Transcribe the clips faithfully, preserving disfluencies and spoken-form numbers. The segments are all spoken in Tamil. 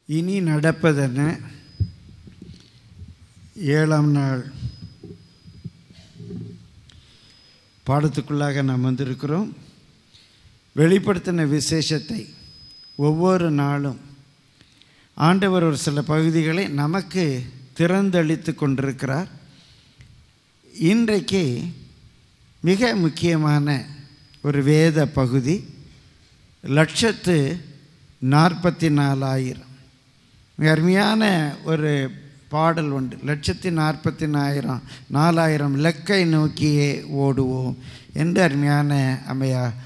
இனி நடப்பதென்ன? ஏழாம் நாள் பாடத்துக்குள்ளாக நாம் வந்திருக்கிறோம். வெளிப்படுத்தின விசேஷத்தை ஒவ்வொரு நாளும் ஆண்டவர் ஒரு சில பகுதிகளை நமக்கு திறந்தளித்து கொண்டிருக்கிறார். இன்றைக்கு மிக முக்கியமான ஒரு வேத பகுதி லட்சத்து நாற்பத்தி நாலாயிரம். மிக அருமையான ஒரு பாடல் உண்டு. லட்சத்தி நாற்பத்தி நாயிரம் நாலாயிரம் லக்கை நோக்கியே ஓடுவோம் என்று அருமையான அம்மையார்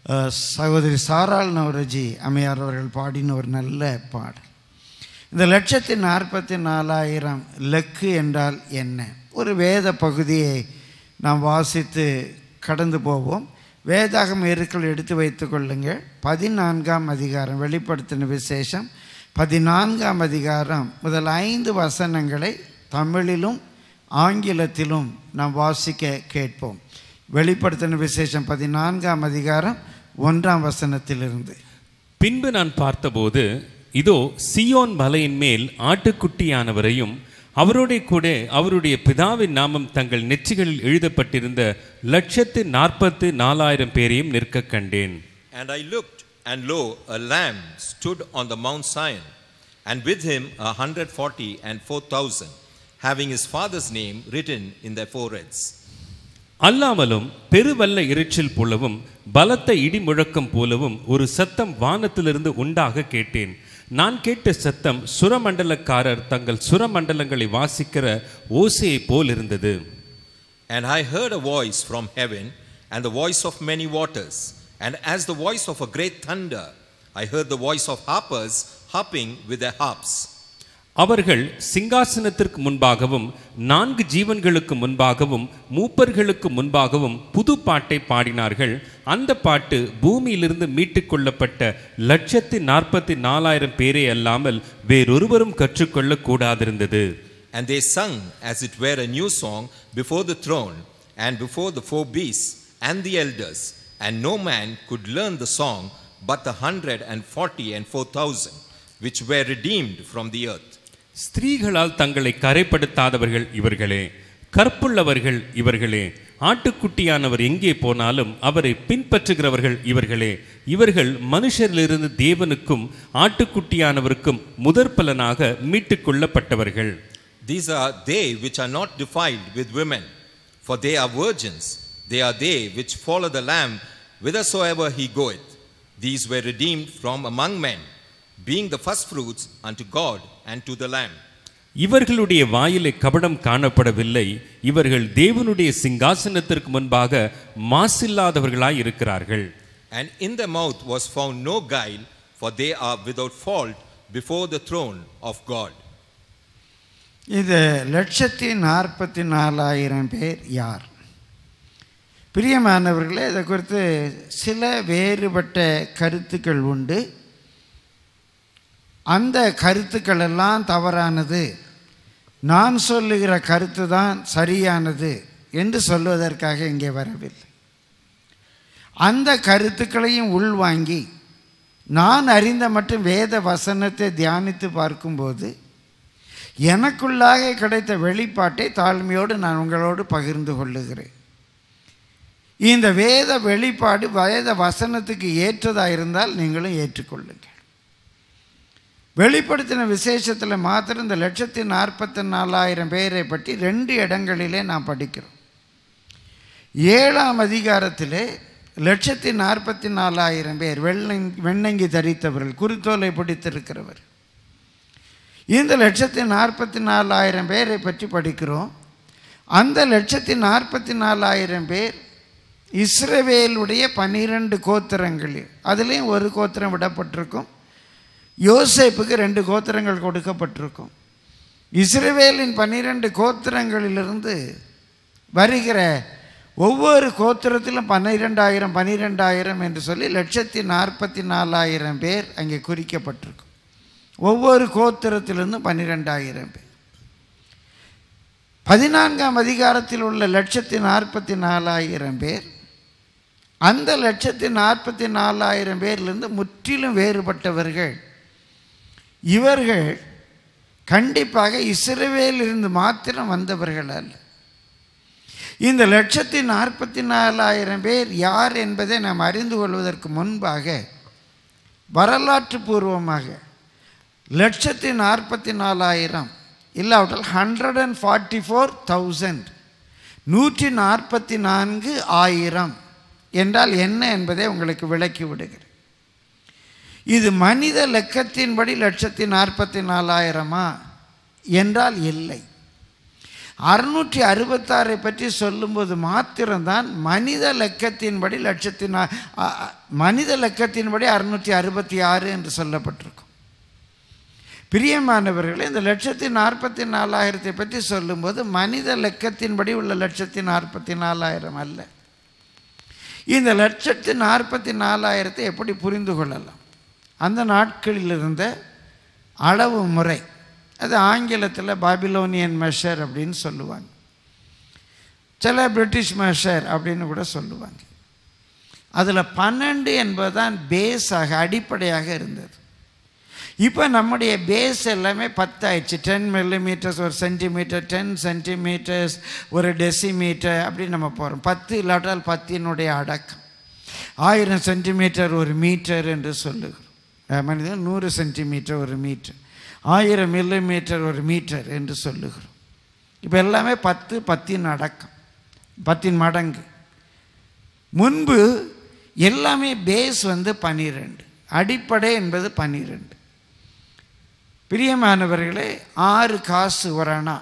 சகோதரி சாராள் நவரஜி அம்மையார் அவர்கள் பாடின ஒரு நல்ல பாடல். இந்த லட்சத்தி நாற்பத்தி நாலாயிரம் லக்கு என்றால் என்ன? ஒரு வேத பகுதியை நாம் வாசித்து கடந்து போவோம். வேதாகம இருக்கல் எடுத்து வைத்து கொள்ளுங்கள். பதினான்காம் அதிகாரம், வெளிப்படுத்தின விசேஷம் பதினான்காம் அதிகாரம் முதல் ஐந்து வசனங்களை தமிழிலும் ஆங்கிலத்திலும் நாம் வாசிக்க கேட்போம். வெளிப்படுத்தின விசேஷம் பதினான்காம் அதிகாரம் ஒன்றாம் வசனத்திலிருந்து. பின்பு நான் பார்த்தபோது, இதோ சியோன் மலையின் மேல் ஆட்டுக்குட்டியானவரையும் அவரோட கூட அவருடைய பிதாவின் நாமம் தங்கள் நெற்றிகளில் எழுதப்பட்டிருந்த லட்சத்து நாற்பத்து நாலாயிரம் பேரையும் நிற்க கண்டேன். And I looked, and lo, a lamb stood on the Mount Zion, and with him a hundred forty and four thousand, having his father's name written in their foreheads. அல்லாமலும் பெருவல்ல இரைச்சல் போலவும் பலத்த இடி முழக்கம் போலவும் ஒரு சத்தம் வானத்திலிருந்து உண்டாக கேட்டேன். நான் கேட்ட சத்தம் சுரமண்டலக்காரர் தங்கள் சுரமண்டலங்களை வாசிக்கிற ஓசையை போல் இருந்தது. And I heard a voice from heaven, and the voice of many waters, and as the voice of a great thunder, I heard the voice of harpers harping with their harps. அவர்கள் சிங்காசனத்திற்கு முன்பாகவும் நான்கு ஜீவன்களுக்கு முன்பாகவும் மூப்பர்களுக்கு முன்பாகவும் புது பாட்டை பாடினார்கள். அந்த பாட்டு பூமியிலிருந்து மீட்டுக் கொள்ளப்பட்ட லட்சத்தி நாற்பத்தி நாலாயிரம் பேரே அல்லாமல் வேறொருவரும் கற்றுக்கொள்ள கூடாதிருந்தது. And they sung as it were a new song before the throne and before the four beasts and the elders, and no man could learn the song but the hundred and forty and four thousand which were redeemed from the earth. ஸ்திரீகளால் தங்களை கரைப்படுத்தாதவர்கள் இவர்களே, கற்புள்ளவர்கள் இவர்களே, ஆட்டுக்குட்டியானவர் எங்கே போனாலும் அவரை பின்பற்றுகிறவர்கள் இவர்களே. இவர்கள் மனுஷரிலிருந்து தேவனுக்கும் ஆட்டுக்குட்டியானவருக்கும் முதற்பலனாக மீட்டுக் கொள்ளப்பட்டவர்கள். These are they which are not defiled with women, for they are virgins. They are they which follow the Lamb whithersoever he goeth. These were redeemed from among men, being the first fruits unto God and to the Lamb. இவர்களுடைய வாயிலே கபடம் காணப்படவில்லை. இவர்கள் தேவனுடைய சிங்காசனத்திற்கு முன்பாக மாசில்லாதவர்களாய் இருக்கிறார்கள். And in their mouth was found no guile, for they are without fault before the throne of God. இது லட்சத்தி நாற்பத்தி நாலாயிரம் பேர் யார்? பிரியமானவர்களே, இதை குறித்து சில வேறுபட்ட கருத்துக்கள் உண்டு. அந்த கருத்துக்கள் எல்லாம் தவறானது, நான் சொல்லுகிற கருத்து தான் சரியானது என்று சொல்வதற்காக இங்கே வரவில்லை. அந்த கருத்துக்களையும் உள்வாங்கி நான் அறிந்த மற்றும் வேத வசனத்தை தியானித்து பார்க்கும்போது எனக்குள்ளாக கிடைத்த வெளிப்பாட்டை தாழ்மையோடு நான் உங்களோடு பகிர்ந்து கொள்ளுகிறேன். இந்த வேத வெளிப்பாடு வேத வசனத்துக்கு ஏற்றதாக இருந்தால் நீங்களும் ஏற்றுக்கொள்ளுங்கள். வெளிப்படுத்தின விசேஷத்தில் மாத்திரம் இந்த லட்சத்தி நாற்பத்தி நாலாயிரம் பேரை பற்றி ரெண்டு இடங்களிலே நாம் படிக்கிறோம். ஏழாம் அதிகாரத்திலே லட்சத்தி நாற்பத்தி நாலாயிரம் பேர் வெள்ளங் வெண்ணங்கி தரித்தவர்கள், குருத்தோலை பிடித்திருக்கிறவர். இந்த லட்சத்தி நாற்பத்தி நாலாயிரம் பேரை பற்றி படிக்கிறோம். அந்த லட்சத்தி நாற்பத்தி நாலாயிரம் பேர் இஸ்ரவேலுடைய பன்னிரெண்டு கோத்திரங்களில், அதுலேயும் ஒரு கோத்திரம் விடப்பட்டிருக்கும். யோசேப்புக்கு ரெண்டு கோத்திரங்கள் கொடுக்கப்பட்டிருக்கும். இஸ்ரவேலின் பன்னிரெண்டு கோத்திரங்களிலிருந்து வருகிற ஒவ்வொரு கோத்திரத்திலும் பன்னிரெண்டாயிரம் பன்னிரெண்டாயிரம் என்று சொல்லி லட்சத்தி நாற்பத்தி நாலாயிரம் பேர் அங்கே குறிக்கப்பட்டிருக்கும். ஒவ்வொரு கோத்திரத்திலிருந்து பன்னிரெண்டாயிரம் பேர். பதினான்காம் அதிகாரத்தில் உள்ள லட்சத்தி நாற்பத்தி நாலாயிரம் பேர் அந்த லட்சத்தி நாற்பத்தி நாலாயிரம் பேரிலிருந்து முற்றிலும் வேறுபட்டவர்கள் இவர்கள் கண்டிப்பாக இஸ்ரவேலிலிருந்து மாத்திரம் வந்தவர்கள் அல்ல. இந்த லட்சத்தி நாற்பத்தி நாலாயிரம் பேர் யார் என்பதை நாம் அறிந்து கொள்வதற்கு முன்பாக வரலாற்று பூர்வமாக லட்சத்தி நாற்பத்தி நாலாயிரம் இல்லாவிட்டால் hundred and forty four thousand நூற்றி நாற்பத்தி நான்கு ஆயிரம் என்றால் என்ன என்பதை உங்களுக்கு விளக்கி விடுகிறேன். இது மனித லெக்கத்தின்படி லட்சத்தி நாற்பத்தி நாலாயிரமா என்றால் இல்லை. அறுநூற்றி அறுபத்தாறை பற்றி சொல்லும்போது மாத்திரம்தான் மனித லெக்கத்தின்படி லட்சத்தி நா மனித லெக்கத்தின்படி அறுநூற்றி அறுபத்தி ஆறு என்று சொல்லப்பட்டிருக்கும். பிரியமானவர்களே, இந்த லட்சத்தி நாற்பத்தி நாலாயிரத்தை பற்றி சொல்லும்போது மனித லெக்கத்தின்படி உள்ள லட்சத்தி நாற்பத்தி நாலாயிரம் அல்ல. இந்த லட்சத்தி நாற்பத்தி நாலாயிரத்தை எப்படி புரிந்து கொள்ளலாம்? அந்த நாட்களில் இருந்த அளவு முறை, அது ஆங்கிலத்தில் பாபிலோனியன் மெஷர் அப்படின்னு சொல்லுவாங்க, சில பிரிட்டிஷ் மெஷர் அப்படின்னு கூட சொல்லுவாங்க. அதில் பன்னெண்டு என்பதுதான் பேஸாக அடிப்படையாக இருந்தது. இப்போ நம்முடைய பேஸ் எல்லாமே பத்தாயிடுச்சு. டென் மில்லிமீட்டர்ஸ் ஒரு சென்டிமீட்டர், டென் சென்டிமீட்டர்ஸ் ஒரு டெசிமீட்டர் அப்படி நம்ம போகிறோம். பத்து இல்லாட்டால் பத்தினுடைய அடக்கம். ஆயிரம் சென்டிமீட்டர் ஒரு மீட்டர் என்று சொல்லுகிறோம். மனிதன் நூறு சென்டிமீட்டர் ஒரு மீட்டர், ஆயிரம் மில்லிமீட்டர் ஒரு மீட்டர் என்று சொல்லுகிறோம். இப்போ எல்லாமே பத்து, பத்தின் அடக்கம், பத்தின் மடங்கு. முன்பு எல்லாமே பேஸ் வந்து பன்னிரெண்டு, அடிப்படை என்பது பன்னிரெண்டு. பிரியமானவர்களே, ஆறு காசு ஒரு அணா,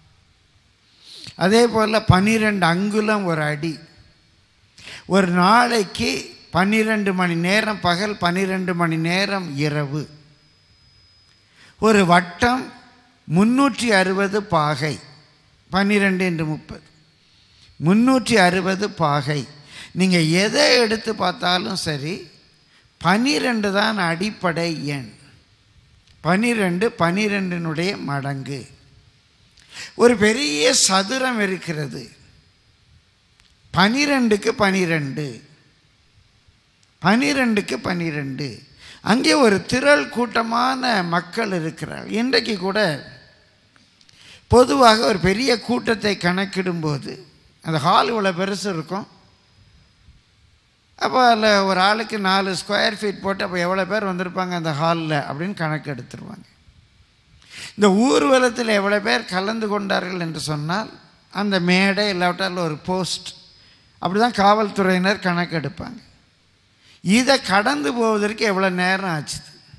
அதே போல் பன்னிரெண்டு அங்குலம் ஒரு அடி. ஒரு நாளைக்கு பன்னிரெண்டு மணி நேரம் பகல், பன்னிரெண்டு மணி நேரம் இரவு. ஒரு வட்டம் முன்னூற்றி அறுபது பாகை, பன்னிரெண்டு என்று முப்பது, முன்னூற்றி அறுபது பாகை. நீங்கள் எதை எடுத்து பார்த்தாலும் சரி, பன்னிரெண்டு தான் அடிப்படை எண். பன்னிரெண்டு பன்னிரெண்டினுடைய மடங்கு. ஒரு பெரிய சதுரம் இருக்கிறது, பன்னிரெண்டுக்கு பன்னிரெண்டு, பன்னிரெண்டுக்கு பன்னிரெண்டு. அங்கே ஒரு திரள் கூட்டமான மக்கள் இருக்கிறார்கள். இன்றைக்கு கூட பொதுவாக ஒரு பெரிய கூட்டத்தை கணக்கிடும்போது அந்த ஹால் இவ்வளோ பெருசு இருக்கும். அப்போ அதில் ஒரு ஆளுக்கு நாலு ஸ்கொயர் ஃபீட் போட்டு அப்போ எவ்வளோ பேர் வந்திருப்பாங்க அந்த ஹாலில் அப்படின்னு கணக்கு எடுத்துருவாங்க. இந்த ஊர்வலத்தில் எவ்வளோ பேர் கலந்து கொண்டார்கள் என்று சொன்னால் அந்த மேடை இல்லாவிட்டால் ஒரு போஸ்ட் அப்படி தான் காவல்துறையினர் கணக்கு எடுப்பாங்க. இதை கடந்து போவதற்கு எவ்வளோ நேரம் ஆச்சு?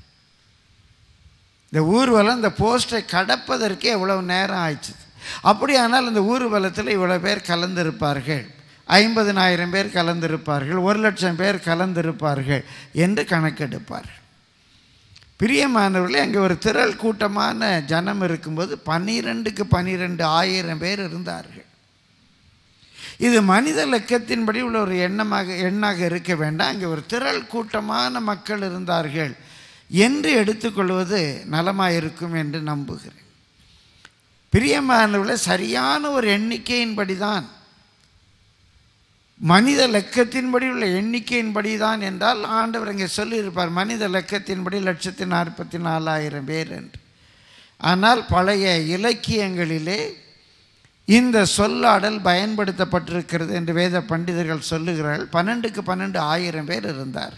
இந்த ஊர்வலம் இந்த போஸ்ட்டை கடப்பதற்கு எவ்வளோ நேரம் ஆயிடுச்சு? அப்படியானால் இந்த ஊர்வலத்தில் இவ்வளோ பேர் கலந்திருப்பார்கள், ஐம்பதினாயிரம் பேர் கலந்திருப்பார்கள், ஒரு லட்சம் பேர் கலந்திருப்பார்கள் என்று கணக்கெடுப்பார்கள். பிரியமானவர்களே, அங்கே ஒரு திரள் கூட்டமான ஜனம் இருக்கும்போது பன்னிரெண்டுக்கு பன்னிரெண்டு ஆயிரம் பேர் இருந்தார்கள். இது மனித லெக்கத்தின்படி உள்ள ஒரு எண்ணமாக எண்ணாக இருக்க வேண்டாம். அங்கே ஒரு திரள் கூட்டமான மக்கள் இருந்தார்கள் என்று எடுத்துக்கொள்வது நலமாக இருக்கும் என்று நம்புகிறேன். பிரியமானவர்களே, சரியான ஒரு எண்ணிக்கையின்படி தான், மனித லெக்கத்தின்படி உள்ள எண்ணிக்கையின்படி தான் என்றால் ஆண்டவர் இங்கே சொல்லியிருப்பார் மனித லெக்கத்தின்படி லட்சத்தி நாற்பத்தி நாலாயிரம் பேர் என்று. ஆனால் பழைய இலக்கியங்களிலே இந்த சொல்லாடல் பயன்படுத்தப்பட்டிருக்கிறது என்று வேத பண்டிதர்கள் சொல்லுகிறார்கள். பன்னெண்டுக்கு பன்னெண்டு ஆயிரம் பேர் இருந்தார்.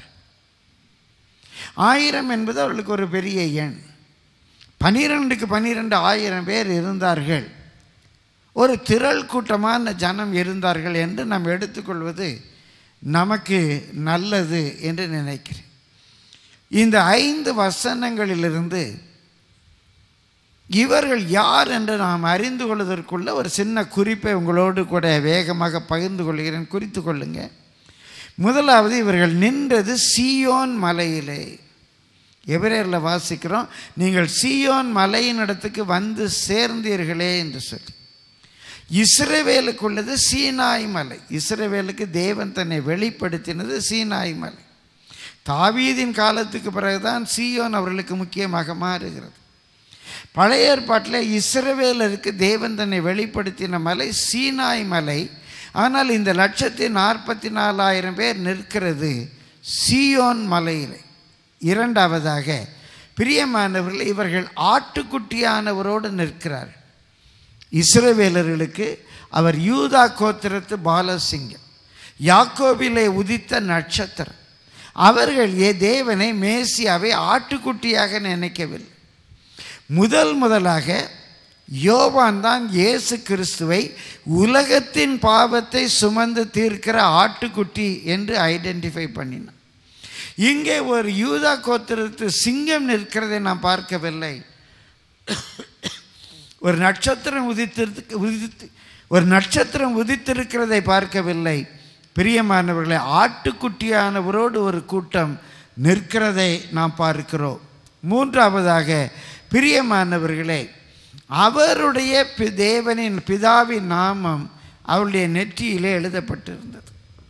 ஆயிரம் என்பது அவர்களுக்கு ஒரு பெரிய எண். பன்னிரெண்டுக்கு பன்னிரெண்டு ஆயிரம் பேர் இருந்தார்கள். ஒரு திரள் கூட்டமான ஜனம் இருந்தார்கள் என்று நாம் எடுத்துக்கொள்வது நமக்கு நல்லது என்று நினைக்கிறேன். இந்த ஐந்து வசனங்களிலிருந்து இவர்கள் யார் என்று நாம் அறிந்து கொள்வதற்குள்ள ஒரு சின்ன குறிப்பை உங்களோடு கூட வேகமாக பகிர்ந்து கொள்கிறேன், குறித்து கொள்ளுங்க. முதலாவது, இவர்கள் நின்றது சீயோன் மலையிலே. எபிரேயரில் வாசிக்கிறோம், நீங்கள் சீயோன் மலையின் இடத்துக்கு வந்து சேர்ந்தீர்களே என்று சொல்லி. இஸ்ரவேலுக்குள்ளது சீனாய் மலை. இஸ்ரவேலுக்கு தேவன் தன்னை வெளிப்படுத்தினது சீனாய் மலை. தாவீதின் காலத்துக்கு பிறகுதான் சீயோன் அவர்களுக்கு முக்கியமாக மாறுகிறது. பழைய ஏற்பாட்டில் இஸ்ரவேலருக்கு தேவன் தன்னை வெளிப்படுத்தின மலை சீனாய் மலை. ஆனால் இந்த லட்சத்தி நாற்பத்தி நாலாயிரம் பேர் நிற்கிறது சீயோன் மலையில். இரண்டாவதாக, பிரியமானவர்கள், இவர்கள் ஆட்டுக்குட்டியானவரோடு நிற்கிறார். இஸ்ரவேலர்களுக்கு அவர் யூதா கோத்திரத்து பாலசிங்கம், யாக்கோபிலே உதித்த நட்சத்திரம். அவர்கள் ஏ தேவனை மேசியாவை ஆட்டுக்குட்டியாக நினைக்கவில்லை. முதல் முதலாக யோவான் தான் இயேசு கிறிஸ்துவை உலகத்தின் பாவத்தை சுமந்து தீர்க்கிற ஆட்டுக்குட்டி என்று ஐடென்டிஃபை பண்ணினான். இங்கே ஒரு யூதா கோத்திரத்து சிங்கம் நிற்கிறதை நாம் பார்க்கவில்லை. ஒரு நட்சத்திரம் உதித்திருக்கு உதித்து ஒரு நட்சத்திரம் உதித்திருக்கிறதை பார்க்கவில்லை. பிரியமானவர்களை, ஆட்டுக்குட்டியானவரோடு ஒரு கூட்டம் நிற்கிறதை நாம் பார்க்கிறோம். மூன்றாவதாக பிரியமானவர்களே, அவருடைய தேவனின் பிதாவின் நாமம் அவருடைய நெற்றியிலே எழுதப்பட்டிருந்தது.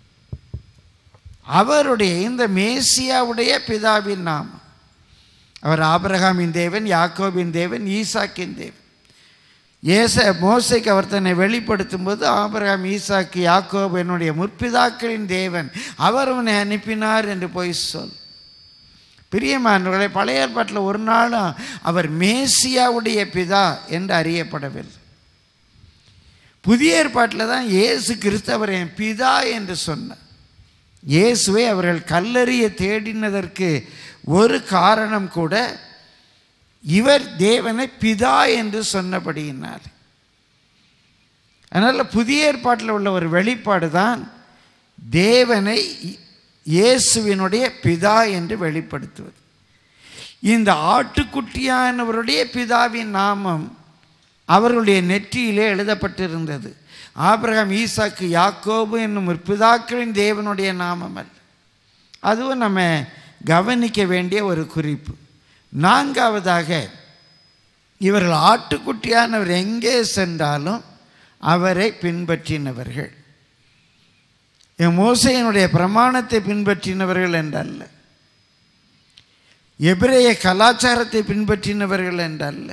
அவருடைய இந்த மேசியாவுடைய பிதாவின் நாமம். அவர் ஆபிரகாமின் தேவன், யாக்கோபின் தேவன், ஈசாக்கின் தேவன். ஏச மோசைக்கு அவர் தன்னை வெளிப்படுத்தும் போது, ஆபிரகாம், ஈசாக்கு, யாக்கோபு என்னுடைய முற்பிதாக்களின் தேவன், அவர் அவனை அனுப்பினார் என்று போய் சொல். பிரியமானவர்களை, பழைய ஏற்பாட்டில் ஒரு நாளும் அவர் மேசியாவுடைய பிதா என்று அறியப்படவில்லை. புதிய ஏற்பாட்டில் தான் இயேசு கிறிஸ்து அவர் என் பிதா என்று சொன்னார். இயேசுவை அவர்கள் கல்லறிய தேடினதற்கு ஒரு காரணம் கூட இவர் தேவனை பிதா என்று சொன்னபடியினால். அதனால் புதிய ஏற்பாட்டில் உள்ள ஒரு வெளிப்பாடு தான் தேவனை இயேசுவினுடைய பிதா என்று வெளிப்படுத்துவது. இந்த ஆட்டுக்குட்டியானவருடைய பிதாவின் நாமம் அவர்களுடைய நெற்றியிலே எழுதப்பட்டிருந்தது. ஆபிரகாம், ஈசாக்கு, யாக்கோபு என்னும் ஒரு பிதாக்களின் தேவனுடைய நாமம் அல்ல. அதுவும் நம்ம கவனிக்க வேண்டிய ஒரு குறிப்பு. நான்காவதாக, இவர்கள் ஆட்டுக்குட்டியானவர் எங்கே சென்றாலும் அவரை பின்பற்றினவர்கள். மோசேயினுடைய பிரமாணத்தை பின்பற்றினவர்கள் என்றல்ல, எபிரேய கலாச்சாரத்தை பின்பற்றினவர்கள் என்றல்ல,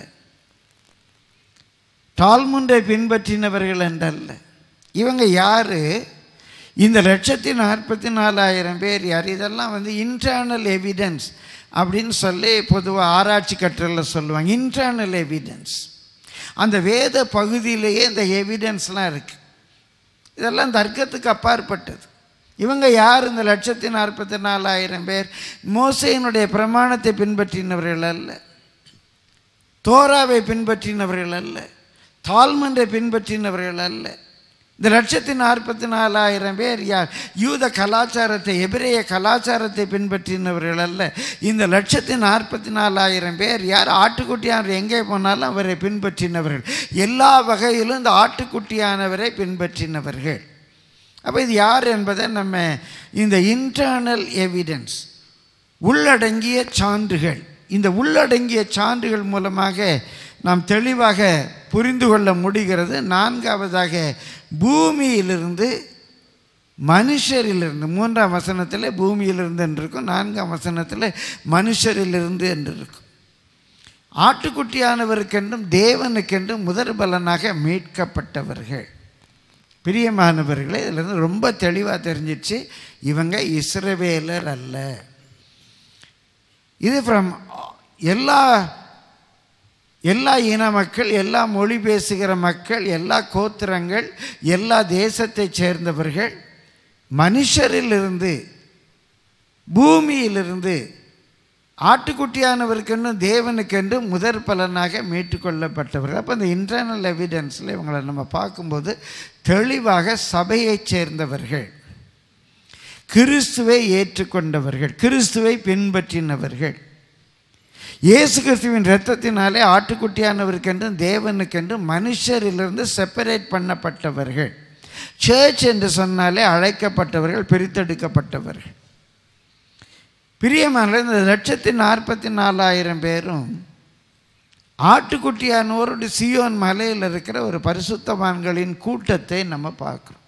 டால்முண்டை பின்பற்றினவர்கள் என்றல்ல. இவங்க யார்? இந்த லட்சத்தி நாற்பத்தி நாலாயிரம் பேர் யார்? இதெல்லாம் வந்து இன்டர்னல் எவிடன்ஸ் அப்படின்னு சொல்லி பொதுவாக ஆராய்ச்சி கட்டுரையில் சொல்லுவாங்க. இன்டர்னல் எவிடன்ஸ், அந்த வேத பகுதியிலேயே இந்த எவிடன்ஸ்லாம் இருக்குது. இதெல்லாம் தர்க்கத்துக்கு அப்பாற்பட்டது. இவங்க யார்? இந்த லட்சத்தி நாற்பத்தி நாலாயிரம் பேர் மோசேயினுடைய பிரமாணத்தை பின்பற்றினவர்கள் அல்ல, தோராவை பின்பற்றினவர்கள் அல்ல, தால்மண்டை பின்பற்றினவர்கள் அல்ல. இந்த லட்சத்தி நாற்பத்தி நாலாயிரம் பேர் யார்? யூத கலாச்சாரத்தை, எபிரேய கலாச்சாரத்தை பின்பற்றினவர்கள் அல்ல. இந்த லட்சத்தி நாற்பத்தி நாலாயிரம் பேர் யார்? ஆட்டுக்குட்டியானவர் எங்கே போனாலும் அவரை பின்பற்றினவர்கள். எல்லா வகையிலும் இந்த ஆட்டுக்குட்டியானவரை பின்பற்றினவர்கள். அப்போ இது யார் என்பதை நம்ம இந்த இன்டர்னல் எவிடன்ஸ், உள்ளடங்கிய சான்றுகள், இந்த உள்ளடங்கிய சான்றுகள் மூலமாக நாம் தெளிவாக புரிந்து கொள்ள முடிகிறது. நான்காவதாக, பூமியிலிருந்து மனுஷரிலிருந்து, மூன்றாம் வசனத்தில் பூமியிலிருந்து என்று இருக்கும், நான்காம் வசனத்தில் மனுஷரிலிருந்து என்று இருக்கும். ஆட்டுக்குட்டியானவருக்கென்றும் தேவனுக்கென்றும் முதற் பலனாக மீட்கப்பட்டவர்கள். பிரியமானவர்களே, இதிலிருந்து ரொம்ப தெளிவாக தெரிஞ்சிச்சு, இவங்க இஸ்ரவேலர் அல்ல. இது ஃப்ரம் எல்லா எல்லா இன மக்கள், எல்லா மொழி பேசுகிற மக்கள், எல்லா கோத்திரங்கள், எல்லா தேசத்தை சேர்ந்தவர்கள், மனுஷரிலிருந்து, பூமியிலிருந்து ஆட்டுக்குட்டியானவருக்கென்றும் தேவனுக்கென்றும் முதற் பலனாக மீட்டுக்கொள்ளப்பட்டவர்கள். அப்போ இந்த இன்டர்னல் எவிடன்ஸில் இவங்களை நம்ம பார்க்கும்போது தெளிவாக சபையைச் சேர்ந்தவர்கள், கிறிஸ்துவை ஏற்றுக்கொண்டவர்கள், கிறிஸ்துவை பின்பற்றினவர்கள், இயேசு கிறிஸ்துவின் இரத்தத்தினாலே ஆட்டுக்குட்டியானவருக்கென்றும் தேவனுக்கென்றும் மனுஷரிலிருந்து செப்பரேட் பண்ணப்பட்டவர்கள். சர்ச் என்று சொன்னாலே அழைக்கப்பட்டவர்கள், பிரித்தெடுக்கப்பட்டவர்கள். பிரியமான இந்த லட்சத்தி நாற்பத்தி நாலாயிரம் பேரும் ஆட்டுக்குட்டியானோரோடு சியோன் மலையில் இருக்கிற ஒரு பரிசுத்தவான்களின் கூட்டத்தை நம்ம பார்க்குறோம்.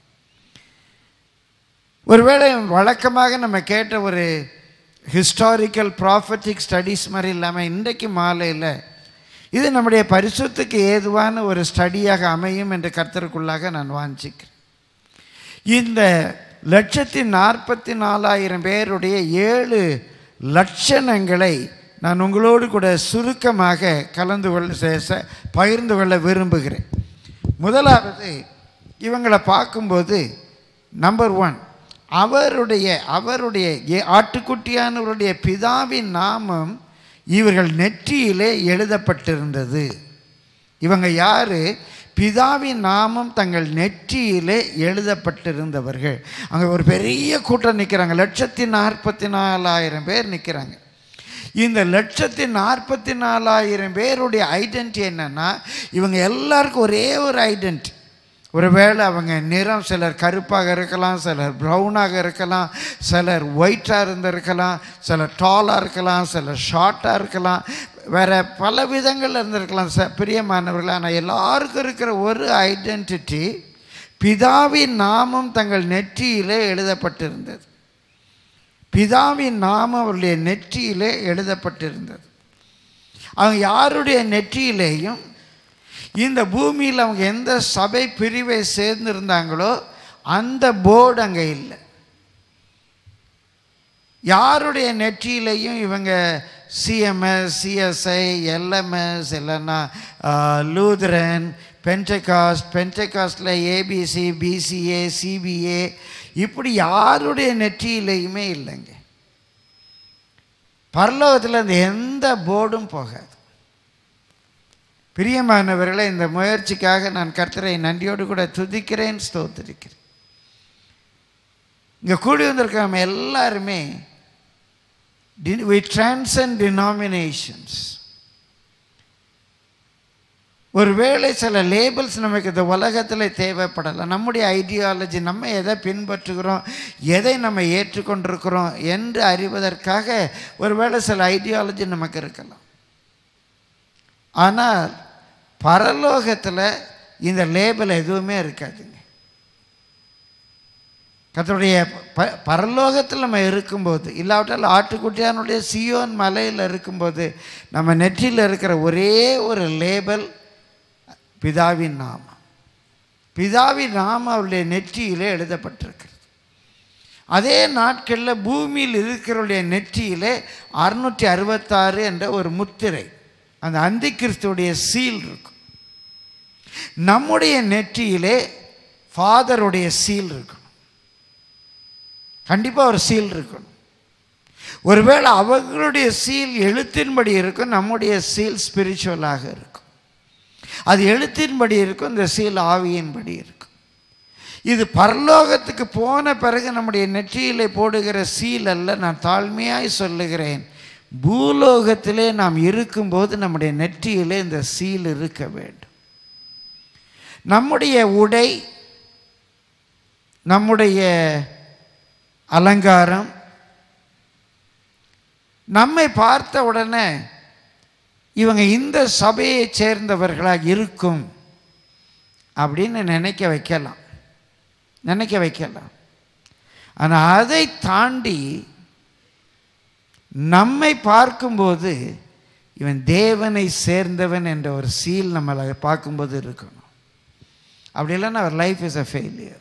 ஒருவேளை வழக்கமாக நம்ம கேட்ட ஒரு ஹிஸ்டாரிக்கல் ப்ராஃபட்டிக் ஸ்டடீஸ் மாதிரி இல்லாமல் இன்றைக்கு மாலையில் இது நம்முடைய பரிசுத்துக்கு ஏதுவான ஒரு ஸ்டடியாக அமையும் என்று கர்த்தருக்குள்ளாக நான் வாஞ்சிக்கிறேன். இந்த லட்சத்தி நாற்பத்தி நாலாயிரம் பேருடைய ஏழு லட்சணங்களை நான் உங்களோடு கூட சுருக்கமாக கலந்து கொள்ள பகிர்ந்து கொள்ள விரும்புகிறேன். முதலாவது, இவங்களை பார்க்கும்போது நம்பர் ஒன், அவருடைய அவருடைய ஆட்டுக்குட்டியானவருடைய பிதாவின் நாமம் இவர்கள் நெற்றியிலே எழுதப்பட்டிருந்தது. இவங்க யாரு? பிதாவின் நாமம் தங்கள் நெற்றியிலே எழுதப்பட்டிருந்தவர்கள். அங்கே ஒரு பெரிய கூட்டம் நிற்கிறாங்க. லட்சத்தி நாற்பத்தி நாலாயிரம் பேர் நிற்கிறாங்க. இந்த லட்சத்தி நாற்பத்தி நாலாயிரம் பேருடைய ஐடென்டி என்னன்னா, இவங்க எல்லாருக்கும் ஒரே ஒரு ஐடென்டி. ஒருவேளை அவங்க நிறம், சிலர் கருப்பாக இருக்கலாம், சிலர் ப்ரௌனாக இருக்கலாம், சிலர் ஒயிட்டாக இருந்திருக்கலாம், சிலர் டாலாக இருக்கலாம், சிலர் ஷார்ட்டாக இருக்கலாம், வேறு பல விதங்கள் இருந்திருக்கலாம். ச பிரியமானவர்கள், ஆனால் எல்லாருக்கும் இருக்கிற ஒரு ஐடென்டிட்டி, பிதாவின் நாமம் தங்கள் நெற்றியிலே எழுதப்பட்டிருந்தது. பிதாவின் நாமம் அவருடைய நெற்றியிலே எழுதப்பட்டிருந்தது. அவங்க யாருடைய நெற்றியிலேயும் இந்த பூமியில் அவங்க எந்த சபை பிரிவை சேர்ந்திருந்தாங்களோ அந்த போர்டு அங்கே இல்லை. யாருடைய நெற்றியிலையும் இவங்க சிஎம்எஸ், சிஎஸ்ஐ, எல்எம்எஸ், இல்லைன்னா லூதரன், பென்டெகாஸ்ட், பென்டெகாஸ்டில் ஏபிசி, பிசிஏ, சிபிஏ, இப்படி யாருடைய நெற்றியிலையுமே இல்லைங்க. பரலோகத்தில் அந்த எந்த போர்டும் போகாது. பிரியமானவர்களை, இந்த முயற்சிக்காக நான் கர்த்தரை நன்றியோடு கூட துதிக்கிறேன், ஸ்தோத்திரிக்கிறேன். இங்கே கூடி வந்திருக்காம எல்லாருமே we transcend denominations. ஒருவேளை சில லேபிள்ஸ் நமக்கு இந்த உலகத்தில் தேவைப்படலை. நம்முடைய ஐடியாலஜி, நம்ம எதை பின்பற்றுகிறோம், எதை நம்ம ஏற்றுக்கொண்டிருக்கிறோம் என்று அறிவதற்காக ஒருவேளை சில ஐடியாலஜி நமக்கு இருக்கலாம். ஆனால் பரலோகத்தில் இந்த லேபிள் எதுவுமே இருக்காதுங்க. கர்த்தருடைய ப பரலோகத்தில் நம்ம இருக்கும்போது, இல்லாவிட்டால் ஆட்டுக்குட்டியானுடைய சியோன் மலையில் இருக்கும்போது, நம்ம நெற்றியில் இருக்கிற ஒரே ஒரு லேபிள் பிதாவின் நாமம். பிதாவின் நாமம் அவருடைய நெற்றியிலே எழுதப்பட்டிருக்கிறது. அதே நாட்களில் பூமியில் இருக்கிறவருடைய நெற்றியிலே அறுநூற்றி அறுபத்தாறு என்ற ஒரு முத்திரை, அந்த அந்தி கிறிஸ்துடைய சீல் இருக்கும். நம்முடைய நெற்றியிலே ஃபாதருடைய சீல் இருக்கும். கண்டிப்பாக ஒரு சீல் இருக்கணும். ஒருவேளை அவர்களுடைய சீல் எழுத்தின்படி இருக்கும், நம்முடைய சீல் ஸ்பிரிச்சுவலாக இருக்கும். அது எழுத்தின்படி இருக்கும், இந்த சீல் ஆவியின்படி இருக்கும். இது பரலோகத்துக்கு போன பிறகு நம்முடைய நெற்றியிலே போடுகிற சீல் அல்ல. நான் தாழ்மையாய் சொல்லுகிறேன், பூலோகத்திலே நாம் இருக்கும்போது நம்முடைய நெற்றியிலே இந்த சீல் இருக்க வேண்டும். நம்முடைய உடை, நம்முடைய அலங்காரம், நம்மை பார்த்த உடனே இவங்க இந்த சபையை சேர்ந்தவர்களாக இருக்கும் அப்படின்னு நினைக்க வைக்கலாம் நினைக்க வைக்கலாம் ஆனால் அதை தாண்டி நம்மை பார்க்கும்போது இவன் தேவனை சேர்ந்தவன் என்ற ஒரு சீல் நம்மளை பார்க்கும்போது இருக்கணும். அப்படி இல்லைன்னா அவர் லைஃப் இஸ் அ ஃபெயிலியர்.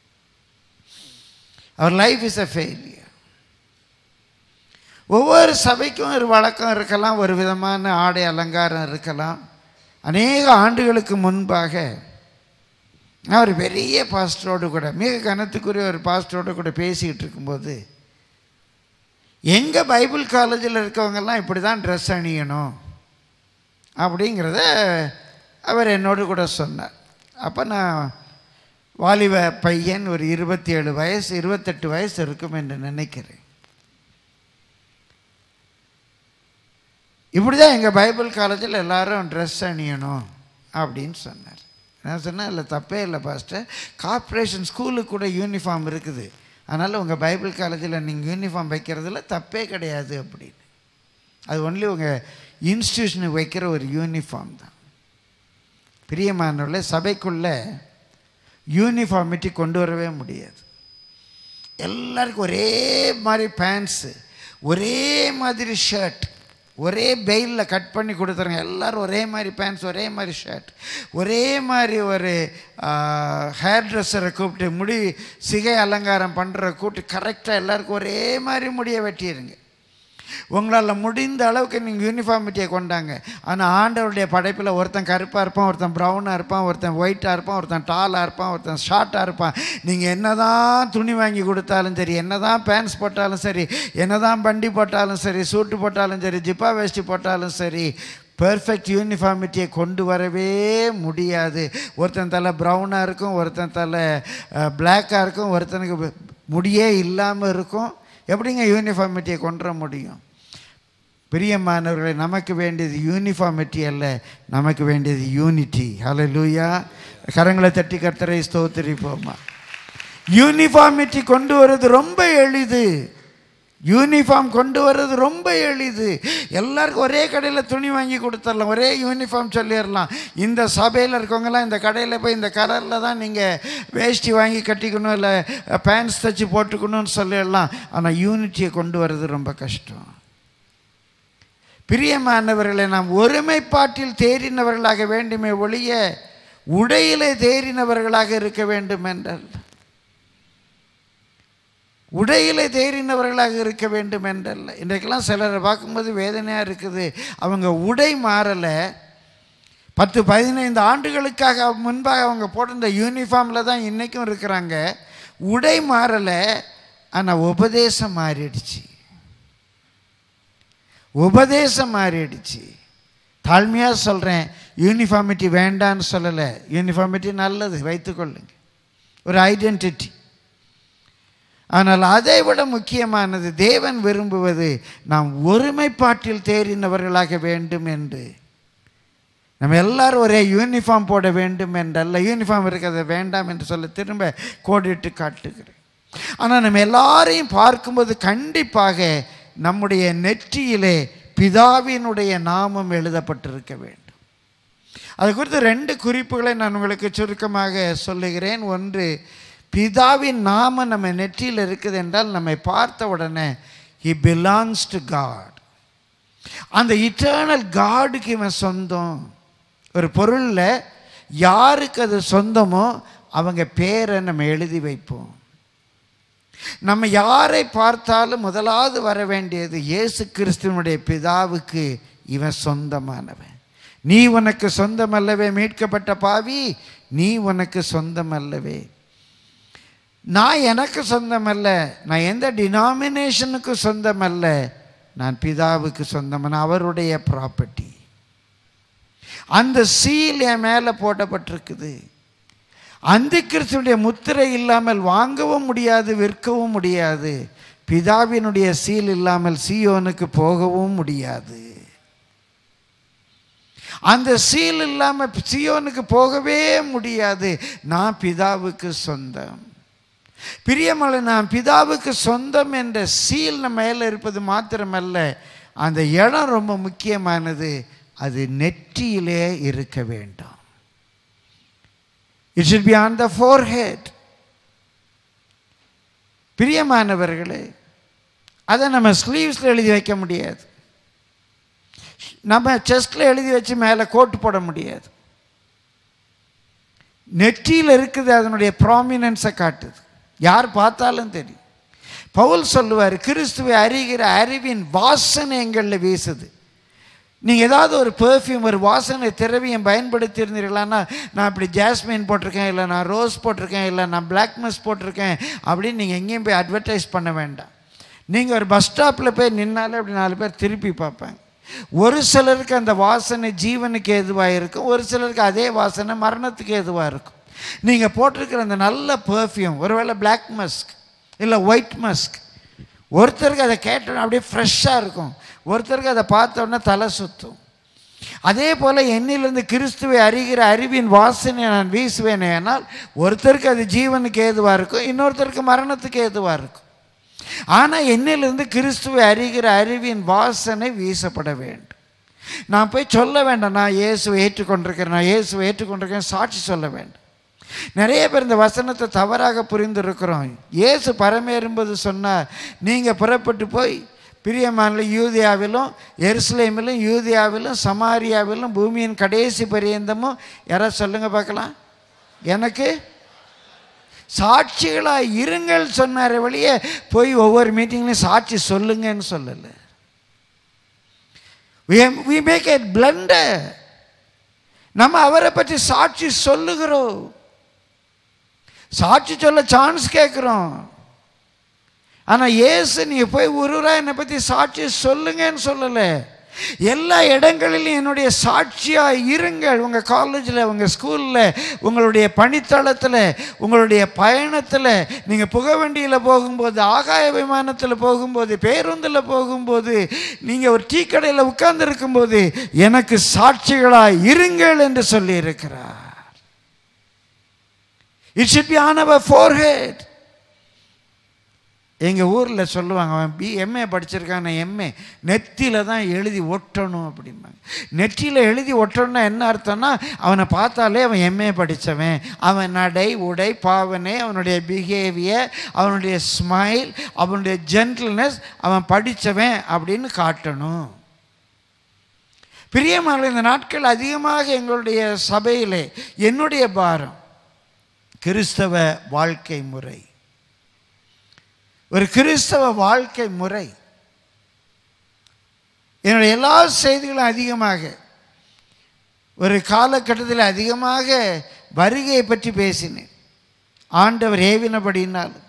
அவர் லைஃப் இஸ் அ ஃபெயிலியர். ஒவ்வொரு சபைக்கும் ஒரு வழக்கம் இருக்கலாம், ஒரு விதமான ஆடை அலங்காரம் இருக்கலாம். அநேக ஆண்டுகளுக்கு முன்பாக நான் ஒரு பெரிய பாஸ்டரோடு கூட, மிக கனத்துக்குரிய ஒரு பாஸ்டரோடு கூட பேசிக்கிட்டு இருக்கும்போது, எங்கள் பைபிள் காலேஜில் இருக்கவங்கெல்லாம் இப்படி தான் ட்ரெஸ் அணியணும் அப்படிங்கிறத அவர் என்னோடு கூட சொன்னார். அப்போ நான் வாலிப பையன், ஒரு இருபத்தி ஏழு வயசு இருபத்தெட்டு வயசு இருக்கும் என்று நினைக்கிறேன். இப்படி தான் எங்கள் பைபிள் காலேஜில் எல்லோரும் ட்ரெஸ் அணியணும் அப்படின்னு சொன்னார். நான் சொன்னேன், இல்லை தப்பே இல்லை பாஸ்டர், கார்ப்பரேஷன் ஸ்கூலுக்கு கூட யூனிஃபார்ம் இருக்குது, அதனால் உங்கள் பைபிள் காலேஜில் நீங்கள் யூனிஃபார்ம் வைக்கிறதுல தப்பே கிடையாது அப்படின்னு. அது ஒன்லி உங்கள் இன்ஸ்டியூஷனுக்கு வைக்கிற ஒரு யூனிஃபார்ம் தான். பிரியமானவர்களே, சபைக்குள்ளே யூனிஃபார்மிட்டி கொண்டு வரவே முடியாது. எல்லாருக்கும் ஒரே மாதிரி பேண்ட்ஸு, ஒரே மாதிரி ஷர்ட், ஒரே பெயிலில் கட் பண்ணி கொடுத்துருங்க. எல்லோரும் ஒரே மாதிரி பேண்ட்ஸ், ஒரே மாதிரி ஷர்ட், ஒரே மாதிரி ஒரு ஹேர் ட்ரெஸ்ஸரை கூப்பிட்டு, முடி சிகை அலங்காரம் பண்ணுற கூப்பிட்டு கரெக்டாக எல்லாருக்கும் ஒரே மாதிரி முடியை வெட்டிடுங்க. உங்களால் முடிந்த அளவுக்கு நீங்கள் யூனிஃபார்மிட்டியை கொண்டாங்க. ஆனால் ஆண்டவருடைய படைப்பில் ஒருத்தன் கருப்பாக இருப்பான், ஒருத்தன் ப்ரௌனாக இருப்பான், ஒருத்தன் ஒயிட்டாக இருப்பான், ஒருத்தன் டாலாக இருப்பான், ஒருத்தன் ஷார்ட்டாக இருப்பான். நீங்கள் என்ன தான் துணி வாங்கி கொடுத்தாலும் சரி, என்ன தான் பேண்ட்ஸ் போட்டாலும் சரி, என்ன தான் பண்டி போட்டாலும் சரி, சூட்டு போட்டாலும் சரி, ஜிப்பா வேஷ்டி போட்டாலும் சரி, பெர்ஃபெக்ட் யூனிஃபார்மிட்டியை கொண்டு வரவே முடியாது. ஒருத்தன் தலை ப்ரௌனாக இருக்கும், ஒருத்தன் தலை பிளாக்காக இருக்கும், ஒருத்தனுக்கு முடியே இல்லாமல் இருக்கும். எப்படிங்க யூனிஃபார்மிட்டியை கொண்டு வர முடியும்? பிரியமானவர்களை, நமக்கு வேண்டியது யூனிஃபார்மிட்டி அல்ல, நமக்கு வேண்டியது யூனிட்டி. ஹல்லேலூயா. கரங்களை தட்டி கர்த்தரை ஸ்தோத்திரிப்போமா. யூனிஃபார்மிட்டி கொண்டு வர்றது ரொம்ப எளிது. யூனிஃபார்ம் கொண்டு வர்றது ரொம்ப எளிது. எல்லாருக்கும் ஒரே கடையில் துணி வாங்கி கொடுத்துடலாம், ஒரே யூனிஃபார்ம் சொல்லிடலாம். இந்த சபையில் இருக்கவங்கலாம் இந்த கடையில் போய் இந்த கலரில் தான் நீங்கள் வேஷ்டி வாங்கி கட்டிக்கணும், இல்லை பேண்ட்ஸ் தைச்சி போட்டுக்கணும்னு சொல்லிடலாம். ஆனால் யூனிட்டியை கொண்டு வர்றது ரொம்ப கஷ்டம். பிரியமானவர்களை, நாம் ஒருமைப்பாட்டில் தேறினவர்களாக வேண்டுமே ஒழிய உடையிலே தேறினவர்களாக இருக்க வேண்டும் என்றால், உடையிலே தேறினவர்களாக இருக்க வேண்டும் என்றல்ல. இன்றைக்கெல்லாம் சிலரை பார்க்கும்போது வேதனையாக இருக்குது. அவங்க உடை மாறலை. பத்து பதினைந்து ஆண்டுகளுக்காக முன்பாக அவங்க போட்டிருந்த யூனிஃபார்மில் தான் இன்றைக்கும் இருக்கிறாங்க. உடை மாறலை, ஆனால் உபதேசம் மாறிடுச்சு. உபதேசம் மாறிடுச்சு. தாழ்மையாக சொல்கிறேன், யூனிஃபார்மிட்டி வேண்டான்னு சொல்லலை. யூனிஃபார்மிட்டி நல்லது, வைத்துக்கொள்ளுங்க, ஒரு ஐடென்டிட்டி. ஆனால் அதை விட முக்கியமானது, தேவன் விரும்புவது நாம் ஒருமைப்பாட்டில் தேறினவர்களாக வேண்டும் என்று. நம்ம எல்லாரும் ஒரே யூனிஃபார்ம் போட வேண்டும் என்றல்ல. யூனிஃபார்ம் இருக்கிறத வேண்டாம் என்று சொல்ல திரும்ப கோடிட்டு காட்டுகிறேன். ஆனால் நம்ம எல்லாரையும் பார்க்கும்போது கண்டிப்பாக நம்முடைய நெற்றியிலே பிதாவினுடைய நாமம் எழுதப்பட்டிருக்க வேண்டும். அது குறித்து ரெண்டு குறிப்புகளை நான் உங்களுக்கு சுருக்கமாக சொல்லுகிறேன். ஒன்று, பிதாவின் நாமம் நம்ம நெற்றியில் இருக்குது என்றால் நம்மை பார்த்த உடனே he belongs to God. அந்த இட்டர்னல் காடுக்கு இவன் சொந்தம். ஒரு பொருளில் யாருக்கு அது சொந்தமோ அவங்க பேரை நம்ம எழுதி வைப்போம். நம்ம யாரை பார்த்தாலும் முதலாவது வர வேண்டியது இயேசு கிறிஸ்துவனுடைய பிதாவுக்கு இவன் சொந்தமானவன். நீ உனக்கு சொந்தமல்லவே மீட்கப்பட்ட பாவி, நீ உனக்கு சொந்தமல்லவே. நான் எனக்கு சொந்தமல்ல, நான் எந்த டினாமினேஷனுக்கு சொந்தமல்ல, நான் பிதாவுக்கு சொந்தமான அவருடைய ப்ராப்பர்ட்டி. அந்த சீல் என் மேலே போடப்பட்டிருக்குது. அந்த கிறிஸ்துடைய முத்திரை இல்லாமல் வாங்கவும் முடியாது, விற்கவும் முடியாது. பிதாவினுடைய சீல் இல்லாமல் சீயோனுக்கு போகவும் முடியாது. அந்த சீல் இல்லாமல் சீயோனுக்கு போகவே முடியாது. நான் பிதாவுக்கு சொந்தம். பிரியமலை, நான் பிதாவுக்கு சொந்தம் என்ற சீல் நம்ம மேலே இருப்பது மாத்திரமல்ல, அந்த இடம் ரொம்ப முக்கியமானது. அது நெற்றியிலே இருக்க வேண்டும். It should be on the forehead. பிரியமானவர்களே, அதை நம்ம ஸ்லீவ்ஸில் எழுதி வைக்க முடியாது. நம்ம செஸ்டில் எழுதி வச்சு மேலே கோட்டு போட முடியாது. நெற்றியில் இருக்குது, அதனுடைய ப்ராமினன்ஸை காட்டுது, யார் பார்த்தாலும் தெரியும். பவுல் சொல்லுவார், கிறிஸ்துவை அறிகிற அறிவின் வாசனை எங்களில் வீசுது. நீங்கள் ஏதாவது ஒரு பெர்ஃப்யூம், ஒரு வாசனை திரவியம் பயன்படுத்தி இருந்தீர்களான்னா, நான் இப்படி ஜாஸ்மின் போட்டிருக்கேன், இல்லை நான் ரோஸ் போட்டிருக்கேன், இல்லை நான் பிளாக் மஸ் போட்டிருக்கேன் அப்படின்னு நீங்கள் எங்கேயும் போய் அட்வர்டைஸ் பண்ண வேண்டாம். நீங்கள் ஒரு பஸ் ஸ்டாப்பில் போய் நின்னாலே அப்படி நாலு பேர் திருப்பி பார்ப்பாங்க. ஒரு சிலருக்கு அந்த வாசனை ஜீவனுக்கு ஏதுவாக இருக்கும், ஒரு சிலருக்கு அதே வாசனை மரணத்துக்கு ஏதுவாக இருக்கும். நீங்கள் போட்டிருக்கிற அந்த நல்ல பெர்ஃப்யூம் ஒருவேளை பிளாக் மஸ்க் இல்லை ஒயிட் மஸ்க், ஒருத்தருக்கு அதை கேட்டோன்னா அப்படியே ஃப்ரெஷ்ஷாக இருக்கும், ஒருத்தருக்கு அதை பார்த்தோன்னா தலை சுற்றும். அதே போல் என்னிலிருந்து கிறிஸ்துவை அறிகிற அறிவின் வாசனை நான் வீசுவேனே ஆனால் ஒருத்தருக்கு அது ஜீவனுக்கு ஏதுவாக இருக்கும், இன்னொருத்தருக்கு மரணத்துக்கு ஏதுவாக இருக்கும். ஆனால் என்னிலிருந்து கிறிஸ்துவை அறிகிற அறிவின் வாசனை வீசப்பட வேண்டும். நான் போய் சொல்ல வேண்டாம், நான் இயேசுவை ஏற்றுக்கொண்டிருக்கிறேன், நான் இயேசுவை ஏற்றுக்கொண்டிருக்கேன், சாட்சி சொல்ல வேண்டும். நிறைய பேர் இந்த வசனத்தை தவறாக புரிந்திருக்கிறோம். இயேசு பரமேறும்போது சொன்னார், நீங்கள் புறப்பட்டு போய் பிரியமான யூதியாவிலும் எருசலேமிலும் யூதியாவிலும் சமாரியாவிலும் பூமியின் கடைசி பரியந்தமும் யாராவது சொல்லுங்க பார்க்கலாம், எனக்கு சாட்சிகளாக இருங்கள் சொன்னார். வழியே போய் ஒவ்வொரு மீட்டிங்லையும் சாட்சி சொல்லுங்கன்னு சொல்லலை. we, we make a blunder. நம்ம அவரை பற்றி சாட்சி சொல்லுகிறோம், சாட்சி சொல்ல சான்ஸ் கேட்குறோம். ஆனால் இயேசு நீங்கள் போய் ஒருவரா என்னை பற்றி சாட்சி சொல்லுங்கன்னு சொல்லலை. எல்லா இடங்களிலும் என்னுடைய சாட்சியாக இருங்கள். உங்கள் காலேஜில், உங்கள் ஸ்கூலில், உங்களுடைய பணித்தளத்தில், உங்களுடைய பயணத்தில், நீங்கள் புகவண்டியில் போகும்போது, ஆகாய விமானத்தில் போகும்போது, பேருந்தில் போகும்போது, நீங்கள் ஒரு டீ கடையில் உட்கார்ந்து இருக்கும்போது எனக்கு சாட்சிகளாக இருங்கள் என்று சொல்லி இருக்கிறார். It should be on our forehead. எங்கள் ஊரில் சொல்லுவாங்க, அவன் பி எம்ஏ படிச்சிருக்கான், எம்ஏ நெத்தியில் தான் எழுதி ஒட்டணும் அப்படிம்பாங்க. நெற்றியில் எழுதி ஒட்டணும்னா என்ன அர்த்தம்னா, அவனை பார்த்தாலே அவன் எம்ஏ படித்தவன், அவன் நடை உடை பாவனை, அவனுடைய பிஹேவியர், அவனுடைய ஸ்மைல், அவனுடைய ஜென்டில்னஸ், அவன் படித்தவன் அப்படின்னு காட்டணும். பிரியமான இந்த நாட்கள் அதிகமாக எங்களுடைய சபையிலே என்னுடைய பாரம் கிறிஸ்தவ வாழ்க்கை முறை, ஒரு கிறிஸ்தவ வாழ்க்கை முறை. என்னுடைய எல்லா செய்திகளும் அதிகமாக ஒரு காலகட்டத்தில் அதிகமாக வருகையை பற்றி பேசினேன், ஆண்டவர் ஏவினபடினாலும்.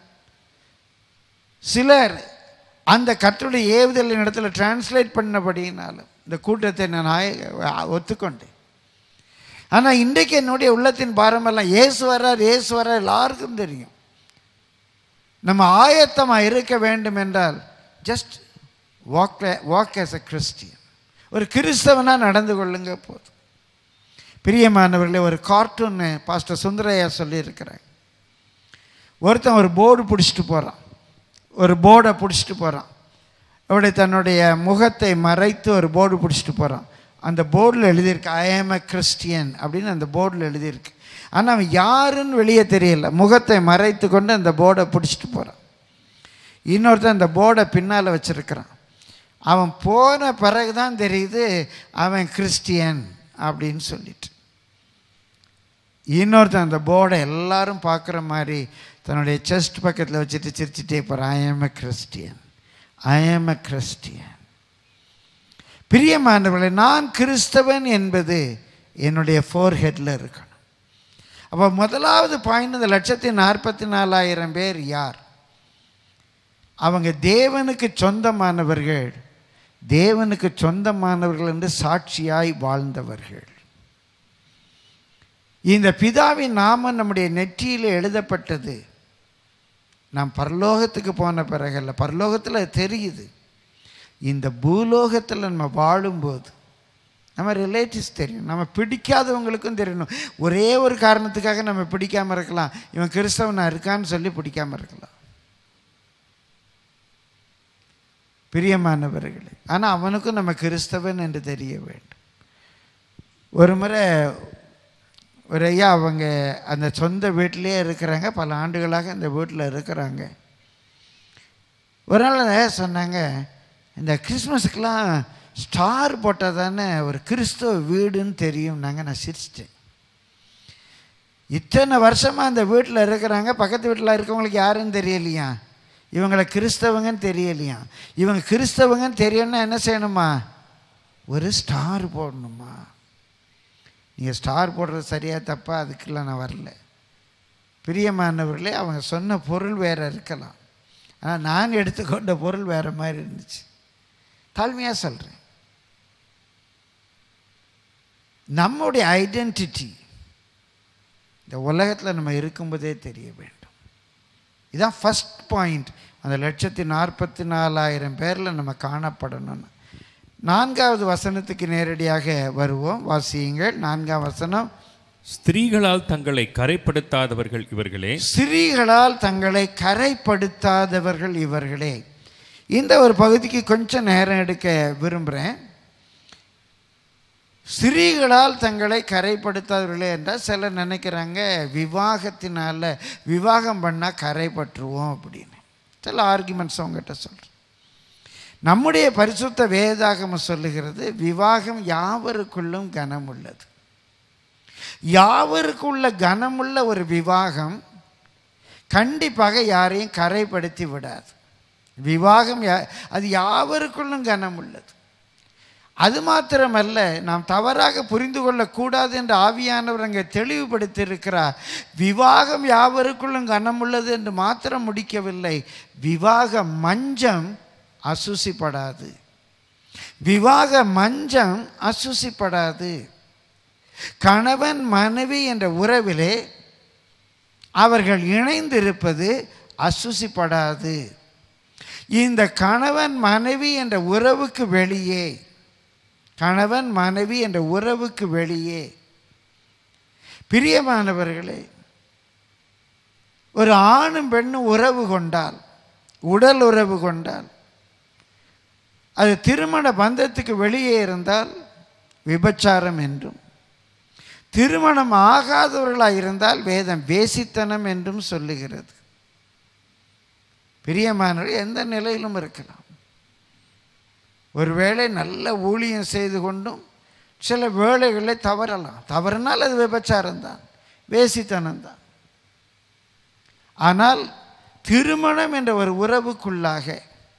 சிலர் அந்த கர்த்தருடைய ஏவுதலின் இடத்துல டிரான்ஸ்லேட் பண்ணபடினாலும் இந்த கூட்டத்தை நான் ஒத்துக்கொண்டேன். ஆனால் இன்றைக்கு என்னுடைய உள்ளத்தின் பாரமெல்லாம் இயேசு வர்றார், இயேசு வர்றார் எல்லாருக்கும் தெரியும். நம்ம ஆயத்தமாக இருக்க வேண்டும் என்றால் just walk walk as a Christian, ஒரு கிறிஸ்தவனாக நடந்து கொள்ளுங்க போதும். பிரியமானவர்களே, ஒரு கார்ட்டூன்னு பாஸ்டர் சுந்தரையா சொல்லியிருக்கிறாங்க. ஒருத்தன் ஒரு போர்டு பிடிச்சிட்டு போகிறான், ஒரு போர்டை பிடிச்சிட்டு போகிறான். அப்படி தன்னுடைய முகத்தை மறைத்து ஒரு போர்டு பிடிச்சிட்டு போகிறான். அந்த போர்டில் எழுதியிருக்கு ஐ ஆம் எ கிறிஸ்டியன் அப்படின்னு அந்த போர்டில் எழுதியிருக்கு. ஆனால் அவன் யாருன்னு வெளியே தெரியல, முகத்தை மறைத்து கொண்டு அந்த போர்டை பிடிச்சிட்டு போகிறான். இன்னொருத்தன் அந்த போர்டை பின்னால் வச்சுருக்கிறான். அவன் போன பிறகு தான் தெரியுது அவன் கிறிஸ்டியன் அப்படின்னு சொல்லிட்டு. இன்னொருத்தன் அந்த போர்டை எல்லாரும் பார்க்குற மாதிரி தன்னுடைய செஸ்ட் பக்கத்தில் வச்சுட்டு சிரிச்சிட்டே போகிறான், ஐ ஆம் எ கிறிஸ்டியன், ஐ ஆம் எ கிறிஸ்டியன். பிரியமானவர்களே, நான் கிறிஸ்தவன் என்பது என்னுடைய ஃபோர்ஹெட்டில் இருக்கணும். அப்போ முதலாவது பாயிண்ட், இந்த லட்சத்தி நாற்பத்தி நாலாயிரம் பேர் யார்? அவங்க தேவனுக்கு சொந்தமானவர்கள், தேவனுக்கு சொந்தமானவர்கள் என்று சாட்சியாய் வாழ்ந்தவர்கள். இந்த பிதாவின் நாமம் நம்முடைய நெற்றியில் எழுதப்பட்டது நாம் பரலோகத்துக்கு போன பிறகல்ல, பரலோகத்தில் தெரியுது. இந்த பூலோகத்தில் நம்ம வாழும்போது நம்ம ரிலேட்டிவ்ஸ் தெரியும், நம்ம பிடிக்காதவங்களுக்கும் தெரியணும். ஒரே ஒரு காரணத்துக்காக நம்ம பிடிக்காமல் இருக்கலாம், இவன் கிறிஸ்தவனாக இருக்கான்னு சொல்லி பிடிக்காமல் இருக்கலாம். பிரியமானவர்களே, ஆனால் அவனுக்கும் நம்ம கிறிஸ்தவன் என்று தெரிய வேண்டும். ஒரு முறை ஒரு ஐயா அவங்க அந்த சொந்த வீட்டிலே இருக்கிறாங்க, பல ஆண்டுகளாக அந்த வீட்டில் இருக்கிறாங்க. ஒரு நாள் சொன்னாங்க, இந்த கிறிஸ்மஸுக்கெலாம் ஸ்டார் போட்டால் தானே ஒரு கிறிஸ்தவ வீடுன்னு தெரியும். நாங்கள் நான் சிரிச்சிட்டேன். இத்தனை வருஷமாக அந்த வீட்டில் இருக்கிறாங்க, பக்கத்து வீட்டில் இருக்கவங்களுக்கு யாருன்னு தெரியலையா, இவங்களை கிறிஸ்தவங்கன்னு தெரியலையா. இவங்க கிறிஸ்தவங்கன்னு தெரியணும்னா என்ன செய்யணுமா, ஒரு ஸ்டார் போடணுமா. நீங்கள் ஸ்டார் போடுறது சரியாக தப்பா அதுக்கெல்லாம் நான் வரல. பிரியமானவர்களே, அவங்க சொன்ன பொருள் வேறு இருக்கலாம், ஆனால் நான் எடுத்துக்கொண்ட பொருள் வேறு மாதிரி இருந்துச்சு. தாழ்மையாக சொல்கிறேன், நம்முடைய ஐடென்டிட்டி இந்த உலகத்தில் நம்ம இருக்கும்போதே தெரிய வேண்டும். இதுதான் ஃபஸ்ட் பாயிண்ட். அந்த லட்சத்தி நாற்பத்தி நாலாயிரம் பேரில் நம்ம காணப்படணும்னு. நான்காவது வசனத்துக்கு நேரடியாக வருவோம், வாசியுங்கள். நான்காம் வசனம், ஸ்திரீகளால் தங்களை கரைப்படுத்தாதவர்கள் இவர்களே, ஸ்திரீகளால் தங்களை கரைப்படுத்தாதவர்கள் இவர்களே. இந்த ஒரு பகுதிக்கு கொஞ்சம் நேரம் எடுக்க விரும்புகிறேன். ஸ்திரீகளால் தங்களை கரைப்படுத்தாதவர்களே என்றால் சிலர் நினைக்கிறாங்க விவாகத்தினால விவாகம் பண்ணால் கரைப்பற்றுவோம் அப்படின்னு. சில ஆர்குமெண்ட்ஸ் அவங்ககிட்ட சொல்கிறேன். நம்முடைய பரிசுத்த வேதாகமம் சொல்லுகிறது, விவாகம் யாவருக்குள்ளும் கனம் உள்ளது. யாவருக்குள்ள கனமுள்ள ஒரு விவாகம் கண்டிப்பாக யாரையும் கரைப்படுத்தி விடாது. விவாகம் அது யாவருக்குள்ளும் கனம் உள்ளது. அது மாத்திரமல்ல, நாம் தவறாக புரிந்து கொள்ளக்கூடாது என்று ஆவியானவர் அங்கே தெளிவுபடுத்தி இருக்கிறார். விவாகம் யாவருக்குள்ளும் கனமுள்ளது என்று மாத்திரம் முடிக்கவில்லை, விவாக மஞ்சம் அசுசிப்படாது. விவாக மஞ்சம் அசுசிப்படாது. கணவன் மனைவி என்ற உறவிலே அவர்கள் இணைந்திருப்பது அசுசிப்படாது. இந்த கணவன் மனைவி என்ற உறவுக்கு வெளியே, கணவன் மனைவி என்ற உறவுக்கு வெளியே, பிரியமானவர்களே, ஒரு ஆணும் பெண்ணும் உறவு கொண்டால், உடல் உறவு கொண்டால், அது திருமண பந்தத்துக்கு வெளியே இருந்தால் விபச்சாரம் என்றும், திருமணம் ஆகாதவர்களாக இருந்தால் வேதம் வேசித்தனம் என்றும் சொல்லுகிறது. பிரியமானவர்கள் எந்த நிலையிலும் இருக்கலாம். ஒருவேளை நல்ல ஊழியம் செய்து கொண்டும் சில வேளைகளை தவறலாம். தவறுனால் அது விபச்சாரம்தான், வேசித்தனம்தான். ஆனால் திருமணம் என்ற ஒரு உறவுக்குள்ளாக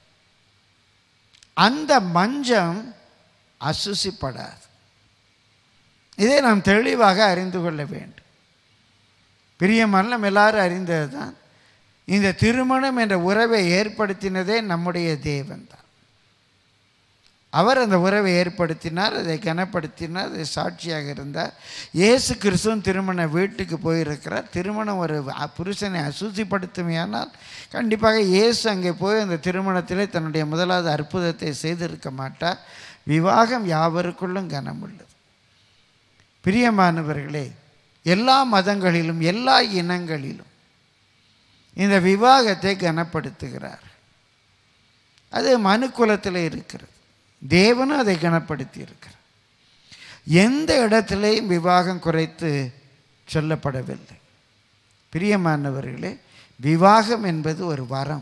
அந்த மஞ்சம் அசுசிப்படாது. இதை நாம் தெளிவாக அறிந்து கொள்ள வேண்டும். பிரியமான நம்ம எல்லாரும் அறிந்தது தான், இந்த திருமணம் என்ற உறவை ஏற்படுத்தினதே நம்முடைய தேவன் தான். அவர் அந்த உறவை ஏற்படுத்தினார், அதை கனப்படுத்தினார், அதை சாட்சியாக இருந்தார். இயேசு கிறிஸ்துவும் திருமண வீட்டுக்கு போயிருக்கிறார். திருமணம் ஒரு புருஷனை அசுசிப்படுத்துமையானால் கண்டிப்பாக இயேசு அங்கே போய் அந்த திருமணத்திலே தன்னுடைய முதலாவது அற்புதத்தை செய்திருக்க மாட்டார். விவாகம் யாவருக்குள்ளும் கனமுள்ளது. பிரியமானவர்களே, எல்லா மதங்களிலும் எல்லா இனங்களிலும் இந்த விவாகத்தை கனப்படுத்துகிறார். அது மனுக்குலத்தில் இருக்கிறது. தேவனும் அதை கனப்படுத்தி இருக்கிறார். எந்த இடத்திலேயும் விவாகம் குறைத்து சொல்லப்படவில்லை. பிரியமானவர்களே, விவாகம் என்பது ஒரு வரம்.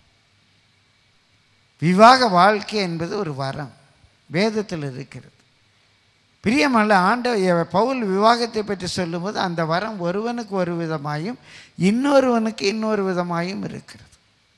விவாக வாழ்க்கை என்பது ஒரு வரம், வேதத்தில் இருக்கிறது. பிரியமல்ல, ஆண்டவர் பவுல் விவாகத்தை பற்றி சொல்லும்போது அந்த வரம் ஒருவனுக்கு ஒரு விதமாயும் இன்னொருவனுக்கு இன்னொரு விதமாயும் இருக்கிறது.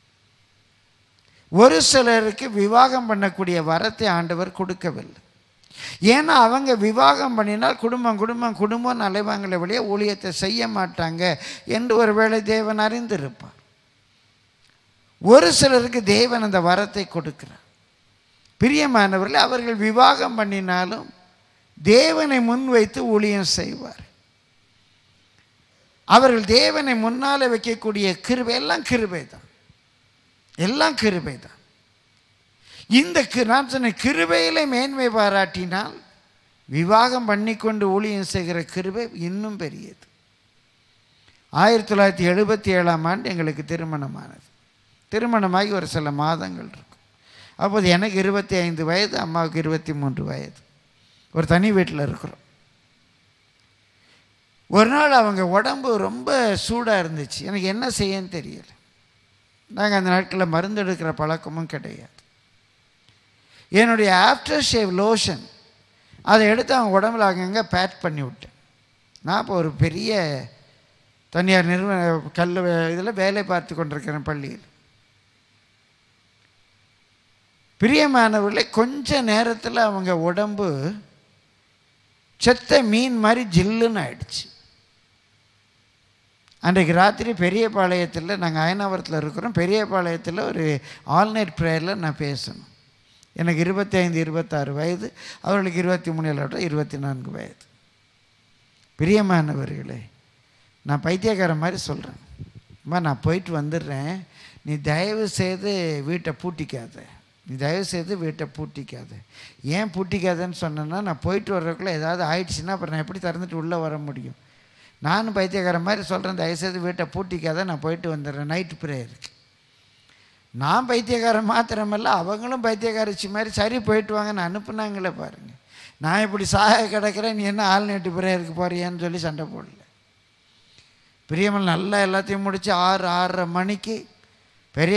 ஒரு சிலருக்கு விவாகம் பண்ணக்கூடிய வரத்தை ஆண்டவர் கொடுக்கவில்லை. ஏன்னா அவங்க விவாகம் பண்ணினால் குடும்பம் குடும்பம் குடும்பம் அலைவாங்களே வழியே ஊழியத்தை செய்ய மாட்டாங்க என்று ஒருவேளை தேவன் அறிந்திருப்பார். ஒரு சிலருக்கு தேவன் அந்த வரத்தை கொடுக்கிறார். பிரியமானவர்களே, அவர்கள் விவாகம் பண்ணினாலும் தேவனை முன்வைத்து ஊழியம் செய்வார். அவர்கள் தேவனை முன்னால் வைக்கக்கூடிய கிருபை எல்லாம் கிருபை தான், எல்லாம் கிருபை தான். இந்த நான் சொன்ன கிருபையிலே மேன்மை பாராட்டினால் விவாகம் பண்ணிக்கொண்டு ஊழியம் செய்கிற கிருபை இன்னும் பெரியது. ஆயிரத்தி தொள்ளாயிரத்தி எழுபத்தி ஏழாம் ஆண்டு எங்களுக்கு திருமணமானது. திருமணமாகி ஒரு சில மாதங்கள் இருக்கும். அப்போது எனக்கு இருபத்தி ஐந்து வயது, அம்மாவுக்கு இருபத்தி மூன்று வயது. ஒரு தனி வீட்டில் இருக்கிறோம். ஒரு நாள் அவங்க உடம்பு ரொம்ப சூடாக இருந்துச்சு. எனக்கு என்ன செய்யன்னு தெரியலை. நாங்கள் அந்த நாட்களில் மருந்து எடுக்கிற பழக்கமும் கிடையாது. என்னுடைய ஆஃப்டர் ஷேவ் லோஷன் அதை எடுத்து அவங்க உடம்புல அங்கங்கே பேக் பண்ணி விட்டேன். நான் இப்போ ஒரு பெரிய தனியார் நிறுவன கல் இதில் வேலை பார்த்து கொண்டிருக்கிறேன் பள்ளியில். பிரியமானவர்களே, கொஞ்ச நேரத்தில் அவங்க உடம்பு செத்த மீன் மாதிரி ஜில்லுன்னு ஆயிடுச்சு. அன்றைக்கு ராத்திரி பெரியபாளையத்தில், நாங்கள் அயனாவரத்தில் இருக்கிறோம், பெரியபாளையத்தில் ஒரு ஆல்நைட் ப்ரேயரில் நான் பேசணும். எனக்கு இருபத்தி ஐந்து இருபத்தாறு வயது, அவர்களுக்கு இருபத்தி மூணு இல்லாட்ட இருபத்தி நான்கு வயது. பிரியமானவர்களே, நான் பைத்தியக்காரன் மாதிரி சொல்கிறேன், அம்மா நான் போயிட்டு வந்துடுறேன், நீ தயவு செய்து வீட்டை பூட்டிக்காத, நீ தயவு செய்து வீட்டை பூட்டிக்காத. ஏன் பூட்டிக்காதன்னு சொன்னேன்னா, நான் போயிட்டு வர்றதுக்குள்ளே ஏதாவது ஆயிடுச்சுன்னா அப்புறம் நான் எப்படி திறந்துட்டு உள்ளே வர முடியும்? நானும் பைத்தியக்கார மாதிரி சொல்கிறேன், தயவுசெய்து வீட்டை பூட்டிக்காத, நான் போயிட்டு வந்துடுறேன் நைட்டு ப்ரேயருக்கு. நான் பைத்தியக்காரன் மாத்திரமல்ல, அவங்களும் பைத்தியக்காரச்சி மாதிரி சரி போயிட்டு வாங்கன்னு அனுப்புனாங்களே பாருங்கள். நான் இப்படி சாக கிடக்கிறேன், நீ என்ன ஆள் நைட்டு ப்ரேயருக்கு போறியான்னு சொல்லி சண்டை போடல. பிரியமல் நல்லா எல்லாத்தையும் முடித்து ஆறு ஆறரை மணிக்கு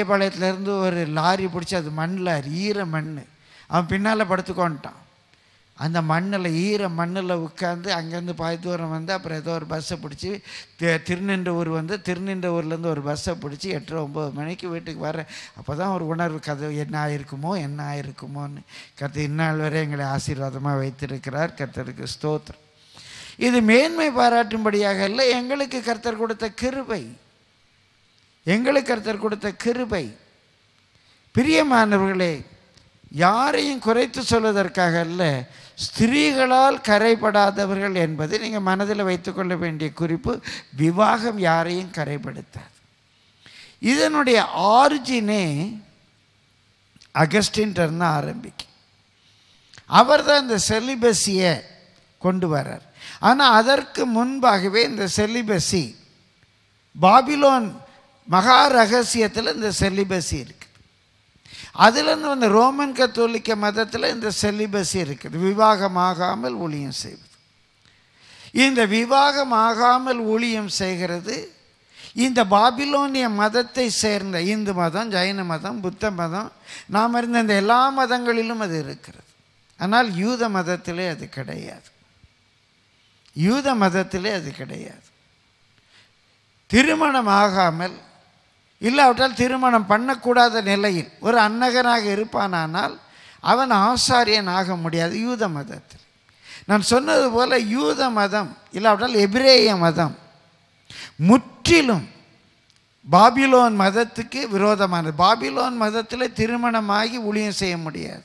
பெரியபாளையத்துலேருந்து ஒரு லாரி பிடிச்சி, அது மண் லாரி, ஈர மண், அவன் பின்னால் படுத்துக்கோன்ட்டான். அந்த மண்ணில் ஈர மண்ணில் உட்காந்து அங்கேருந்து பாதி தூரம் வந்து அப்புறம் ஏதோ ஒரு பஸ்ஸை பிடிச்சி திருநின்ற ஊர் வந்து திருநின்ற ஊர்லேருந்து ஒரு பஸ்ஸை பிடிச்சி எட்டு ஒம்பது மணிக்கு வீட்டுக்கு வரேன். அப்போ தான் ஒரு உணர்வு கதை என்ன ஆயிருக்குமோ என்ன ஆயிருக்குமோன்னு. கர்த்தர் இந்நாள் வரை எங்களை ஆசீர்வாதமாக வைத்திருக்கிறார். கர்த்தருக்கு ஸ்தோத்திரம். இது மேன்மை பாராட்டும்படியாக இல்லை, எங்களுக்கு கர்த்தர் கொடுத்த கிருபை, எங்களுக்கு கர்த்தர் கொடுத்த கிருபை. பிரியமானவர்களே, யாரையும் குறைத்து சொல்வதற்காக அல்ல, ஸ்திரீகளால் கரைபடாதவர்கள் என்பது நீங்கள் மனதில் வைத்துக்கொள்ள வேண்டிய குறிப்பு. விவாகம் யாரையும் கரைப்படுத்தாது. இதனுடைய ஆரிஜினே அகஸ்டின்ட்டு ஆரம்பிக்கும். அவர் தான் இந்த செலிபஸியை கொண்டு வர்றார். ஆனால் அதற்கு முன்பாகவே இந்த செலிபஸி பாபிலோன் மகா ரகசியத்தில் இந்த செலிபஸி இருக்குது. அதுலேருந்து வந்து ரோமன் கத்தோலிக்க மதத்தில் இந்த செலிபஸி இருக்குது, விவாகமாகாமல் ஊழியம் செய்வது. இந்த விவாகமாகாமல் ஊழியம் செய்கிறது இந்த பாபிலோனிய மதத்தை சேர்ந்த இந்து மதம், ஜைன மதம், புத்த மதம், நாம் இருந்த இந்த எல்லா மதங்களிலும் அது இருக்கிறது. ஆனால் யூத மதத்திலே அது கிடையாது. யூத மதத்திலே அது கிடையாது. திருமணம் ஆகாமல் இல்லாவிட்டால் திருமணம் பண்ணக்கூடாத நிலையில் ஒரு அன்னகனாக இருப்பானால் அவன் ஆசாரியன் ஆக முடியாது யூத மதத்தில். நான் சொன்னது போல யூத மதம் இல்லாவிட்டால் எபிரேய மதம் முற்றிலும் பாபிலோன் மதத்துக்கு விரோதமானது. பாபிலோன் மதத்தில் திருமணமாகி ஊழியம் செய்ய முடியாது.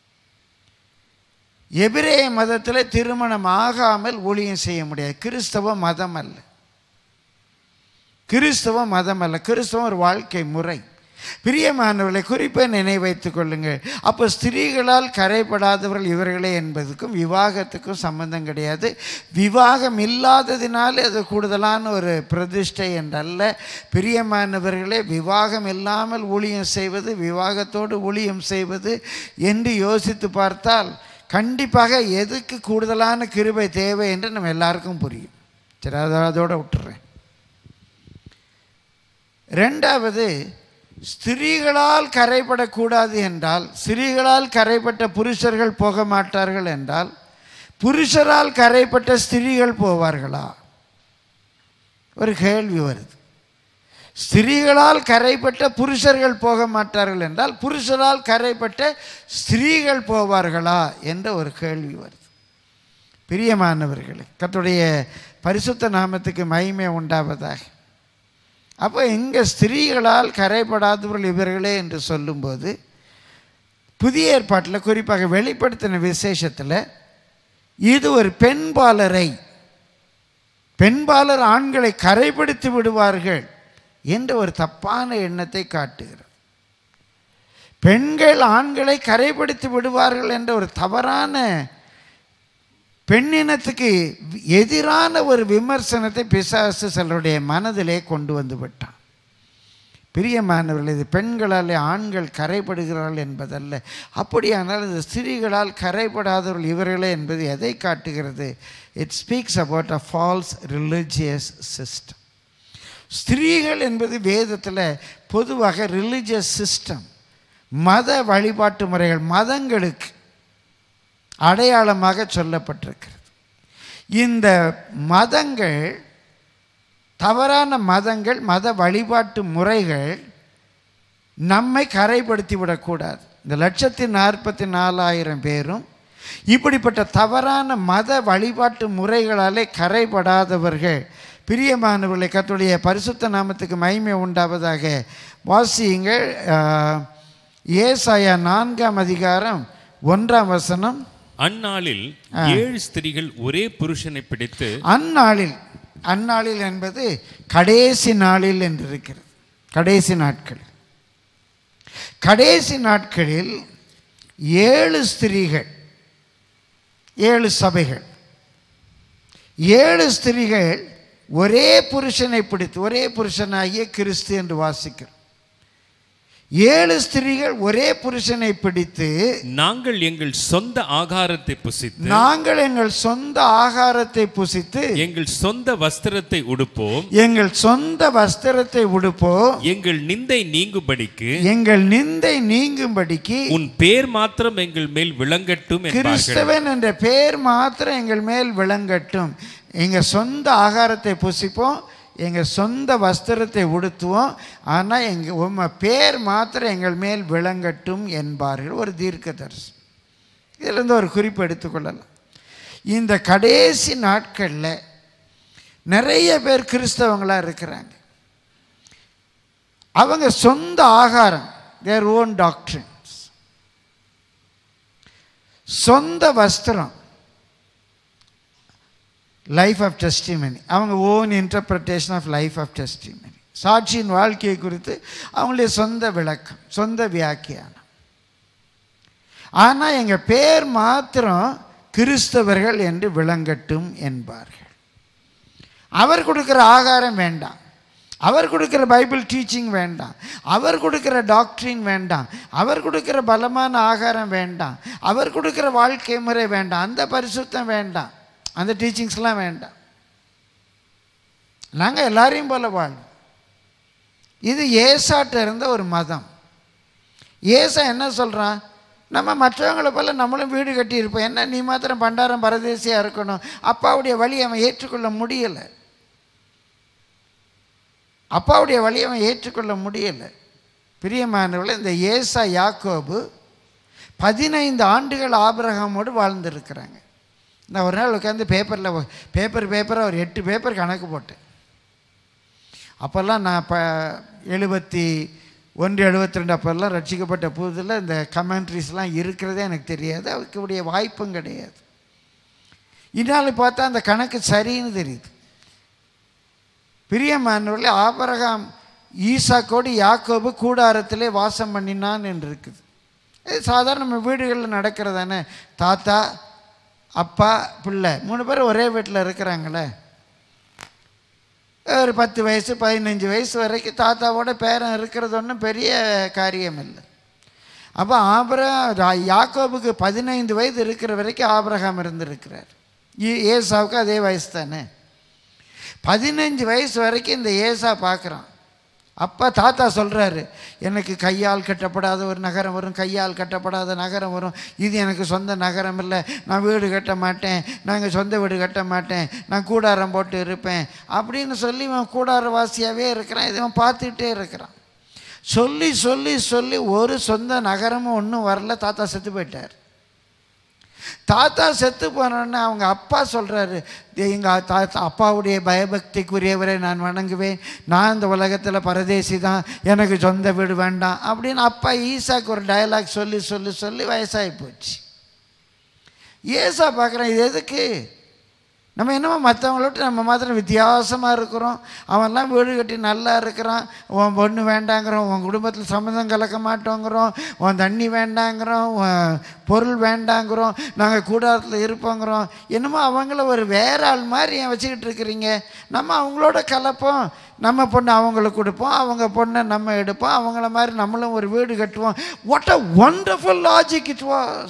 எபிரேய மதத்தில் திருமணம் ஆகாமல் ஊழியம் செய்ய முடியாது. கிறிஸ்தவ மதம் அல்ல, கிறிஸ்தவ மதம் அல்ல, கிறிஸ்தவம் ஒரு வாழ்க்கை முறை. பிரியமானவர்களை குறிப்பை நினைவைத்துக் கொள்ளுங்கள். அப்போ ஸ்திரீகளால் கரைப்படாதவர்கள் இவர்களே என்பதுக்கும் விவாகத்துக்கும் சம்பந்தம் கிடையாது. விவாகம் இல்லாததினாலே அது கூடுதலான ஒரு பிரதிஷ்டை என்றல்ல. பிரியமானவர்களே, விவாகம் இல்லாமல் ஊழியம் செய்வது, விவாகத்தோடு ஊழியம் செய்வது என்று யோசித்து பார்த்தால் கண்டிப்பாக எதுக்கு கூடுதலான கிருபை தேவை என்று நம்ம எல்லாருக்கும் புரியும். சரி, அதோடு விட்டுறேன். ரெண்டாவது, ஸ்திரீகளால் கரைப்படக்கூடாது என்றால், ஸ்திரீகளால் கரைப்பட்ட புருஷர்கள் போக மாட்டார்கள் என்றால், புருஷரால் கரைப்பட்ட ஸ்திரீகள் போவார்களா? ஒரு கேள்வி வருது. ஸ்திரீகளால் கரைப்பட்ட புருஷர்கள் போக மாட்டார்கள் என்றால், புருஷரால் கரைப்பட்ட ஸ்திரீகள் போவார்களா என்ற ஒரு கேள்வி வருது. பிரியமானவர்களே, கர்த்தருடைய பரிசுத்த நாமத்துக்கு மகிமை உண்டாவதாக. அப்போ இங்கே ஸ்திரீகளால் கரைப்படாதவர்கள் இவர்களே என்று சொல்லும்போது, புதிய ஏற்பாட்டில் குறிப்பாக வெளிப்படுத்தின விசேஷத்தில் இது ஒரு பெண்பாலரை, பெண்பாலர் ஆண்களை கரைப்படுத்தி விடுவார்கள் என்ற ஒரு தப்பான எண்ணத்தை காட்டுகிறது. பெண்கள் ஆண்களை கரைப்படுத்தி விடுவார்கள் என்ற ஒரு தவறான, பெண்ணினத்துக்கு எதிரான ஒரு விமர்சனத்தை பிசாசு சிலருடைய மனதிலே கொண்டு வந்து விட்டான். பிரியமானவர்கள், இது பெண்களாலே ஆண்கள் கரைப்படுகிறார்கள் என்பதல்ல. அப்படியானால் இந்த ஸ்திரீகளால் கரைப்படாதவர்கள் இவர்களே என்பது எதை காட்டுகிறது? It speaks about a false religious system. ஸ்திரீகள் என்பது வேதத்தில் பொதுவாக ரிலிஜியஸ் சிஸ்டம், மத வழிபாட்டு முறைகள், மதங்களுக்கு அடையாளமாக சொல்லப்பட்டிருக்கிறது. இந்த மதங்கள், தவறான மதங்கள், மத வழிபாட்டு முறைகள் நம்மை கரைப்படுத்தி விடக்கூடாது. இந்த லட்சத்தி நாற்பத்தி நாலாயிரம் பேரும் இப்படிப்பட்ட தவறான மத வழிபாட்டு முறைகளாலே கரைபடாதவர்கள். பிரியமானவர்களை, கர்த்தருடைய பரிசுத்த நாமத்துக்கு மகிமை உண்டாவதாக. வாசியுங்கள், ஏசாயா நான்காம் அதிகாரம் ஒன்றாம் வசனம். அந்நாளில் ஏழு ஸ்திரீகள் ஒரே புருஷனை பிடித்து, அந்நாளில், அந்நாளில் என்பது கடைசி நாளில் என்று இருக்கிறது. கடைசி நாட்கள், கடைசி நாட்களில் ஏழு ஸ்திரீகள், ஏழு சபைகள், ஏழு ஸ்திரீகள் ஒரே புருஷனை பிடித்து, ஒரே புருஷனாகிய கிறிஸ்து என்று வாசிக்கிறோம். ஏழு ஸ்திரீகள் ஒரே புருஷனை பிடித்து, நாங்கள் எங்கள் சொந்த ஆகாரத்தை புசித்து நாங்கள் எங்கள் சொந்த ஆகாரத்தை புசித்து எங்கள் சொந்த வஸ்திரத்தை உடுப்போம், எங்கள் சொந்த வஸ்திரத்தை உடுப்போம், எங்கள் நிந்தை நீங்கும்படிக்கு எங்கள் நிந்தை நீங்கும்படிக்கு உன் பேர் மாத்திரம் எங்கள் மேல் விளங்கட்டும் என்பார்கள். கிறிஸ்தவன் என்ற பேர் மாத்திரம் எங்கள் மேல் விளங்கட்டும். எங்கள் சொந்த ஆகாரத்தை புசிப்போம், எங்கள் சொந்த வஸ்திரத்தை உடுத்துவோம், ஆனால் எங்கள் உம்ம பேர் மாத்திரம் எங்கள் மேல் விளங்கட்டும் என்பார்கள். ஒரு தீர்க்கதரிசி. இதிலிருந்து ஒரு குறிப்பு எடுத்துக்கொள்ளலாம். இந்த கடைசி நாட்களில் நிறைய பேர் கிறிஸ்தவங்களாக இருக்கிறாங்க. அவங்க சொந்த ஆகாரம், தேர் ஓன் டாக்ட்ரின்ஸ், சொந்த வஸ்திரம், லைஃப் ஆஃப் டெஸ்டிமனி, அவங்க own interpretation of life of testimony, சாட்சியின் வாழ்க்கையை குறித்து அவங்களுடைய சொந்த விளக்கம், சொந்த வியாக்கியானம். ஆனால் எங்கள் பேர் மாத்திரம் கிறிஸ்தவர்கள் என்று விளங்கட்டும் என்பார்கள். அவர் கொடுக்குற ஆகாரம் வேண்டாம், அவர் கொடுக்குற பைபிள் டீச்சிங் வேண்டாம், அவர் கொடுக்குற டாக்ட்ரின் வேண்டாம், அவர் கொடுக்குற பலமான ஆகாரம் வேண்டாம், அவர் கொடுக்குற வாழ்க்கை முறை வேண்டாம், அந்த பரிசுத்தம் வேண்டாம், அந்த டீச்சிங்ஸ்லாம் வேண்டாம். நாங்கள் எல்லாரையும் போல வாழ்வோம். இது ஏசாட்ட இருந்த ஒரு மதம். ஏசா என்ன சொல்கிறான்? நம்ம மற்றவங்களை போல நம்மளும் வீடு கட்டியிருப்போம், என்ன நீ மாத்திரம் பண்டாரம் பரதேசியாக இருக்கணும். அப்பாவுடைய வழி அவன் ஏற்றுக்கொள்ள முடியலை. அப்பாவுடைய வழி அவன் ஏற்றுக்கொள்ள முடியலை. பிரியமானவர்களே, இந்த ஏசா யாக்கோபு பதினைந்து ஆண்டுகள் ஆபிரகாமோடு வாழ்ந்துருக்கிறாங்க. நான் ஒரு நாள் உட்காந்து பேப்பரில் பேப்பர் பேப்பராக ஒரு எட்டு பேப்பர் கணக்கு போட்டேன். அப்போல்லாம் நான் இப்போ எழுபத்தி ஒன்று எழுபத்தி ரெண்டு அப்போல்லாம் ரட்சிக்கப்பட்ட புதுதில் இந்த கமெண்ட்ரிஸ்லாம் இருக்கிறதே எனக்கு தெரியாது, அவருக்குடைய வாய்ப்பும் கிடையாது. இதனால் பார்த்தா அந்த கணக்கு சரின்னு தெரியுது. பிரியமானவர்களே, ஆபிரகாம் ஈசாக்கோடு யாக்கோபு கூடாரத்திலே வாசம் பண்ணினான் என்று இருக்குது. இது சாதாரண நம்ம வீடுகளில் நடக்கிறதானே. தாத்தா, அப்பா, பிள்ளை மூணு பேர் ஒரே வீட்டில் இருக்கிறாங்களே. ஒரு பத்து வயசு பதினஞ்சு வயசு வரைக்கும் தாத்தாவோட பேரன் இருக்கிறது ஒன்றும் பெரிய காரியம் இல்லை. அப்போ ஆபிரகா யாக்கோபுக்கு பதினைந்து வயது இருக்கிற வரைக்கும் ஆபிரகாம் இருந்திருக்கிறார். ஏசாவுக்கு அதே வயசு தானே. பதினஞ்சு வயசு வரைக்கும் இந்த ஏசா பார்க்குறான். அப்பா தாத்தா சொல்கிறாரு, எனக்கு கையால் கட்டப்படாத ஒரு நகரம் வரும், கையால் கட்டப்படாத நகரம் வரும், இது எனக்கு சொந்த நகரம் இல்லை, நான் வீடு கட்ட மாட்டேன், நாங்கள் சொந்த வீடு கட்ட மாட்டேன், நான் கூடாரம் போட்டு இருப்பேன் அப்படின்னு சொல்லி இவன் கூடாரவாசியாகவே இருக்கிறான். இவன் பார்த்துக்கிட்டே இருக்கிறான். சொல்லி சொல்லி சொல்லி ஒரு சொந்த நகரமும் ஒன்றும் வரல. தாத்தா செத்து போயிட்டார். தாத்தா செத்து போனோடனே அவங்க அப்பா சொல்கிறாரு, எங்கள் தாத்தா அப்பாவுடைய பயபக்திக்குரியவரை நான் வணங்குவேன், நான் இந்த உலகத்தில் பரதேசி தான், எனக்கு சொந்த வீடு வேண்டாம் அப்படின்னு அப்பா ஈசாக்கு ஒரு டயலாக் சொல்லி சொல்லி சொல்லி வயசாகி போச்சு. ஏசா பார்க்குறேன், இது எதுக்கு? நம்ம என்னமோ மற்றவங்கள விட்டு நம்ம மாத்திரம் வித்தியாசமாக இருக்கிறோம், அவன்லாம் வீடு கட்டி நல்லா இருக்கிறான், உன் பொண்ணு வேண்டாங்கிறோம், உன் குடும்பத்தில் சம்மந்தம் கலக்க மாட்டோங்கிறோம், உன் தண்ணி வேண்டாங்கிறோம், பொருள் வேண்டாங்கிறோம், நாங்கள் கூடாரத்தில் இருப்போங்கிறோம். என்னமோ அவங்கள ஒரு வேற ஆள் மாதிரி ஏன் வச்சுக்கிட்டு இருக்கிறீங்க? நம்ம அவங்களோட கலப்போம், நம்ம பொண்ணை அவங்களுக்கு கொடுப்போம், அவங்க பொண்ணை நம்ம எடுப்போம், அவங்கள மாதிரி நம்மளும் ஒரு வீடு கட்டுவோம். What a wonderful logic it was.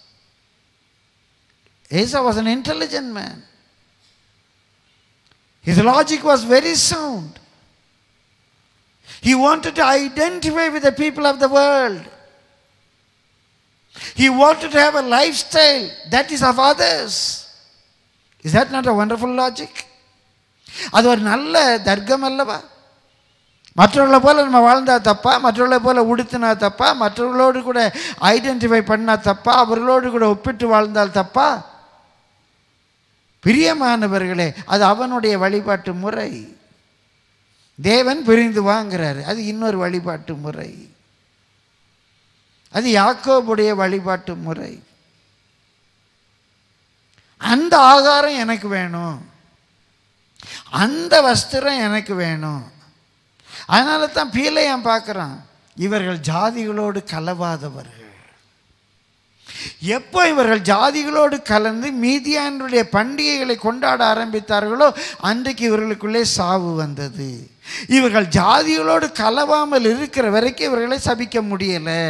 Asa was an intelligent man. His logic was very sound. He wanted to identify with the people of the world. He wanted to have a lifestyle that is of others. Is that not a wonderful logic? அது ஒரு நல்ல தர்க்கம் அல்லவா? மற்றவர்களை போல நம்ம வாழ்ந்தா தப்பா? மற்றவர்களை போல உடுத்தினா தப்பா? மற்றவர்களோடு கூட ஐடென்டிஃபை பண்ணா தப்பா? அவர்களோடு கூட ஒப்பிட்டு வாழ்ந்தால் தப்பா? பிரியமானவர்களே, அது அவனுடைய வழிபாட்டு முறை. தேவன் பிரிந்து வாங்கிறாரு, அது இன்னொரு வழிபாட்டு முறை. அது யாக்கோபுடைய வழிபாட்டு முறை. அந்த ஆகாரம் எனக்கு வேணும், அந்த வஸ்திரம் எனக்கு வேணும். அதனால தான் பீலையான் பார்க்குறான், இவர்கள் ஜாதிகளோடு கலவாதவர்கள். எப்போ இவர்கள் ஜாதிகளோடு கலந்து மீதியானுடைய பண்டிகைகளை கொண்டாட ஆரம்பித்தார்களோ அன்றைக்கு இவர்களுக்குள்ளே சாவு வந்தது. இவர்கள் ஜாதிகளோடு கலவாமல் இருக்கிற வரைக்கும் இவர்களை சபிக்க முடியலை.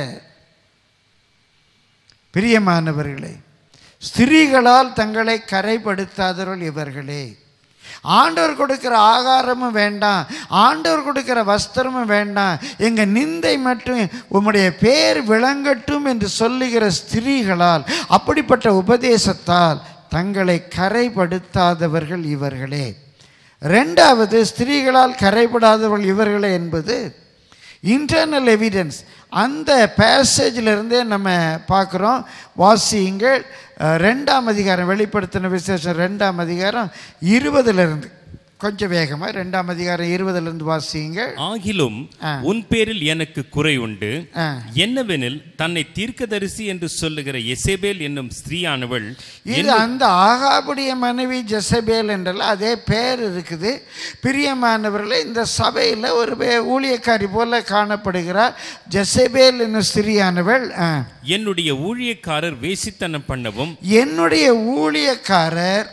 பிரியமானவர்களே, ஸ்திரீகளால் தங்களை கரைப்படுத்தாதவர்கள் இவர்களே. ஆண்டவர் கொடுக்கிற ஆகாரமும் வேண்டாம், ஆண்டவர் கொடுக்கிற வஸ்திரமும் வேண்டாம், எங்கள் நிந்தை மட்டும் உம்முடைய பேர் விளங்கட்டும் என்று சொல்லுகிற ஸ்திரீகளால், அப்படிப்பட்ட உபதேசத்தால் தங்களை கரைப்படுத்தாதவர்கள் இவர்களே. ரெண்டாவது, ஸ்திரீகளால் கரைப்படாதவர்கள் இவர்களே என்பது இன்டர்னல் எவிடன்ஸ். அந்த பேசேஜிலிருந்தே நம்ம பார்க்குறோம். வாசியுங்கள், ரெண்டாம் அதிகாரம், வெளிப்படுத்தின விசேஷம் ரெண்டாம் அதிகாரம் இருபதுலேருந்து, கொஞ்சம் வேகமாக ரெண்டாம் அதிகாரம் இருபதுலேருந்து வாசியுங்க. ஆகிலும் உன் பேரில் எனக்கு குறை உண்டு, என்னவெனில் தன்னை தீர்க்கதரிசி என்று சொல்லுகிற எசேபேல் என்னும் ஸ்திரீயானவள். இது அந்த ஆகாபுடைய மனைவி ஜெசபேல் என்றெல்லாம் அதே பேர் இருக்குது. பிரியமானவர்களே, இந்த சபையில் ஒரு ஊழியக்காரி போல காணப்படுகிறார். ஜெசபேல் என்னும் ஸ்திரீயானவள் என்னுடைய ஊழியக்காரர் வேசித்தனம் பண்ணவும், என்னுடைய ஊழியக்காரர்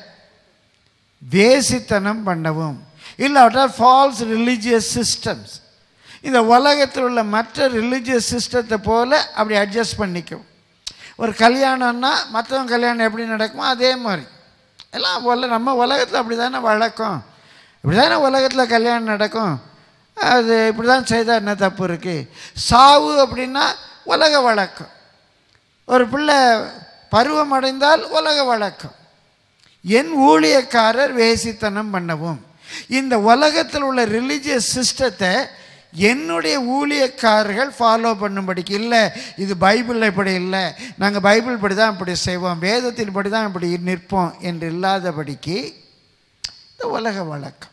வேசித்தனம் பண்ணவும், இல்லாவிட்டால் ஃபால்ஸ் ரிலீஜியஸ் சிஸ்டம்ஸ், இந்த உலகத்தில் உள்ள மற்ற ரிலீஜியஸ் சிஸ்டத்தை போல் அப்படி அட்ஜஸ்ட் பண்ணிக்கும். ஒரு கல்யாணம்னா மற்றவங்க கல்யாணம் எப்படி நடக்குமோ அதே மாதிரி எல்லாம் போல் நம்ம உலகத்தில் அப்படி தானே வழக்கம், இப்படி தானே உலகத்தில் கல்யாணம் நடக்கும், அது இப்படி தான் செய்தால் என்ன தப்பு இருக்குது. சாவு அப்படின்னா உலக வழக்கம், ஒரு பிள்ளை பருவம் அடைந்தால் உலக வழக்கம். என் ஊழியக்காரர் வேசித்தனம் பண்ணவும், இந்த உலகத்தில் உள்ள ரிலீஜியஸ் சிஸ்டத்தை என்னுடைய ஊழியக்காரர்கள் ஃபாலோ பண்ணும்படிக்கு இல்லை. இது பைபிளில் இப்படி இல்லை, நாங்கள் பைபிள் படி தான் இப்படி செய்வோம், வேதத்தின் படி தான் இப்படி நிற்போம் என்று இல்லாதபடிக்கு இந்த உலக வழக்கம்.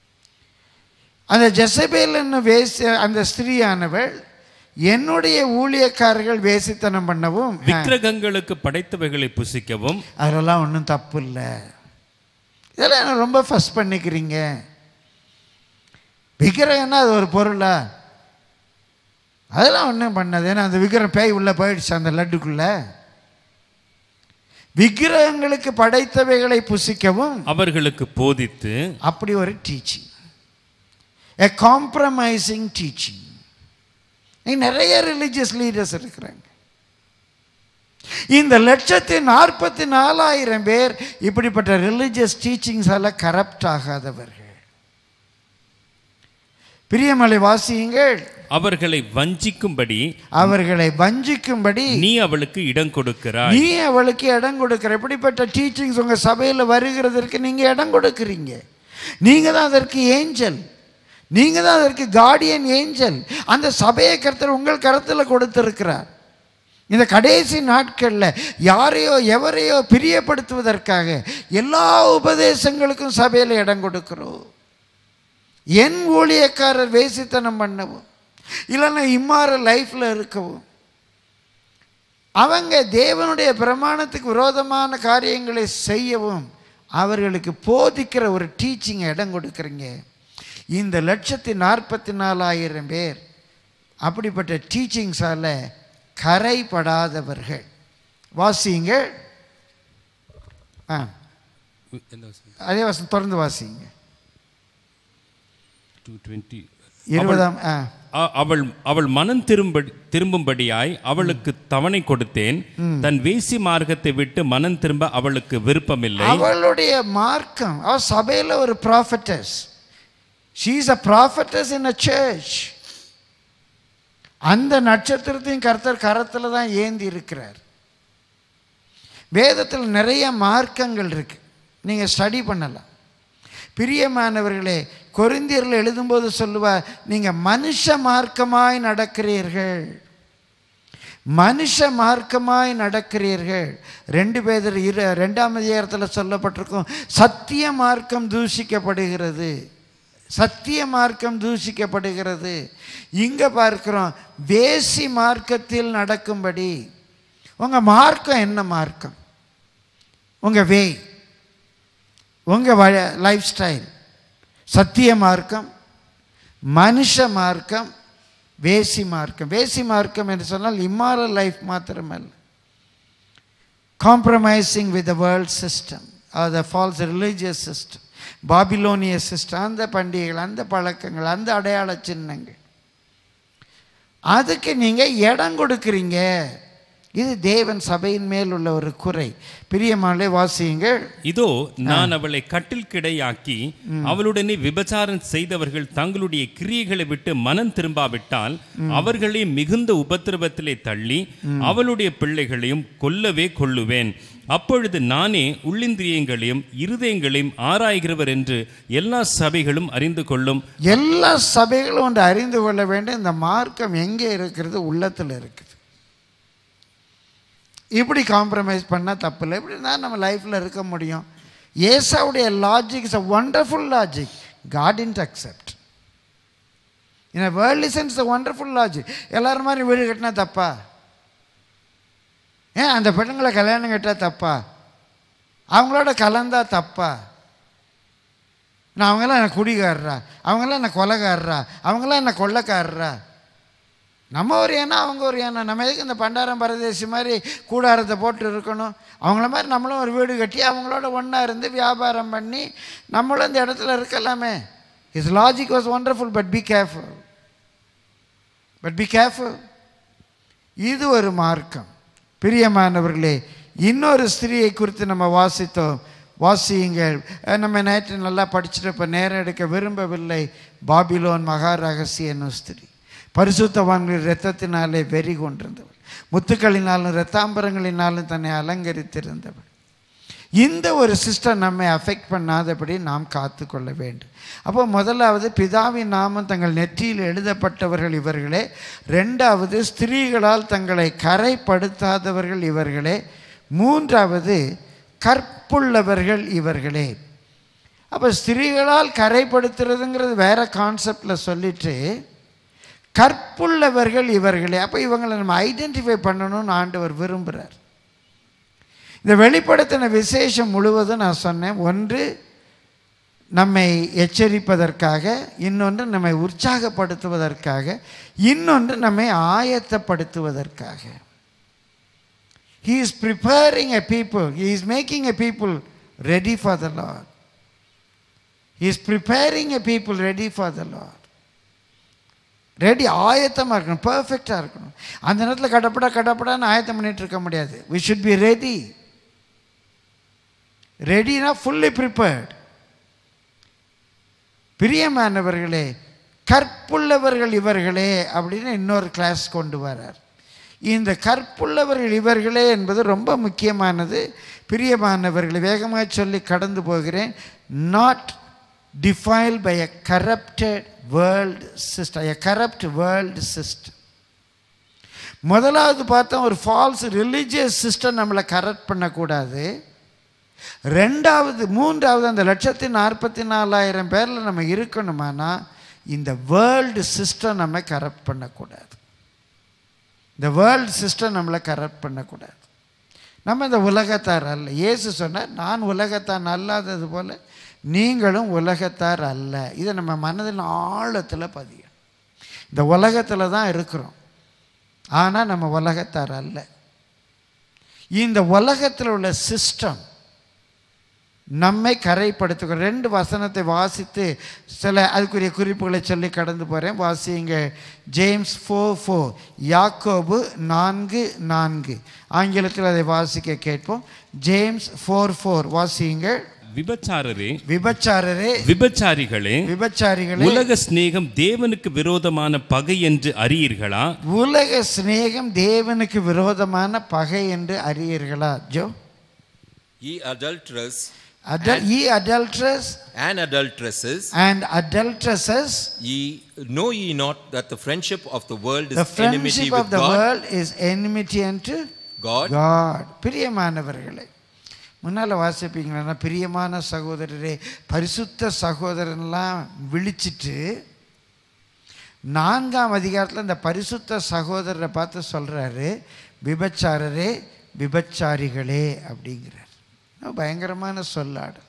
அந்த ஜெசபேல் என்ன வேசி, அந்த ஸ்திரீயானவள் என்னுடைய ஊழியக்காரர்கள் வேசித்தனம் பண்ணவும், விக்கிரகங்களுக்கு படைத்தவைகளை புசிக்கவும், அதெல்லாம் ஒன்றும் தப்பு இல்லை. இதெல்லாம் என்ன ரொம்ப ஃபஸ்ட் பண்ணிக்கிறீங்க? விக்கிரகம்னா அது ஒரு பொருளா? அதெல்லாம் ஒன்றும் பண்ணாது. ஏன்னா அந்த விக்கிரகம் பேய் உள்ளே போயிடுச்சு அந்த லட்டுக்குள்ள. விக்கிரகங்களுக்கு படைத்தவைகளை புசிக்கவும் அவர்களுக்கு போதித்து, அப்படி ஒரு டீச்சிங், எ காம்ப்ரமைசிங் டீச்சிங். நிறைய ரிலீஜியஸ் லீடர்ஸ் இருக்கிறாங்க. இந்த லட்சத்தி நாற்பத்தி நாலாயிரம் பேர் இப்படிப்பட்ட ரிலீஜியஸ் டீச்சிங்ஸால கரப்ட் ஆகாதவர்கள். பிரியமலை வாசியுங்கள். அவர்களை வஞ்சிக்கும்படி, அவர்களை வஞ்சிக்கும்படி நீ அவளுக்கு இடம் கொடுக்கிறாய். நீ அவளுக்கு இடம் கொடுக்கிற. இப்படிப்பட்ட டீச்சிங்ஸ் உங்க சபையில் வருகிறதற்கு நீங்க இடம் கொடுக்கிறீங்க. நீங்க தான் அதற்கு ஏஞ்சல், நீங்க தான் அதற்கு கார்டியன் ஏஞ்சல். அந்த சபையை கர்த்தர் உங்கள் கரத்தில் கொடுத்திருக்கிறார். இந்த கடைசி நாட்களில் யாரையோ எவரையோ பிரியப்படுத்துவதற்காக எல்லா உபதேசங்களுக்கும் சபையில் இடம் கொடுக்கிறோம். என் ஊழியக்காரர் வேசித்தனம் பண்ணவும், இல்லைன்னா இம்மாற லைஃப்பில் இருக்கவும், அவங்க தேவனுடைய பிரமாணத்துக்கு விரோதமான காரியங்களை செய்யவும் அவர்களுக்கு போதிக்கிற ஒரு டீச்சிங்கை இடம் கொடுக்குறீங்க. இந்த லட்சத்தி நாற்பத்தி நாலாயிரம் பேர் அப்படிப்பட்ட டீச்சிங்ஸால் கரைப்படாதவர்கள். வாசிங்க. ஆ அதே வாசம் தொடர்ந்து வாசிங்க. இருபதாம் அவள் அவள் மனம் திரும்ப திரும்பும்படியாய் அவளுக்கு தவணை கொடுத்தேன். தன் வேசி மார்க்கத்தை விட்டு மனம் திரும்ப அவளுக்கு விருப்பமில்லை. அவளுடைய மார்க்கம், அவள் சபையில் ஒரு ப்ராஃபட்டஸ். She is a prophetess in a church. அந்த நட்சத்திரத்தையும் கர்த்தர் கரத்தில் தான் ஏந்தி இருக்கிறார். வேதத்தில் நிறைய மார்க்கங்கள் இருக்கு, நீங்க ஸ்டடி பண்ணலாம். பிரியமானவர்களே, கொரிந்தியர்கள் எழுதும்போது சொல்லுவார், நீங்க மனுஷ மார்க்கமாய் நடக்கிறீர்கள், மனுஷ மார்க்கமாய் நடக்கிறீர்கள். ரெண்டு பேர் இரு ரெண்டாம் அதிகாரத்தில் சொல்லப்பட்டிருக்கும், சத்திய மார்க்கம் தூஷிக்கப்படுகிறது, சத்திய மார்க்கம் தூஷிக்கப்படுகிறது. இங்க பார்க்கிறோம், வேசி மார்க்கத்தில் நடக்கும்படி. உங்க மார்க்கம் என்ன மார்க்கம்? உங்க வே, உங்க லைஃப் ஸ்டைல் சத்திய மார்க்கம், மனுஷ மார்க்கம், வேசி மார்க்கம். வேசி மார்க்கம் என்று சொன்னால் இம்மாரல் லைஃப் மாத்திரமல்ல, compromising with the world system or the false religious system. Babylonian system, அந்த பண்டிகைகள், அந்த பழக்கங்கள், அந்த அடையாள சின்னங்கள், அதுக்கு நீங்கள் இடம் கொடுக்குறீங்க. இது தேவன் சபையின் மேல் உள்ள ஒரு குறை. பிரியமானே வாசியுங்கள். இதோ நான் அவளை கட்டில் கிடையாக்கி அவளுடனே விபச்சாரம் செய்தவர்கள் தங்களுடைய கிரியைகளை விட்டு மனம் திரும்பாவிட்டால் அவர்களை மிகுந்த உபத்திரவத்திலே தள்ளி அவளுடைய பிள்ளைகளையும் கொல்லவே கொல்லுவேன். அப்பொழுது நானே உள்ளிந்திரியங்களையும் இருதயங்களையும் ஆராய்கிறவர் என்று எல்லா சபைகளும் அறிந்து கொள்ளும். எல்லா சபைகளும் ஒன்று அறிந்து கொள்ள வேண்டும். இந்த மார்க்கம் எங்கே இருக்கிறது? உள்ளத்தில் இருக்குது. இப்படி காம்ப்ரமைஸ் பண்ணால் தப்பு இல்லை. இப்படி தான் நம்ம லைஃப்பில் இருக்க முடியும். ஏசாவுடைய logic is a wonderful logic. God didn't accept. In a worldly sense a wonderful logic. எல்லாரும் மாதிரி வீடு கட்டினா தப்பா? ஏன் அந்த பெண்களை கல்யாணம் கட்டால் தப்பா? அவங்களோட கலந்தா தப்பா? நான் அவங்களாம் என்ன குடிகாரரா? அவங்களாம் என்ன கொலைகாரரா? அவங்களாம் என்ன கொள்ளைக்காரரா? நம்ம ஒரு ஏன்னா அவங்க ஒரு ஏன்னா. நம்ம எதுக்கு இந்த பண்டாரம் பரதேசி மாதிரி கூடாரத்தை போட்டு இருக்கணும்? அவங்கள மாதிரி நம்மளும் ஒரு வீடு கட்டி அவங்களோட ஒன்றா இருந்து வியாபாரம் பண்ணி நம்மளும் இந்த இடத்துல இருக்கலாமே. His logic was wonderful. But be careful. But be careful. இது ஒரு மார்க்கம். பிரியமானவர்களே, இன்னொரு ஸ்திரியை குறித்து நம்ம வாசித்தோம். வாசியுங்கள். நம்ம நேற்று நல்லா படிச்சுட்டு இப்போ நேரம் எடுக்க விரும்பவில்லை. பாபிலோன் மகா ரகசிய என்னும் ஸ்திரி பரிசுத்தவான்களின் இரத்தத்தினாலே வெறி கொண்டிருந்தவள், முத்துக்களினாலும் இரத்தாம்பரங்களினாலும் தன்னை அலங்கரித்திருந்தவள். இந்த ஒரு சிஸ்டம் நம்மை அஃபெக்ட் பண்ணாதபடி நாம் காத்து கொள்ள வேண்டும். அப்போ முதலாவது பிதாவின் நாமம் தங்கள் நெற்றியில் எழுதப்பட்டவர்கள் இவர்களே. ரெண்டாவது ஸ்திரீகளால் தங்களை கரைப்படுத்தாதவர்கள் இவர்களே. மூன்றாவது கற்புள்ளவர்கள் இவர்களே. அப்போ ஸ்திரீகளால் கரைப்படுத்துறதுங்கிறது வேற கான்செப்டில் சொல்லிட்டு கற்புள்ளவர்கள் இவர்களே. அப்போ இவங்களை நம்ம ஐடென்டிஃபை பண்ணணும்னு ஆண்டவர் விரும்புகிறார். இந்த வெளிப்படுத்தின விசேஷம் முழுவதும் நான் சொன்னேன். ஒன்று நம்மை எச்சரிப்பதற்காக, இன்னொன்று நம்மை உற்சாகப்படுத்துவதற்காக, இன்னொன்று நம்மை ஆயத்தப்படுத்துவதற்காக. He is preparing a people. He is making a people ready for the Lord. He is preparing a people ready for the Lord. Ready, ஆயத்தமாக இருக்கணும், பர்ஃபெக்டாக இருக்கணும். அந்த நேரத்தில் கடப்படா கடப்படான்னு ஆயத்தம் பண்ணிகிட்டு இருக்க முடியாது. we should be ready. ரெடினா ஃபுல்லி ப்ரிப்பேர்ட். பிரியமானவர்களே, கற்புள்ளவர்கள் இவர்களே அப்படின்னு இன்னொரு கிளாஸ் கொண்டு வரார். இந்த கற்புள்ளவர்கள் இவர்களே என்பது ரொம்ப முக்கியமானது. பிரியமானவர்களை வேகமாக சொல்லி கடந்து போகிறேன். Not defiled by a corrupted world system, a corrupt world system. முதலாவது பார்த்தா ஒரு ஃபால்ஸ் ரிலீஜியஸ் சிஸ்டம் நம்மளை கரெக்ட் பண்ணக்கூடாது. ரெண்டாவது மூன்றாவது அந்த லட்சத்தி நாற்பத்தி நாலாயிரம் பேரில் நம்ம இருக்கணுமானா இந்த வேர்ல்டு சிஸ்டம் நம்ம கரெக்ட் பண்ணக்கூடாது. இந்த வேர்ல்டு சிஸ்டம் நம்மளை கரெக்ட் பண்ணக்கூடாது. நம்ம இந்த உலகத்தார் அல்ல. இயேசு சொன்னார், நான் உலகத்தான் அல்லாதது போல நீங்களும் உலகத்தார் அல்ல. இதை நம்ம மனதின் ஆழத்தில் பதியும். இந்த உலகத்தில் தான் இருக்கிறோம், ஆனால் நம்ம உலகத்தார் அல்ல. இந்த உலகத்தில் உள்ள சிஸ்டம் நம்மை கரைப்படுத்துகிற. ரெண்டு வசனத்தை வாசித்து சில அதுக்குரிய குறிப்புகளை சொல்லி கடந்து போகிறேன். வாசிங்க. ஜேம்ஸ் ஃபோர் ஃபோர், யாக்கோபு நான்கு நான்கு. ஆங்கிலத்தில் அதை வாசிக்க கேட்போம். ஜேம்ஸ் ஃபோர் ஃபோர் வாசிங்க. விபச்சாரரே விபச்சாரரே விபச்சாரிகளே விபச்சாரிகளே உலக சிநேகம் தேவனுக்கு விரோதமான பகை என்று அறியீர்களா? உலக சிநேகம் தேவனுக்கு விரோதமான பகை என்று அறியீர்களா? ஜோ. Ye adulterers, Adul- ye adulterers and adulteresses, and adulteresses, ye know ye not that the friendship of the world is the enmity friendship with of the God? world is enmity unto God. God. பிரியமானவர்களே, முன்னால் வாசிப்பீங்களா? பிரியமான சகோதரரே, பரிசுத்த சகோதரன்லாம் விழிச்சிட்டு நான்காம் அதிகாரத்தில் இந்த பரிசுத்த சகோதரரை பார்த்து சொல்கிறாரு, விபச்சாரரே விபச்சாரிகளே அப்படிங்கிறார். பயங்கரமான சொல்லாடு.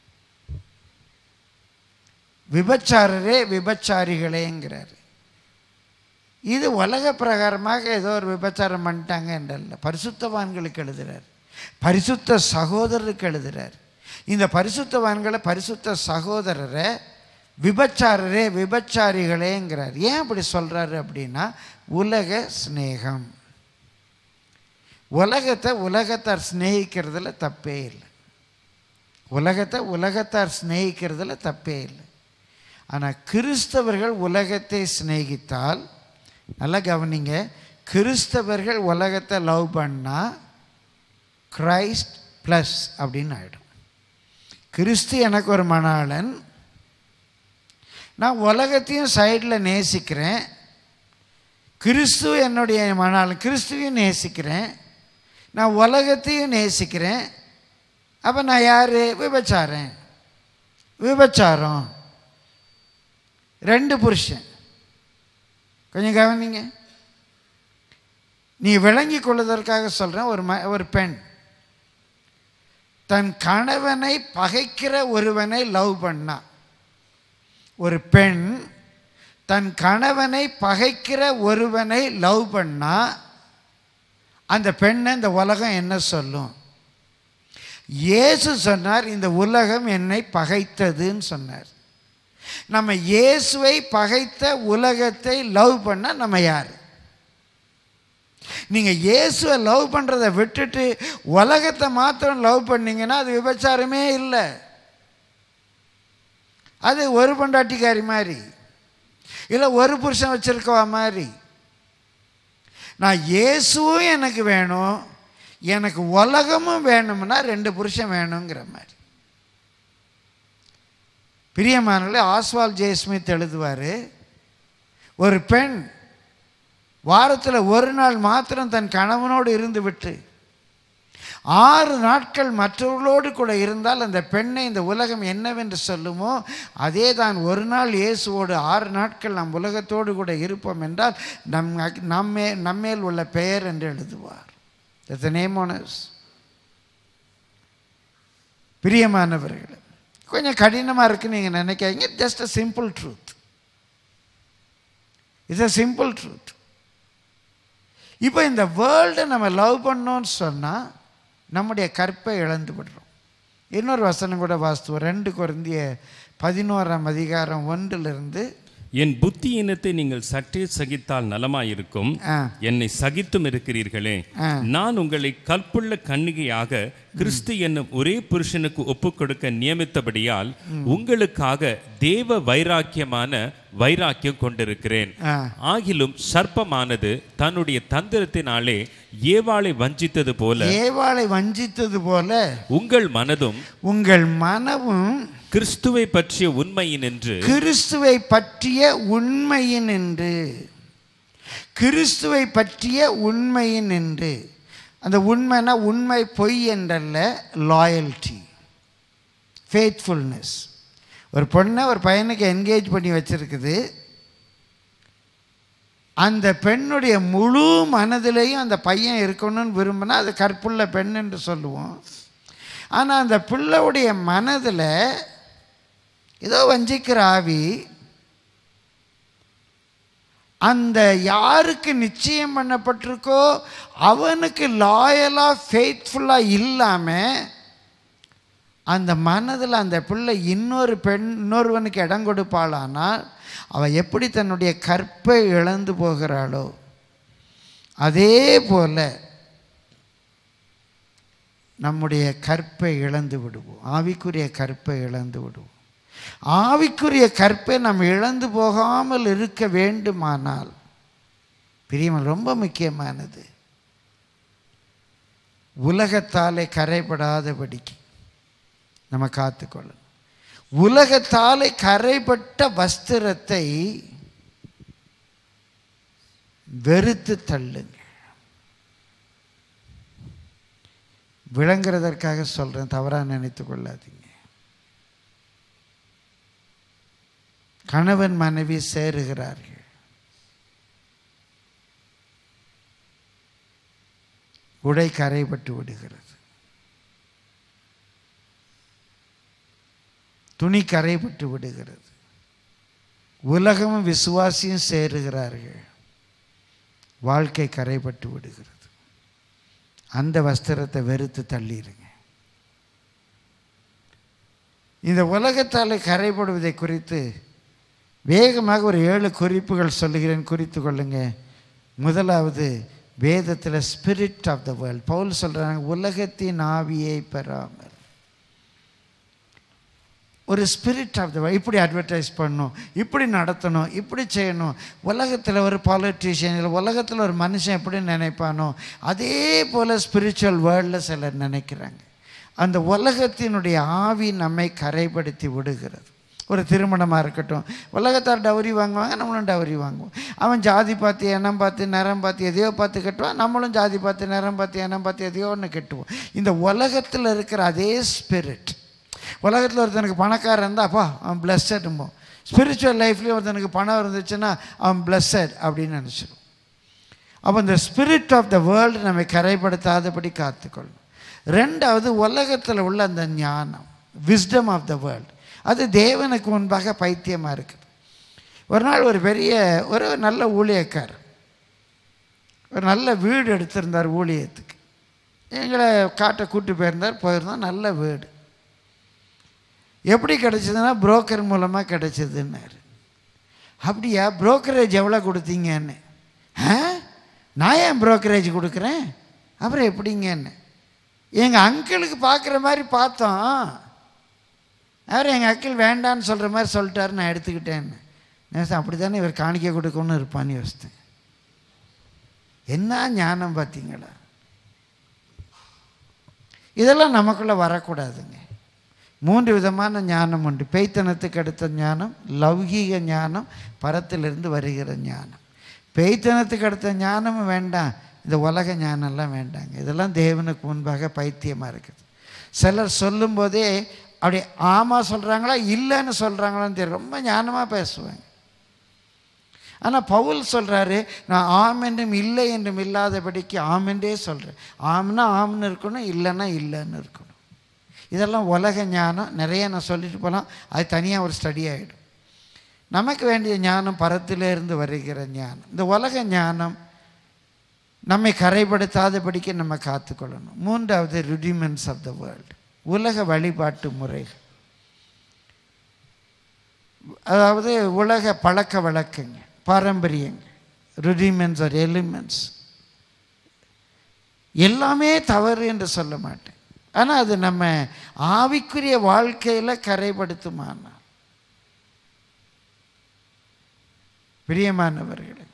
விபச்சாரரே விபச்சாரிகளேங்கிறார். இது உலக பிரகாரமாக ஏதோ ஒரு விபச்சாரம் பண்ணிட்டாங்க என்றல்ல, பரிசுத்தவான்களுக்கு எழுதுகிறார், பரிசுத்த சகோதரருக்கு எழுதுகிறார். இந்த பரிசுத்தவான்களை பரிசுத்த சகோதரரை விபச்சாரரே விபச்சாரிகளேங்கிறார். ஏன் அப்படி சொல்கிறாரு அப்படின்னா உலக ஸ்நேகம். உலகத்தை உலகத்தார் ஸ்நேகிக்கிறதுல தப்பே இல்லை. உலகத்தை உலகத்தார் ஸ்நேகிக்கிறதுல தப்பே இல்லை. ஆனால் கிறிஸ்தவர்கள் உலகத்தை சிநேகித்தால், நல்லா கவனிங்க, கிறிஸ்தவர்கள் உலகத்தை லவ் பண்ணால் கிரைஸ்ட் ப்ளஸ் அப்படின்னு ஆகிடும். கிறிஸ்து எனக்கு ஒரு மணாளன், நான் உலகத்தையும் சைடில் நேசிக்கிறேன், கிறிஸ்து என்னுடைய மணாளன், கிறிஸ்துவையும் நேசிக்கிறேன், நான் உலகத்தையும் நேசிக்கிறேன். அப்போ நான் யார்? விபச்சாரன். விபச்சாரம் ரெண்டு புருஷன். கொஞ்சம் கவனிங்க, நீ விளங்கி கொள்வதற்காக சொல்கிறேன். ஒரு ம ஒரு பெண் தன் கணவனை பகைக்கிற ஒருவனை லவ் பண்ணா, ஒரு பெண் தன் கணவனை பகைக்கிற ஒருவனை லவ் பண்ணா, அந்த பெண்ணை இந்த உலகம் என்ன சொல்லும்? இயேசு சொன்னார், இந்த உலகம் என்னை பகைத்ததுன்னு சொன்னார். நம்ம இயேசுவை பகைத்த உலகத்தை லவ் பண்ண நம்ம யார்? நீங்கள் இயேசுவை லவ் பண்ணுறதை விட்டுட்டு உலகத்தை மாத்திரம் லவ் பண்ணீங்கன்னா அது விபச்சாரமே இல்லை. அது ஒரு பொண்டாட்டிக்காரி மாதிரி, இல்லை ஒரு புருஷன் வச்சிருக்கவா மாதிரி. நான் இயேசுவும் எனக்கு வேணும், எனக்கு உலகமும் வேணும்னா ரெண்டு புருஷன் வேணுங்கிற மாதிரி. பிரியமானவர்களே, ஆஸ்வால் ஜே ஸ்மித் எழுதுவார், ஒரு பெண் வாரத்தில் ஒரு நாள் மாத்திரம் தன் கணவனோடு இருந்து விட்டு ஆறு நாட்கள் மற்றவர்களோடு கூட இருந்தால் அந்த பெண்ணை இந்த உலகம் என்னவென்று சொல்லுமோ அதே தான் ஒரு நாள் இயேசுவோடு ஆறு நாட்கள் நம் உலகத்தோடு கூட இருப்போம் என்றால் நம் நம்மே நம்மேல் உள்ள பெயர் என்று எழுதுவார். That's the name on us. பிரியமானவர்களே, கொஞ்சம் கடினமாக இருக்குன்னு நீங்கள் நினைக்காதீங்க. Just a simple truth. It's a simple truth. இப்போ இந்த வேர்ல்டை நம்ம லவ் பண்ணோன்னு சொன்னால் நம்முடைய கற்பை இழந்து விடுறோம். இன்னொரு வசனம் கூட வாஸ்துவோம். ரெண்டு கொரிந்திய பதினோராம் அதிகாரம் ஒன்றிலிருந்து, என் புத்தியினத்தை நீங்கள் சற்றே சகித்தால் நலமாயிருக்கும், என்னை சகித்தும் இருக்கிறீர்களே, நான் உங்களை கற்புள்ள கன்னிகையாக கிறிஸ்து என்னும் ஒரே புருஷனுக்கு ஒப்பு கொடுக்க நியமித்தபடியால் உங்களுக்காக தேவ வைராக்கியமான வைராக்கியம் கொண்டிருக்கிறேன். ஆகிலும் சர்ப்பமானது தன்னுடைய தந்திரத்தினாலே ஏவாளை வஞ்சித்தது போல ஏவாளை வஞ்சித்தது போல உங்கள் மனதும் உங்கள் மனமும் கிறிஸ்துவை பற்றிய உண்மையின் என்று கிறிஸ்துவை பற்றிய உண்மையின் என்று கிறிஸ்துவை பற்றிய உண்மையின் என்று அந்த உண்மைனா உண்மை பொய் என்றல்ல, லாயல்ட்டி, ஃபேத்ஃபுல்னஸ். ஒரு பொண்ணை ஒரு பையனுக்கு என்கேஜ் பண்ணி வச்சிருக்குது. அந்த பெண்ணுடைய முழு மனதிலையும் அந்த பையன் இருக்கணும்னு விரும்பினா அது கற்புள்ள பெண் என்று சொல்லுவோம். ஆனால் அந்த பிள்ளையுடைய மனதில் ஏதோ வஞ்சிக்கிற ஆவி, அந்த யாருக்கு நிச்சயம் பண்ணப்பட்டிருக்கோ அவனுக்கு லாயலாக ஃபெய்த்ஃபுல்லாக இல்லாமல் அந்த மனதில் அந்த பிள்ளை இன்னொரு பெண் இன்னொருவனுக்கு இடம் கொடுப்பாளானால் அவள் எப்படி தன்னுடைய கற்பை இழந்து போகிறாளோ அதே போல் நம்முடைய கற்பை இழந்து விடுவோம். ஆவிக்குரிய கற்பை இழந்து விடுவோம். ஆவிக்குரிய கற்பை நாம் இழந்து போகாமல் இருக்க வேண்டுமானால் பிரியமான ரொம்ப முக்கியமானது, உலகத்தாலே கரைபடாதபடிக்கு நம்ம காத்துக்கொள்ளணும். உலகத்தாலே கரைப்பட்ட வஸ்திரத்தை வெறுத்து தள்ளுங்க. விளங்குறதற்காக சொல்றேன், தவறாக நினைத்து கொள்ளாதீங்க. கணவன் மனைவி சேருகிறார்கள், உடை கரைப்பட்டு விடுகிறது, துணி கரைப்பட்டு விடுகிறது. உலகமும் விசுவாசியும் சேருகிறார்கள், வாழ்க்கை கரைப்பட்டு விடுகிறது. அந்த வஸ்திரத்தை வெறுத்து தள்ளிடுங்க. இந்த உலகத்தால் கரைபடுவதை குறித்து வேகமாக ஒரு ஏழு குறிப்புகள் சொல்லுகிறேன், குறித்து கொள்ளுங்க. முதலாவது, வேதத்தில் spirit of the world. Paul சொல்கிறாங்க, உலகத்தின் ஆவியை பெறாமல் ஒரு ஸ்பிரிட் ஆஃப் த வேர்ல்ட். இப்படி அட்வர்டைஸ் பண்ணணும், இப்படி நடத்தணும், இப்படி செய்யணும். உலகத்தில் ஒரு பாலிட்டிஷியன் இல்லை, உலகத்தில் ஒரு மனுஷன் எப்படி நினைப்பானோ அதே போல் ஸ்பிரிச்சுவல் வேர்ல்டில் சிலர் நினைக்கிறாங்க. அந்த உலகத்தினுடைய ஆவி நம்மை கரைப்படுத்தி விடுகிறது. ஒரு திருமணமாக இருக்கட்டும், உலகத்தார் டவுரி வாங்குவாங்க, நம்மளும் டவுரி வாங்குவோம். அவன் ஜாதி பார்த்து எண்ணம் பார்த்து நிறம் பார்த்து எதையோ பார்த்து கட்டுவான், நம்மளும் ஜாதி பார்த்து நிறம் பார்த்து எண்ணம் பார்த்து எதையோ ஒன்று கட்டுவோம். இந்த உலகத்தில் இருக்கிற அதே ஸ்பிரிட். உலகத்தில் ஒருத்தனுக்கு பணக்காரன் இருந்தால் அப்பா அவன் பிளஸ்ஸட்ம்போம். ஸ்பிரிச்சுவல் லைஃப்லேயும் ஒருத்தனுக்கு பணம் இருந்துச்சுன்னா அவன் பிளஸ்ஸட் அப்படின்னு நினச்சிடும். அப்போ இந்த ஸ்பிரிட் ஆஃப் த வேர்ல்டு நம்மை கரைப்படுத்தாதபடி காத்துக்கொள்ளணும். ரெண்டாவது, உலகத்தில் உள்ள அந்த ஞானம், விஸ்டம் ஆஃப் த வேர்ல்டு, அது தேவனுக்கு முன்பாக பைத்தியமாக இருக்குது. ஒரு நாள் ஒரு பெரிய ஒரு நல்ல ஊழியக்கார் ஒரு நல்ல வீடு எடுத்திருந்தார் ஊழியத்துக்கு. எங்களை காட்டை கூட்டு போயிருந்தார், போயிருந்தோம். நல்ல வீடு. எப்படி கிடச்சிதுன்னா புரோக்கர் மூலமாக கிடச்சிதுன்னாரு. அப்படியா, புரோக்கரேஜ் எவ்வளோ கொடுத்தீங்கன்னு? ஆ, நான் ஏன் புரோக்கரேஜ் கொடுக்குறேன், அப்புறம் எப்படிங்கன்னு? எங்கள் அங்கிளுக்கு பார்க்குற மாதிரி பார்த்தோம், அவர் எங்கள் அங்கிள் வேண்டான்னு சொல்கிற மாதிரி சொல்லிட்டாரு, நான் எடுத்துக்கிட்டேன்னு. நேசம் அப்படி தானே இவர் காணிக்க கொடுக்கணும்னு இருப்பான்னு யோசித்தேன். என்ன ஞானம் பார்த்தீங்களா? இதெல்லாம் நமக்குள்ளே வரக்கூடாதுங்க. மூன்று விதமான ஞானம் உண்டு. பேய்த்தனத்துக்கு அடுத்த ஞானம், லௌகீக ஞானம், பரத்திலிருந்து வருகிற ஞானம். பேய்த்தனத்துக்கு அடுத்த ஞானமும் வேண்டாம், இந்த உலக ஞானம்லாம் வேண்டாங்க. இதெல்லாம் தேவனுக்கு முன்பாக பைத்தியமாக இருக்குது. சிலர் சொல்லும்போதே அப்படி ஆமாம் சொல்கிறாங்களா இல்லைன்னு சொல்கிறாங்களான்னு தெரியும், ரொம்ப ஞானமாக பேசுவாங்க. ஆனால் பவுல் சொல்கிறாரு, நான் ஆம் என்றும் இல்லை என்றும் இல்லாதபடிக்கு ஆம் என்றே சொல்கிறேன். ஆம்னா ஆம்னு இருக்கணும், இல்லைன்னா இல்லைன்னு இருக்கணும். இதெல்லாம் உலக ஞானம். நிறைய நான் சொல்லிட்டு போகலாம், அது தனியாக ஒரு ஸ்டடி ஆகிடும். நமக்கு வேண்டிய ஞானம் பரத்திலிருந்து வருகிற ஞானம். இந்த உலக ஞானம் நம்மை கரைப்படுத்தாதபடிக்கு நம்ம காத்துக்கொள்ளணும். மூன்றாவது, ருடிமெண்ட்ஸ் ஆஃப் த வேர்ல்டு, உலக வழிபாட்டு முறைகள். அதாவது உலக பழக்க வழக்கங்க, பாரம்பரியங்கள், ருடிமெண்ட்ஸ் ஆர் எலிமெண்ட்ஸ். எல்லாமே தவறு என்று சொல்ல மாட்டேன், ஆனால் அது நம்ம ஆவிக்குரிய வாழ்க்கையில் கரைப்படுத்துமானா? பிரியமானவர்களே,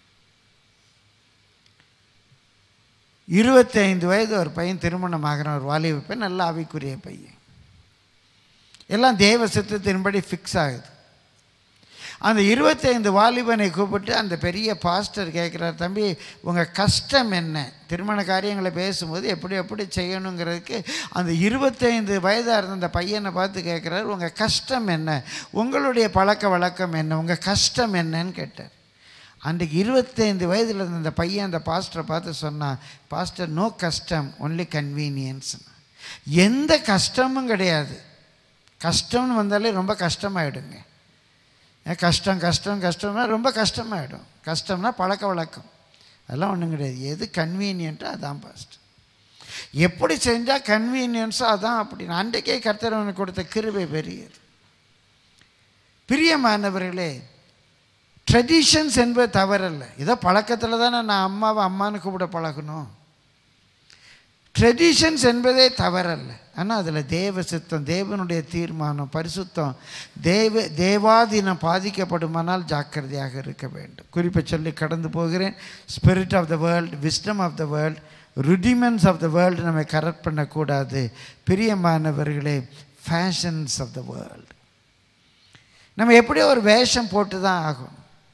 இருபத்தி ஐந்து வயது ஒரு பையன் திருமணம் ஆகிற ஒரு வாலிப பையன், நல்ல ஆவிக்குரிய பையன், எல்லாம் தேவ சித்தத்தின்படி ஃபிக்ஸ் ஆகுது. அந்த இருபத்தி ஐந்து வாலிபனை கூப்பிட்டு அந்த பெரிய பாஸ்டர் கேட்குறார், தம்பி உங்கள் கஷ்டம் என்ன? திருமண காரியங்களை பேசும்போது எப்படி எப்படி செய்யணுங்கிறதுக்கு அந்த இருபத்தைந்து வயதாக இருந்த அந்த பையனை பார்த்து கேட்குறாரு, உங்கள் கஷ்டம் என்ன, உங்களுடைய பழக்க வழக்கம் என்ன, உங்கள் கஷ்டம் என்னன்னு கேட்டார். அன்றைக்கு இருபத்தைந்து வயதில் இருந்த அந்த பையன் அந்த பாஸ்டரை பார்த்து சொன்னான், பாஸ்டர் நோ கஷ்டம், ஒன்லி கன்வீனியன்ஸ். எந்த கஷ்டமும் கிடையாது. கஷ்டம்னு வந்தாலே ரொம்ப கஷ்டமாயிடுங்க. கஷ்டம் கஷ்டம் கஷ்டம்னா ரொம்ப கஷ்டமாயிடும். கஷ்டம்னா பழக்க வழக்கம், அதெல்லாம் ஒன்றும் கிடையாது. எது கன்வீனியன்ட்டோ அதான் பாஸ்ட். எப்படி செஞ்சால் கன்வீனியன்ஸோ அதான். அப்படின்னு அன்றைக்கே கர்த்தர் அவனுக்கு கொடுத்த கிருபை பெரியது. பிரியமானவர்களே, ட்ரெடிஷன்ஸ் என்பது தவறல்ல. ஏதோ பழக்கத்தில் தானே நான் அம்மாவை அம்மானு கூப்பிட பழகணும். ட்ரெடிஷன்ஸ் என்பதே தவறல்ல, ஆனால் அதில் தேவ சித்தம், தேவனுடைய தீர்மானம், பரிசுத்தம், தேவ தேவாதீனம் பாதிக்கப்படுமானால் ஜாக்கிரதையாக இருக்க வேண்டும். குறிப்பை சொல்லி கடந்து போகிறேன். Spirit of the world, wisdom of the world, rudiments of the world நம்ம கரெக்ட் பண்ணக்கூடாது. பிரியமானவர்களே, ஃபேஷன்ஸ் ஆஃப் த வேர்ல்டு, நம்ம எப்படியோ ஒரு வேஷம் போட்டு தான் ஆகும்.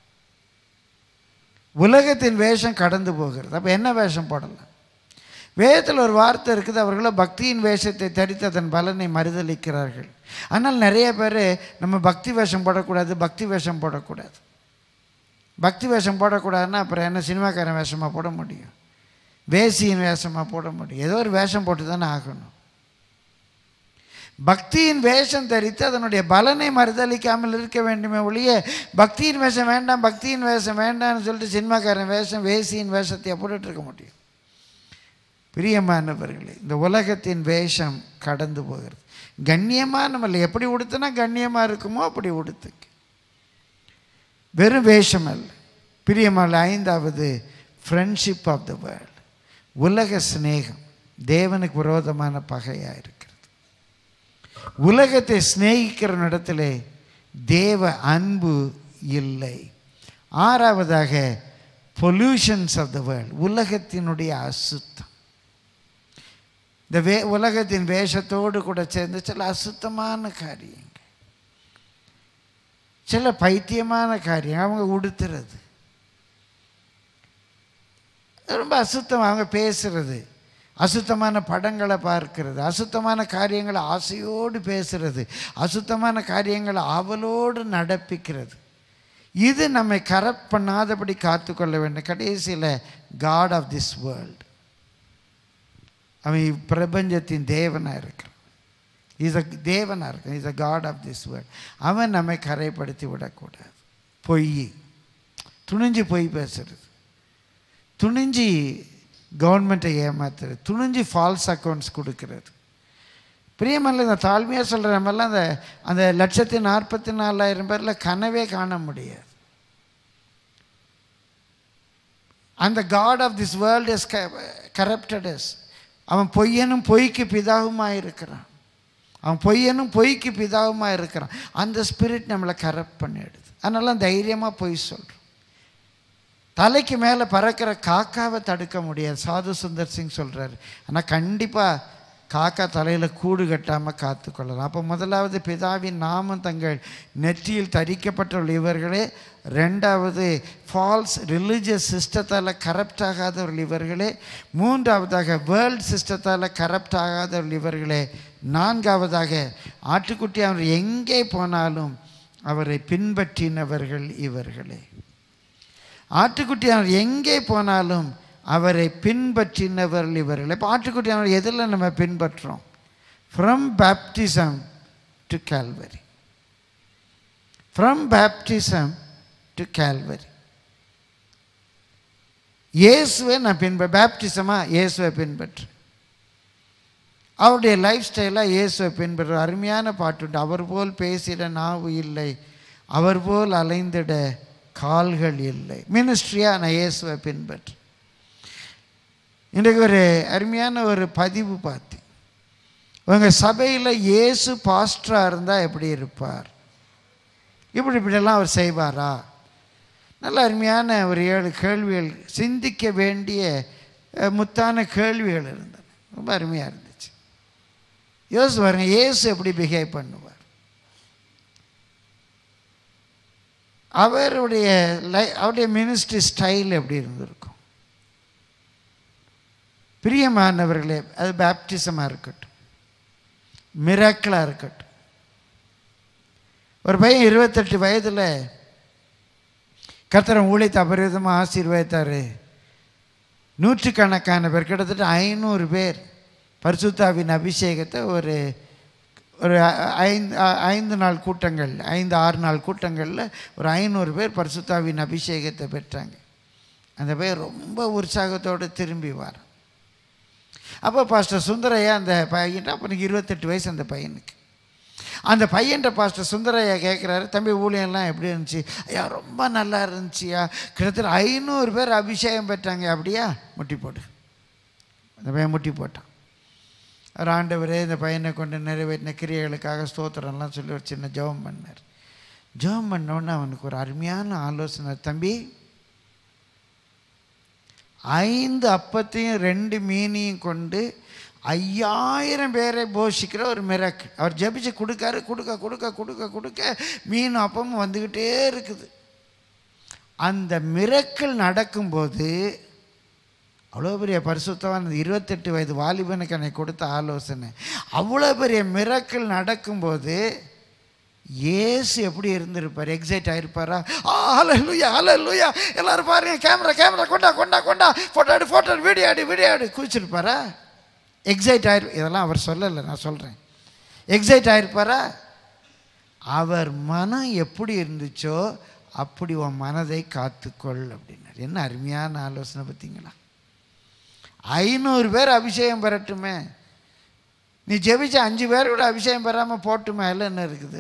உலகத்தின் வேஷம் கடந்து போகிறது. அப்போ என்ன வேஷம் போடலாம்? வேதத்தில் ஒரு வார்த்தை இருக்குது, அவர்களோ பக்தியின் வேஷத்தை தரித்து அதன் பலனை மறுதளிக்கிறார்கள். ஆனால் நிறைய பேர் நம்ம பக்தி வேஷம் போடக்கூடாது, பக்தி வேஷம் போடக்கூடாது, பக்தி வேஷம் போடக்கூடாதுன்னா அப்புறம் என்ன சினிமாக்காரன் வேஷமாக போட முடியும், வேசியின் வேஷமாக போட முடியும், ஏதோ ஒரு வேஷம் போட்டு தானே ஆகணும். பக்தியின் வேஷம் தரித்து அதனுடைய பலனை மறுதளிக்காமல் இருக்க வேண்டுமே ஒழிய, பக்தியின் வேஷம் வேண்டாம் பக்தியின் வேஷம் வேண்டாம்னு சொல்லிட்டு சினிமாக்காரன் வேஷம் வேசியின் வேஷத்தை போட்டுட்டு இருக்க முடியும். பிரியமானவர்களே, இந்த உலகத்தின் வேஷம் கடந்து போகிறது. கண்ணியமாக நம்மள எப்படி உடுத்துனா கண்ணியமாக இருக்குமோ அப்படி உடுத்துக்கு, வெறும் வேஷம் அல்ல. பிரியமான ஐந்தாவது, ஃப்ரெண்ட்ஷிப் ஆஃப் த வேர்ல்டு. உலக சிநேகம் தேவனுக்கு விரோதமான பகையாக இருக்கிறது. உலகத்தை சிநேகிக்கிற இடத்துல தேவ அன்பு இல்லை. ஆறாவதாக, பொல்யூஷன்ஸ் ஆஃப் த வேர்ல்டு. உலகத்தினுடைய அசுத்தம். இந்த வே உலகத்தின் வேஷத்தோடு கூட சேர்ந்து சில அசுத்தமான காரியங்கள், சில பைத்தியமான காரியம். அவங்க உடுத்துறது ரொம்ப அசுத்தம். அவங்க பேசுறது, அசுத்தமான படங்களை பார்க்கிறது, அசுத்தமான காரியங்களை ஆசையோடு பேசுறது, அசுத்தமான காரியங்களை ஆவலோடு நடப்பிக்கிறது. இது நம்மை கரப்ட் பண்ணாதபடி காத்துக்கொள்ள வேண்டும். கடைசியில் காட் ஆஃப் திஸ் வேர்ல்டு, அவன் பிரபஞ்சத்தின் தேவனாக இருக்கிறான். இஸ் அ தேவனாக இருக்கான். Is a God of this world. அவன் நம்மை கரைப்படுத்தி விடக்கூடாது. பொய், துணிஞ்சு பொய் பேசுறது, துணிஞ்சு கவர்மெண்ட்டை ஏமாத்துறது, துணிஞ்சு ஃபால்ஸ் அக்கௌண்ட்ஸ் கொடுக்கறது. பிரியமல்ல, இந்த தாழ்மையாக சொல்கிற நம்மெல்லாம் அந்த அந்த லட்சத்தி நாற்பத்தி நாலாயிரம் பேரில் கனவே காண முடியாது. அந்த God of this world is corrupted us. அவன் பொய்யனும் பொய்க்கு பிதாவுமாக இருக்கிறான். அவன் பொய்யனும் பொய்க்கு பிதாவுமாக இருக்கிறான். அந்த ஸ்பிரிட் நம்மளை கரப்ட் பண்ணிடுது. அதனால தைரியமாக பொய் சொல்கிறோம். தலைக்கு மேலே பறக்கிற காக்காவை தடுக்க முடியாது, சாது சுந்தர் சிங் சொல்கிறாரு. ஆனால் கண்டிப்பாக காக்கா தலையில் கூடு கட்டாமல் காத்துக்கொள்ளலாம். அப்போ முதலாவது, பிதாவின் நாமம் தங்கள் நெற்றியில் தரிக்கப்பட்டுள்ள இவர்களே. ரெண்டாவது, ஃபால்ஸ் ரிலீஜியஸ் சிஸ்டத்தால் கரப்ட் ஆகாதவர்கள் இவர்களே. மூன்றாவதாக, வேர்ல்ட் சிஸ்டத்தால் கரப்ட் ஆகாதவர்கள் இவர்களே. நான்காவதாக, ஆட்டுக்குட்டி அவர் எங்கே போனாலும் அவரை பின்பற்றினவர்கள் இவர்களே. ஆட்டுக்குட்டி அவர் எங்கே போனாலும் அவரை பின்பற்றினவர்கள் இவர்கள். இப்போ ஆட்டுக்குட்டி அவர் எதில் நம்ம பின்பற்றுறோம்? From baptism to Calvary. From baptism to Calvary. இயேசுவை நான் பின்பற்ற, பேப்டிசமாக இயேசுவை பின்பற்று, அவருடைய லைஃப் ஸ்டைலாக இயேசுவை பின்பற்ற. அருமையான பாட்டுண்டு. அவர் போல் பேசிட நாவு இல்லை, அவர் போல் அலைந்திட கால்கள் இல்லை. மினிஸ்ட்ரியாக நான் இயேசுவை பின்பற்று. இன்றைக்கு ஒரு அருமையான ஒரு பதிவு பார்த்தேன். உங்கள் சபையில் இயேசு பாஸ்டராக இருந்தால் எப்படி இருப்பார்? இப்படி இப்படியெல்லாம் அவர் செய்வாரா? நல்ல அருமையான ஒரு ஏழு கேள்விகள், சிந்திக்க வேண்டிய முத்தான கேள்விகள் இருந்தன. ரொம்ப அருமையாக இருந்துச்சு. யோசிச்சு பாருங்க, இயேசு எப்படி பிஹேவ் பண்ணுவார்? அவருடைய லை அவருடைய மினிஸ்ட்ரி ஸ்டைல் எப்படி இருந்திருக்கும்? பிரியமானவர்களே, அது பேப்டிசமாக இருக்கட்டும், மிராக்கிளாக இருக்கட்டும். ஒரு பையன் இருபத்தெட்டு வயதில் கர்த்தர் ஊழியத்தை அபரிதமாக ஆசீர்வதித்தார். நூற்றுக்கணக்கான பேர், கிட்டத்தட்ட ஐநூறு பேர் பரிசுத்தாவின் அபிஷேகத்தை ஒரு ஒரு ஐந்து ஐந்து நாள் கூட்டங்கள், ஐந்து ஆறு நாள் கூட்டங்களில் ஒரு ஐநூறு பேர் பரிசுத்தாவின் அபிஷேகத்தை பெற்றாங்க. அந்த பையன் ரொம்ப உற்சாகத்தோடு திரும்பி வார். அப்போ பாஸ்டர் சுந்தரையா அந்த பையன், அப்போனுக்கு இருபத்தெட்டு வயசு அந்த பையனுக்கு. அந்த பையன்கிட்ட பாஸ்டர் சுந்தரையா கேட்குறாரு, தம்பி ஊழியெல்லாம் எப்படி இருந்துச்சு? ஐயா ரொம்ப நல்லா இருந்துச்சியா, கிட்டத்தட்ட ஐநூறு பேர் அபிஷேகம் பெற்றாங்க. அப்படியா? முட்டி போடு. அந்த பையன் முட்டி போட்டான். ஒரு ஆண்டவரே இந்த பையனை கொண்டு நிறைவேற்றின கிரியைகளுக்காக ஸ்தோத்திரம்லாம் சொல்லி ஒரு சின்ன ஜெபம் பண்ணார். ஜெபம் பண்ணோன்னு அவனுக்கு ஒரு அருமையான ஆலோசனை. தம்பி, ஐந்து அப்பத்தையும் ரெண்டு மீனையும் கொண்டு ஐயாயிரம் பேரை போஷிக்கிற ஒரு மிராக்கிள். அவர் ஜெபிச்சு கொடுக்காரு, கொடுக்க கொடுக்க கொடுக்க கொடுக்க மீன் அப்பமும் வந்துக்கிட்டே இருக்குது. அந்த மிராக்கிள் நடக்கும்போது அவ்வளோ பெரிய பரிசுத்தவான் இருபத்தெட்டு வயது வாலிபனுக்கு என்னை கொடுத்த ஆலோசனை. அவ்வளோ பெரிய மிராக்கிள் நடக்கும்போது இயேசு எப்படி இருந்திருப்பார்? எக்ஸைட் ஆகிருப்பாரா? ஆ ஹல்லேலூயா ஹல்லேலூயா, எல்லாரும் பாருங்க, கேமரா கேமரா கொண்டா கொண்டா கொண்டா, ஃபோட்டோ ஆடு ஃபோட்டோ ஆடு, வீடியோ ஆடு வீடியோ ஆடு, குதிச்சிருப்பாரா? எக்ஸைட் ஆயிரு. இதெல்லாம் அவர் சொல்லலை, நான் சொல்கிறேன். எக்ஸைட் ஆகிருப்பாரா? அவர் மனம் எப்படி இருந்துச்சோ அப்படி உன் மனதை காத்துக்கொள் அப்படின்னார். என்ன அருமையான ஆலோசனை பார்த்தீங்களா? ஐநூறு பேர் அபிஷேகம் பெறட்டுமே, நீ ஜெபிச்ச அஞ்சு பேர் கூட அபிஷேகம் பெறாமல் போட்டுமே, அதில் என்ன இருக்குது?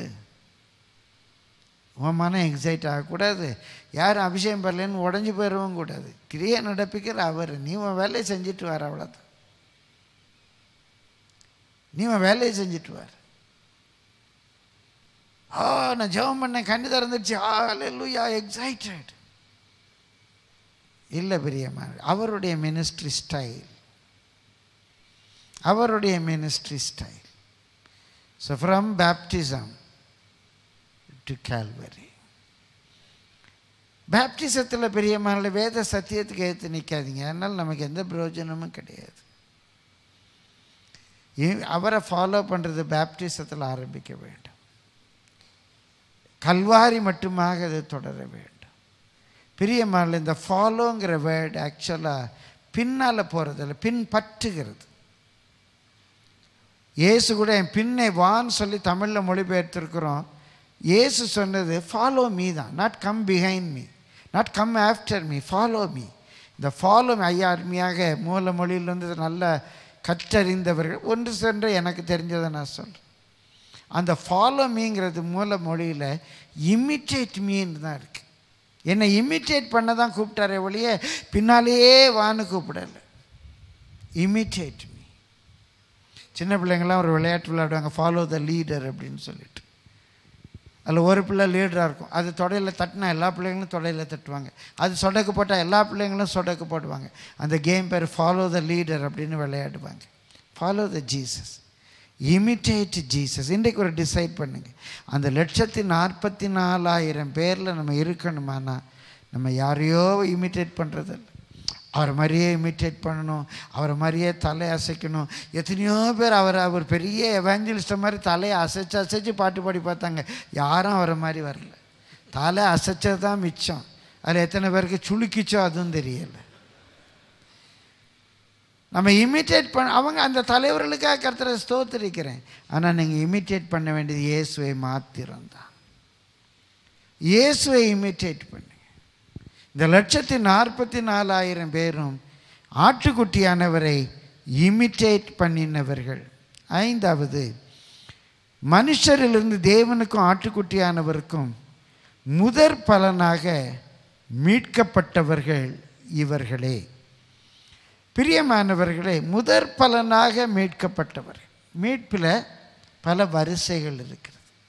உன் மனம் எக்ஸைட் ஆகக்கூடாது. யாரும் அபிஷேகம் பெறலன்னு உடஞ்சி போயிடவும் கூடாது. கிரியை நடப்பிக்கிற அவர், நீ உன் வேலையை செஞ்சுட்டு வர, அவ்வளோதான். நீ உன் வேலையை செஞ்சுட்டு வர. ஆ நான் ஜெபம் பண்ணேன், கண்ணு திறந்துடுச்சு, ஆ அல்லேலூயா, எக்ஸைட்டட். இல்லை பிரியமான, அவருடைய மினிஸ்ட்ரி ஸ்டைல், அவருடைய ministry style. So from baptism to Calvary. பேப்டிசத்தில் பிரியமான வேத சத்தியத்துக்கு ஏற்று நிற்காதீங்க, அதனால் நமக்கு எந்த பிரயோஜனமும் கிடையாது. அவரை ஃபாலோ பண்ணுறது பேப்டிசத்தில் ஆரம்பிக்க வேண்டும், கல்வாரி மட்டுமாக அது தொடர வேண்டும். பிரியமான இந்த ஃபாலோங்கிற வேர்டு ஆக்சுவலாக பின்னால் போகிறதில்ல, பின் பற்றுகிறது. இயேசு கூட என் பின்னை வான்னு சொல்லி தமிழில் மொழிபெயர்த்திருக்கிறோம். இயேசு சொன்னது ஃபாலோ மீ தான், not come behind me, not come after me, follow me. இந்த ஃபாலோ ஐயா அருமையாக மூல மொழியில் வந்து நல்ல கற்றறிந்தவர்கள் ஒன்று சென்று எனக்கு தெரிஞ்சதை நான் சொல்கிறேன். அந்த ஃபாலோ மீங்கிறது மூல மொழியில் இமிட்டேட் மீன்னு தான் இருக்குது. என்னை இமிட்டேட் பண்ண தான் கூப்பிட்டாரே ஒழிய பின்னாலேயே வான்னு கூப்பிடலை. Imitate me. சின்ன பிள்ளைங்கள்லாம் ஒரு விளையாட்டு விளையாடுவாங்க, ஃபாலோ த லீடர் அப்படின்னு சொல்லிட்டு. அதில் ஒரு பிள்ளை லீடராக இருக்கும், அது தொடையில் தட்டினா எல்லா பிள்ளைங்களும் தொடையில் தட்டுவாங்க, அது சொடக்கு போட்டால் எல்லா பிள்ளைங்களும் சொடக்கு போடுவாங்க. அந்த கேம் பேர் ஃபாலோ த லீடர் அப்படின்னு விளையாடுவாங்க. Follow the Jesus, imitate Jesus. இன்றைக்கு ஒரு டிசைட் பண்ணுங்க, அந்த லட்சத்தி நாற்பத்தி நாலாயிரம் பேரில் நம்ம இருக்கணுமானா நம்ம யாரையோ இமிட்டேட் பண்ணுறதில்ல, அவரை மாதிரியே இமிட்டேட் பண்ணணும், அவரை மாதிரியே தலை அசைக்கணும். எத்தனையோ பேர் அவர் அவர் பெரிய எவாஞ்சலிஸ்ட்டை மாதிரி தலையை அசைச்சு அசைச்சு பாட்டு பாடி பார்த்தாங்க, யாரும் அவரை மாதிரி வரல. தலை அசைச்சது தான் மிச்சம், அதில் எத்தனை பேருக்கு சுளுக்கிச்சோ அதுவும் தெரியலை. நம்ம இமிட்டேட் பண்ண அவங்க அந்த தலைவர்களுக்காக கர்த்தரை ஸ்தோத்திரிக்கிறேன். ஆனால் நீங்கள் இமிட்டேட் பண்ண வேண்டியது இயேசுவை மாத்திரம்தான். இயேசுவை இமிட்டேட் பண்ணுங்க. இந்த லட்சத்தி நாற்பத்தி நாலாயிரம் பேரும் ஆட்டுக்குட்டியானவரை இமிட்டேட் பண்ணினவர்கள். ஐந்தாவது, மனுஷரிலிருந்து தேவனுக்கும் ஆட்டுக்குட்டியானவருக்கும் முதற் பலனாக மீட்கப்பட்டவர்கள் இவர்களே. பிரியமானவர்களே, முதற் பலனாக மீட்கப்பட்டவர். மீட்பில் பல வரிசைகள் இருக்கிறது.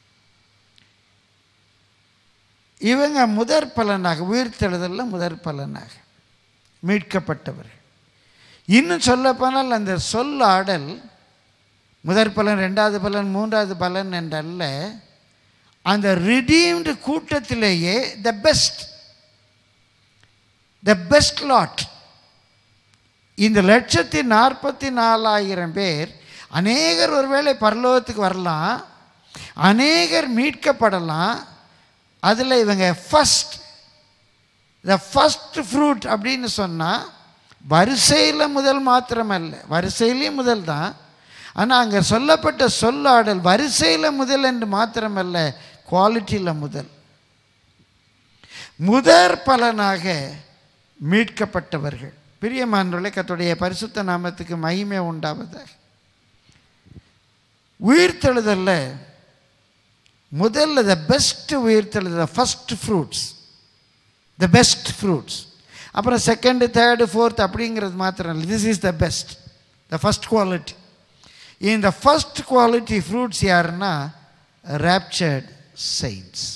இவங்க முதற் பலனாக, உயிர்த்தெழுதலில் முதற் பலனாக மீட்கப்பட்டவர்கள். இன்னும் சொல்லப்போனால் அந்த சொல்லாடல் முதற் பலன், ரெண்டாவது பலன், மூன்றாவது பலன் என்றல்ல, அந்த ரிடீம்டு கூட்டத்திலேயே the best, the best lot. இந்த லட்சத்தி நாற்பத்தி நாலாயிரம் பேர், அநேகர் ஒருவேளை பரலோகத்துக்கு வரலாம், அநேகர் மீட்கப்படலாம். அதில் இவங்க ஃபஸ்ட், த ஃபஸ்ட் ஃப்ரூட் அப்படின்னு சொன்னால் வரிசையில் முதல் மாத்திரமல்ல, வரிசையிலையும் முதல் தான். ஆனால் அங்கே சொல்லப்பட்ட சொல்லாடல் வரிசையில் முதல் என்று மாத்திரமல்ல, குவாலிட்டியில் முதல். முதற் பலனாக மீட்கப்பட்டவர்கள். பிரியமானவர்களே, கர்த்தருடைய பரிசுத்த நாமத்துக்கு மகிமை உண்டாவதாக. உயிர்த்தெழுதல்ல முதல்ல த பெஸ்ட் உயிர்த்தெழுதல், first fruits, the best fruits. அப்புறம் செகண்டு, தேர்டு, ஃபோர்த் அப்படிங்கிறது மாத்திரம் இல்லை, this is the best, the first quality. இந்த ஃபஸ்ட் குவாலிட்டி ஃப்ரூட்ஸ் யாருன்னா ராப்சர்ட் செயின்ட்ஸ்.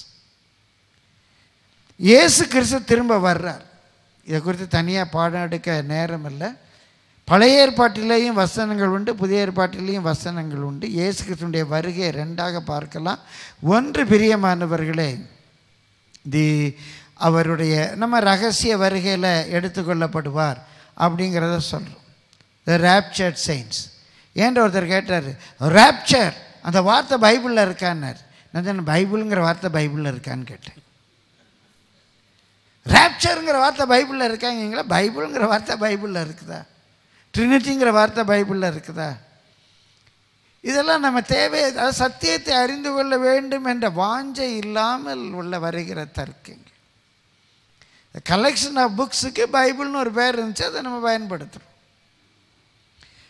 இயேசு கிறிஸ்து திரும்ப வர்றார். இதை குறித்து தனியாக பாடம் எடுக்க நேரம் இல்லை. பழைய ஏற்பாட்டிலேயும் வசனங்கள் உண்டு, புதிய ஏற்பாட்டிலேயும் வசனங்கள் உண்டு. இயேசு கிறிஸ்துடைய வருகை ரெண்டாக பார்க்கலாம். ஒன்று, பிரியமானவர்களே, தி அவருடைய நம்ம ரகசிய வருகையில் எடுத்துக்கொள்ளப்படுவார் அப்படிங்கிறத சொல்கிறோம், த ராப்சர்ட் செயின்ட்ஸ். ஏன்ற ஒருத்தர் கேட்டார், ராப்சர் அந்த வார்த்தை பைபிளில் இருக்கான்னார். நான் சொன்னேன், பைபிளுங்கிற வார்த்தை பைபிளில் இருக்கான்னு கேட்டேன். ராப்சருங்கிற வார்த்தை பைபிளில் இருக்காங்களா? பைபிளுங்கிற வார்த்தை பைபிளில் இருக்குதா? ட்ரினிட்டிங்கிற வார்த்தை பைபிளில் இருக்குதா? இதெல்லாம் நம்ம தேவை, அதாவது சத்தியத்தை அறிந்து கொள்ள வேண்டும் என்ற வாஞ்சை இல்லாமல் உள்ள வருகிற தர்க்கங்கள். கலெக்ஷன் ஆஃப் புக்ஸுக்கு பைபிள்னு ஒரு பேர் இருந்துச்சு, அதை நம்ம பயன்படுத்துகிறோம்.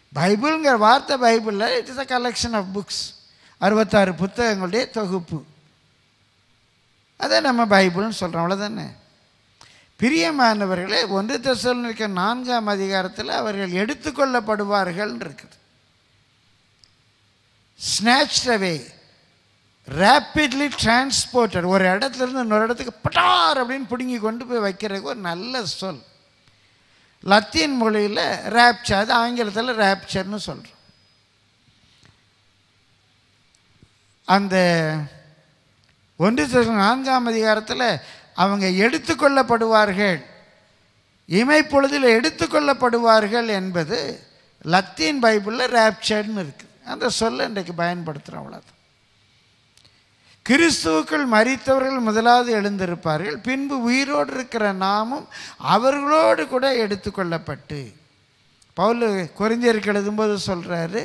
பைபிள்ங்கிற வார்த்தை பைபிளில் it is a collection of books, அறுபத்தாறு புத்தகங்களுடைய தொகுப்பு. அதை நம்ம பைபிள்னு சொல்கிறோம், அவ்வளோதானே. பிரியமானவர்களே, ஒன்று தெசலோனிக்கே நான்காம் அதிகாரத்தில் அவர்கள் எடுத்துக்கொள்ளப்படுவார்கள் இருக்குது. Snatched away, rapidly transported. ஒரு இடத்துலேருந்து இன்னொரு இடத்துக்கு பட்டார் அப்படின்னு பிடுங்கி கொண்டு போய் வைக்கிறதுக்கு ஒரு நல்ல சொல். லத்தீன் மொழியில் ரேப்சர், அது ஆங்கிலத்தில் ரேப்சர்னு சொல்கிறோம். அந்த ஒன்று தெசலோனிக்கே நான்காம் அதிகாரத்தில் அவங்க எடுத்துக்கொள்ளப்படுவார்கள், இமைப்பொழுதில் எடுத்துக்கொள்ளப்படுவார்கள் என்பது லத்தீன் பைபிளில் ரேப்சர்னு இருக்குது. அந்த சொல்லை இன்றைக்கு பயன்படுத்துகிறோம், அவ்வளோதான். கிறிஸ்துவுக்குள் மரித்தவர்கள் முதலாவது எழுந்திருப்பார்கள், பின்பு உயிரோடு இருக்கிற நாமும் அவர்களோடு கூட எடுத்துக்கொள்ளப்பட்டு. பவுல் கொரிந்தியருக்கு எழுதும்போது சொல்கிறாரு,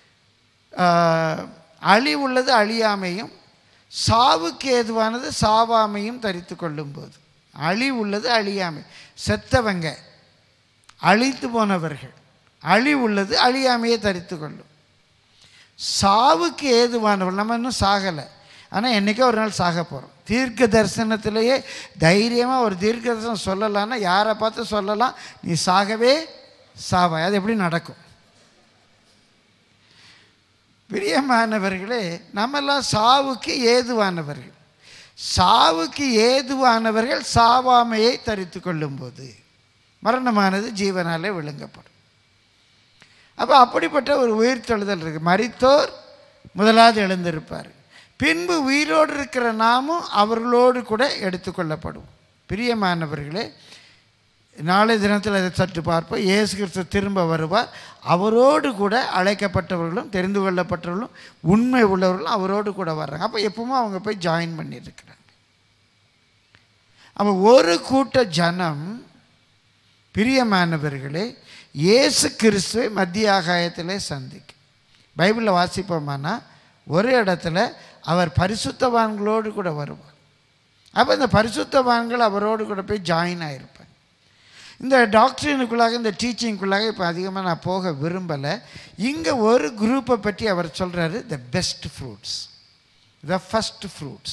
அழிவுள்ளது அழியாமையும் சாவுக்கு ஏதுவானது சாவாமையும் தரித்து கொள்ளும்போது. அழிவுள்ளது அழியாமை, செத்தவங்க, அழித்து போனவர்கள். அழிவுள்ளது அழியாமையை தரித்து கொள்ளும். சாவுக்கு ஏதுவானவர்கள், நம்ம இன்னும் சாகலை, ஆனால் என்றைக்கோ ஒரு நாள் சாக போகிறோம். தீர்க்க தரிசனத்திலேயே தைரியமாக ஒரு தீர்க்க தரிசனம் சொல்லலான்னா யாரை பார்த்து சொல்லலாம்? நீ சாகவே சாவாய். அது எப்படி நடக்கும்? பிரியமானவர்களே, நம்மெல்லாம் சாவுக்கு ஏதுவானவர்கள். சாவுக்கு ஏதுவானவர்கள் சாவாமையை தரித்து கொள்ளும்போது மரணமானது ஜீவனாலே விழுங்கப்படும். அப்போ அப்படிப்பட்ட ஒரு உயிர்த்தெழுதல் இருக்குது. மரித்தோர் முதலாவது எழுந்திருப்பார், பின்பு உயிரோடு இருக்கிற நாமும் அவர்களோடு கூட எடுத்துக்கொள்ளப்படுவோம். பிரியமானவர்களே, நாளை தினத்தில் அதை சற்று பார்ப்போம். இயேசு கிறிஸ்து திரும்ப வருவார், அவரோடு கூட அழைக்கப்பட்டவர்களும் தெரிந்து கொள்ளப்பட்டவர்களும் உண்மை உள்ளவர்களும் அவரோடு கூட வர்றாங்க. அப்போ எப்பவுமே அவங்க போய் ஜாயின் பண்ணியிருக்கிறாங்க. அப்போ ஒரு கூட்ட ஜனம், பிரியமானவர்களே, இயேசு கிறிஸ்துவை மத்திய ஆகாயத்திலே சந்திக்கும். பைபிளில் வாசிப்போமானா ஒரு இடத்துல அவர் பரிசுத்தவான்களோடு கூட வருவார். அப்போ இந்த பரிசுத்தவான்கள் அவரோடு கூட போய் ஜாயின் ஆகிருப்பாங்க. இந்த டாக்டரினுக்குள்ளாக, இந்த டீச்சிங்குள்ளாக இப்போ அதிகமாக நான் போக விரும்பலை. இங்கே ஒரு குரூப்பை பற்றி அவர் சொல்கிறாரு, the best fruits, the first fruits.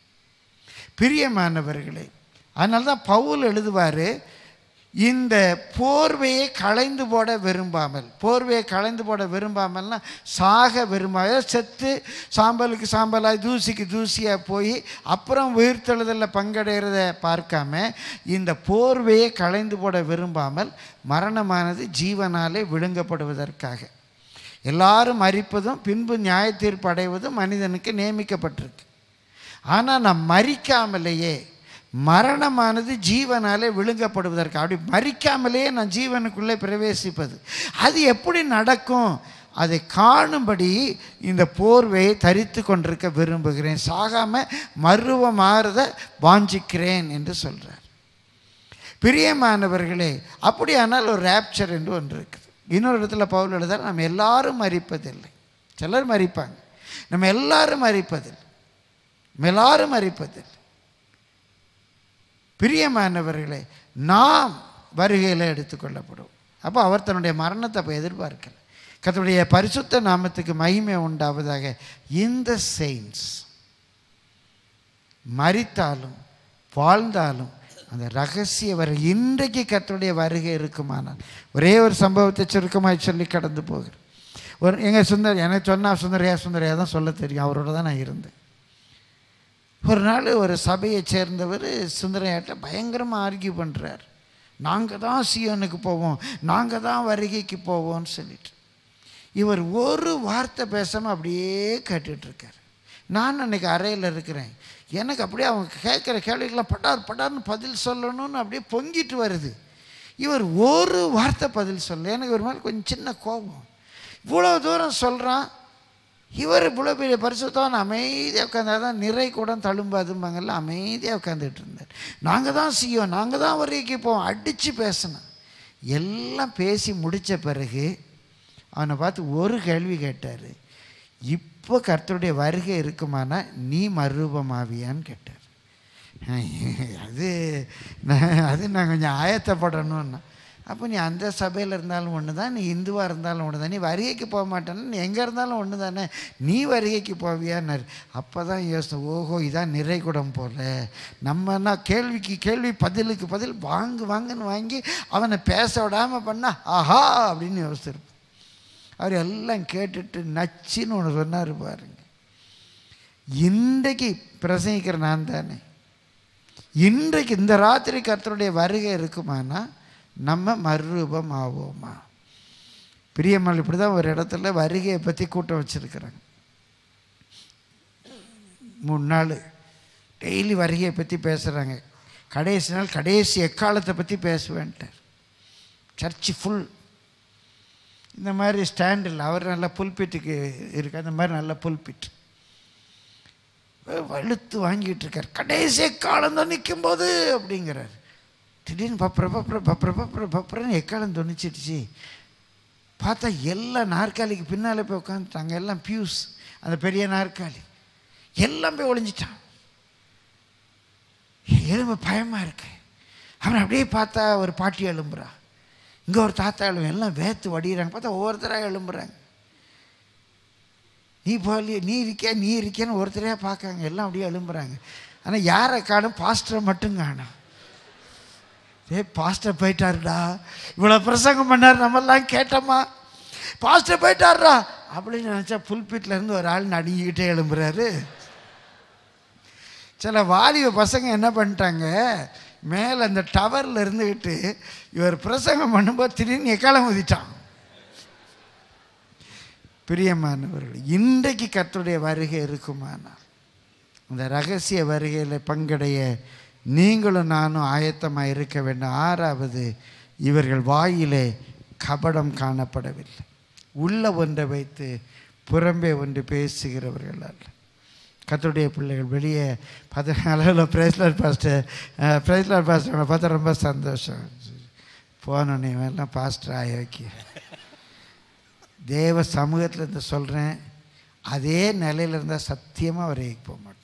பிரியமானவர்களே, அதனால தான் பவுல் எழுதுவார், இந்த போர்வையை களைந்து போட விரும்பாமல். போர்வையை களைந்து போட விரும்பாமல்னா சாக விரும்பாமல், செத்து சாம்பலுக்கு சாம்பலாக தூசிக்கு தூசியாக போய் அப்புறம் உயிர்த்தெழுதலில் பங்கடைகிறத பார்க்காம, இந்த போர்வையை களைந்து போட விரும்பாமல் மரணமானது ஜீவனாலே விழுங்கப்படுவதற்காக. எல்லாரும் மரிப்பதும் பின்பு நியாய தீர்ப்பு அடைவதும் மனிதனுக்கு நியமிக்கப்பட்டிருக்கு. ஆனால் நான் மரிக்காமலேயே, மரணமானது ஜீவனாலே விழுங்கப்படுவதற்கு, அப்படி மரிக்காமலேயே நான் ஜீவனுக்குள்ளே பிரவேசிப்பது, அது எப்படி நடக்கும்? அதை காணும்படி இந்த போர்வையை தரித்து கொண்டிருக்க விரும்புகிறேன், சாகாமல் மருவமாறத வாஞ்சிக்கிறேன் என்று சொல்கிறார். பிரியமானவர்களே, அப்படியானால் ஒரு ரேப்சர் என்று ஒன்று இருக்குது. இன்னொரு இடத்துல பவுல் எழுதார், நம்ம எல்லாரும் மரிப்பதில்லை. சிலர் மரிப்பாங்க, நம்ம எல்லாரும் மரிப்பதில்லை, நம்ம எல்லாரும் மரிப்பதில்லை. பிரியமானவர்களே, நாம் வருகையில் எடுத்துக்கொள்ளப்படுவோம். அப்போ அவர் தன்னுடைய மரணத்தை அப்போ எதிர்பார்க்கல. கர்த்தருடைய பரிசுத்த நாமத்துக்கு மகிமை உண்டாவதாக. இந்த செயின்ஸ் மரித்தாலும் வாழ்ந்தாலும் அந்த ரகசிய வரை இன்றைக்கு கர்த்தருடைய வருகை இருக்குமானால், ஒரே ஒரு சம்பவத்தை சுருக்கமாக சொல்லி கடந்து போகிறேன். ஒரு எங்கள் சுந்தர் எனக்கு சொன்னால் சுந்தரையா சுந்தரையா தான் சொல்ல தெரியும், அவரோட தான் நான் இருந்தேன். ஒரு நாள் ஒரு சபையை சேர்ந்தவர் சுந்தரையாட்ட பயங்கரமாக ஆர்கியூ பண்ணுறார். நாங்கள் தான் சியோனுக்கு போவோம், நாங்கள் தான் வருகைக்கு போவோம்னு சொல்லிட்டு. இவர் ஒரு வார்த்தை பேசாமல் அப்படியே கேட்டுட்ருக்கார். நான் அன்றைக்கி அறையில் இருக்கிறேன், எனக்கு அப்படியே அவங்க கேட்குற கேள்விக்கெல்லாம் பட்டார் பட்டார்னு பதில் சொல்லணும்னு அப்படியே பொங்கிட்டு வருது. இவர் ஒரு வார்த்தை பதில் சொல்ல. எனக்கு ஒரு மாதிரி கொஞ்சம் சின்ன கோபம். இவ்வளோ தூரம் சொல்கிறான், இவர் இவ்வளோ பெரிய பரிசுத்தவான் அமைதியாக உட்காந்தா தான் நிறை கூட தழும்பாதும்பாங்கல்ல, அமைதியாக உட்காந்துட்டு இருந்தார். நாங்கள் தான் செய்யோம், நாங்கள் தான் வருகைக்கு போவோம், அடித்து பேசினேன். எல்லாம் பேசி முடித்த பிறகு அவனை பார்த்து ஒரு கேள்வி கேட்டார். இப்போ கர்த்தருடைய வருகை இருக்குமானா நீ மறுரூபமாவியான்னு கேட்டார். அது அது நான் கொஞ்சம் ஆயத்தப்படணும்னா, அப்போ நீ அந்த சபையில் இருந்தாலும் ஒன்று தான், நீ இந்துவாக இருந்தாலும் ஒன்று தான், நீ வருகைக்கு போக மாட்டேன்னு நீ எங்கே இருந்தாலும் ஒன்று தானே, நீ வருகைக்கு போவியான்னாரு. அப்போ தான் யோசனை, ஓஹோ இதான் நிறைகுடம் போல். நம்மன்னா கேள்விக்கு கேள்வி பதிலுக்கு பதில் வாங்கு வாங்குன்னு வாங்கி அவனை பேச விடாமல் பண்ணா ஆஹா அப்படின்னு யோசிச்சிருப்போம். அவர் எல்லாம் கேட்டுட்டு நச்சின்னு ஒன்று சொன்னார் பாருங்க. இன்றைக்கு பிரசங்கிக்கிற நான் தானே, இன்றைக்கு இந்த ராத்திரி கர்த்தருடைய வருகை இருக்குமானா நம்ம மறுரூபம் ஆவோமா? பிரியம்மாள் இப்படி தான் ஒரு இடத்துல வருகையை பற்றி கூட்டம் வச்சுருக்கிறாங்க. மூணு நாள் டெய்லி வருகையை பற்றி பேசுகிறாங்க. கடைசி நாள் கடைசி எக்காலத்தை பற்றி பேசுவேன்ட்டார். Church full. இந்த மாதிரி ஸ்டாண்டில் அவர் நல்ல புல்பிட்டுக்கு இருக்கு, அந்த மாதிரி நல்ல புல்பிட் வலுத்து வாங்கிட்டு இருக்கார். கடைசி எக்காலம் தான் நிற்கும்போது அப்படிங்கிறார். திடீர்னு பப்புற பப்புற பப்புற பப்புற பப்புறன்னு எக்காலம் தொனிச்சிடுச்சு. பார்த்தா எல்லா நாற்காலிக்கு பின்னால் போய் உட்காந்துட்டாங்க. எல்லாம் பியூஸ், அந்த பெரிய நாற்காலி எல்லாம் போய் ஒளிஞ்சிட்டான். எலும்பு பயமாக இருக்கு. அவன் அப்படியே பார்த்தா ஒரு பாட்டி எழும்புறா, இங்கே ஒரு தாத்தா எழும்பு, எல்லாம் வேத்து வடிகிறாங்க. பார்த்தா ஒவ்வொருத்தராக எழும்புறாங்க. நீ போலி நீ இருக்கியா நீ இருக்கியான்னு ஒருத்தரையாக பார்க்காங்க. எல்லாம் அப்படியே எழும்புறாங்க. ஆனால் யாரை காணும்? பாஸ்டரை மட்டும் காணும். ஏ பாஸ்டர் போயிட்டாருடா, இவ்வளோ பிரசங்கம் பண்ணார், நம்மெல்லாம் கேட்டோமா, பாஸ்டர் போயிட்டாருடா அப்படின்னு நினச்சா புல்பீட்டில் இருந்து ஒரு ஆள் நடுங்கிக்கிட்டே எழும்புறாரு. சில வாலிப பசங்க என்ன பண்ணிட்டாங்க, மேலே அந்த டவரில் இருந்துக்கிட்டு இவர் பிரசங்கம் பண்ணும்போது திடீர்னு எக்காலம் ஊதிட்டான். பிரியமானவர்கள், இன்றைக்கு கர்த்தருடைய வருகை இருக்குமானா இந்த ரகசிய வருகையில் பங்கடைய நீங்களும் நானும் ஆயத்தமாக இருக்க வேண்டும். ஆறாவது, இவர்கள் வாயிலே கபடம் காணப்படவில்லை. உள்ள ஒன்றை வைத்து புறம்பே ஒன்று பேசுகிறவர்கள் அல்ல. கர்த்தருடைய பிள்ளைகள் வெளியே பதினாலு பிரைஸ்லார் பாஸ்டர் பிரைஸ்லார் பாஸ்டர் பார்த்தா ரொம்ப சந்தோஷம். போனோன்னே எல்லாம் பாஸ்டர் ஆகி வைக்க தேவ சமூகத்தில் இருந்து சொல்கிறேன், அதே நிலையில் இருந்தால் சத்தியமாக வரைக்கும் போக மாட்டோம்.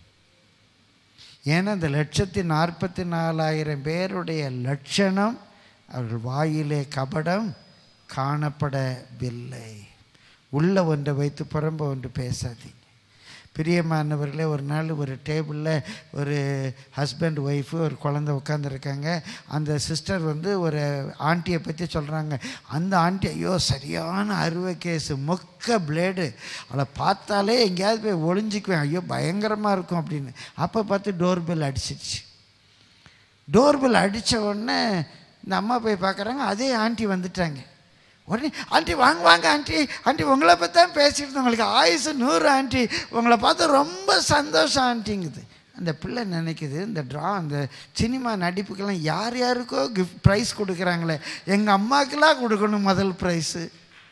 ஏன்னா இந்த லட்சத்தி நாற்பத்தி நாலாயிரம் பேருடைய லட்சணம் அவர்கள் வாயிலே கபடம் காணப்படவில்லை. உள்ள ஒன்றை வைத்து புறம்ப ஒன்று பேசாதீங்க. பிரியமானவர்களே, ஒரு நாள் ஒரு டேபிளில் ஒரு ஹஸ்பண்ட் ஒய்ஃபு ஒரு குழந்தை உட்காந்துருக்காங்க. அந்த சிஸ்டர் வந்து ஒரு ஆண்டியை பற்றி சொல்கிறாங்க. அந்த ஆண்டி ஐயோ சரியான அறுவை கேஸு, மொக்க பிளேடு, அவளை பார்த்தாலே எங்கேயாவது போய் ஒளிஞ்சிக்குவேன், ஐயோ பயங்கரமாக இருக்கும் அப்படின்னு. அப்போ பார்த்து டோர் பெல் அடிச்சிடுச்சு. டோர் பெல் அடித்த உடனே இந்த அம்மா போய் பார்க்குறாங்க, அதே ஆண்டி வந்துட்டாங்க. உடனே ஆண்டி வாங்க வாங்க ஆண்டி, ஆண்டி உங்களை பற்றி தான் பேசிட்டு உங்களுக்கு ஆயுசு நூறு ஆண்டி, உங்களை பார்த்து ரொம்ப சந்தோஷம் ஆண்டிங்குது. அந்த பிள்ளை நினைக்குது, இந்த ட்ரா அந்த சினிமா நடிப்புக்கெல்லாம் யார் யாருக்கோ கிஃப்ட் ப்ரைஸ் கொடுக்குறாங்களே, எங்கள் அம்மாக்கெல்லாம் கொடுக்கணும் முதல் ப்ரைஸு.